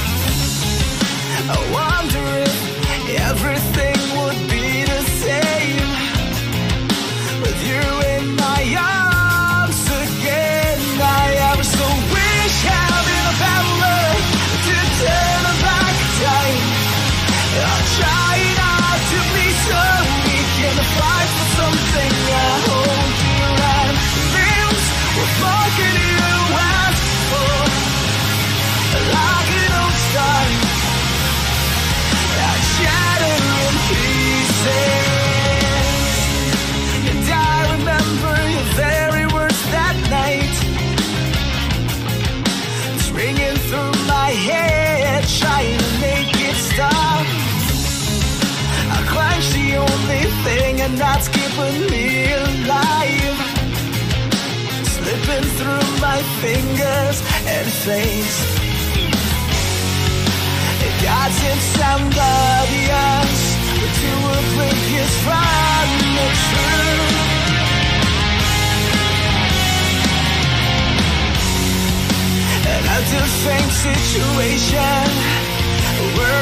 I wonder if everything would be the same with you in my arms again. I ever so wish having a power to turn back time. I'll try not to be so weak and to fight for something I hold dear, and dreams were fucking you asked for, like an old star that shattered in pieces. And I remember your very words that night. It's ringing through my head, trying to make it stop. I clench the only thing and that's keeping me alive, slipping through my fingers and face. God sent somebody else to break us from the truth. And a different situation, we're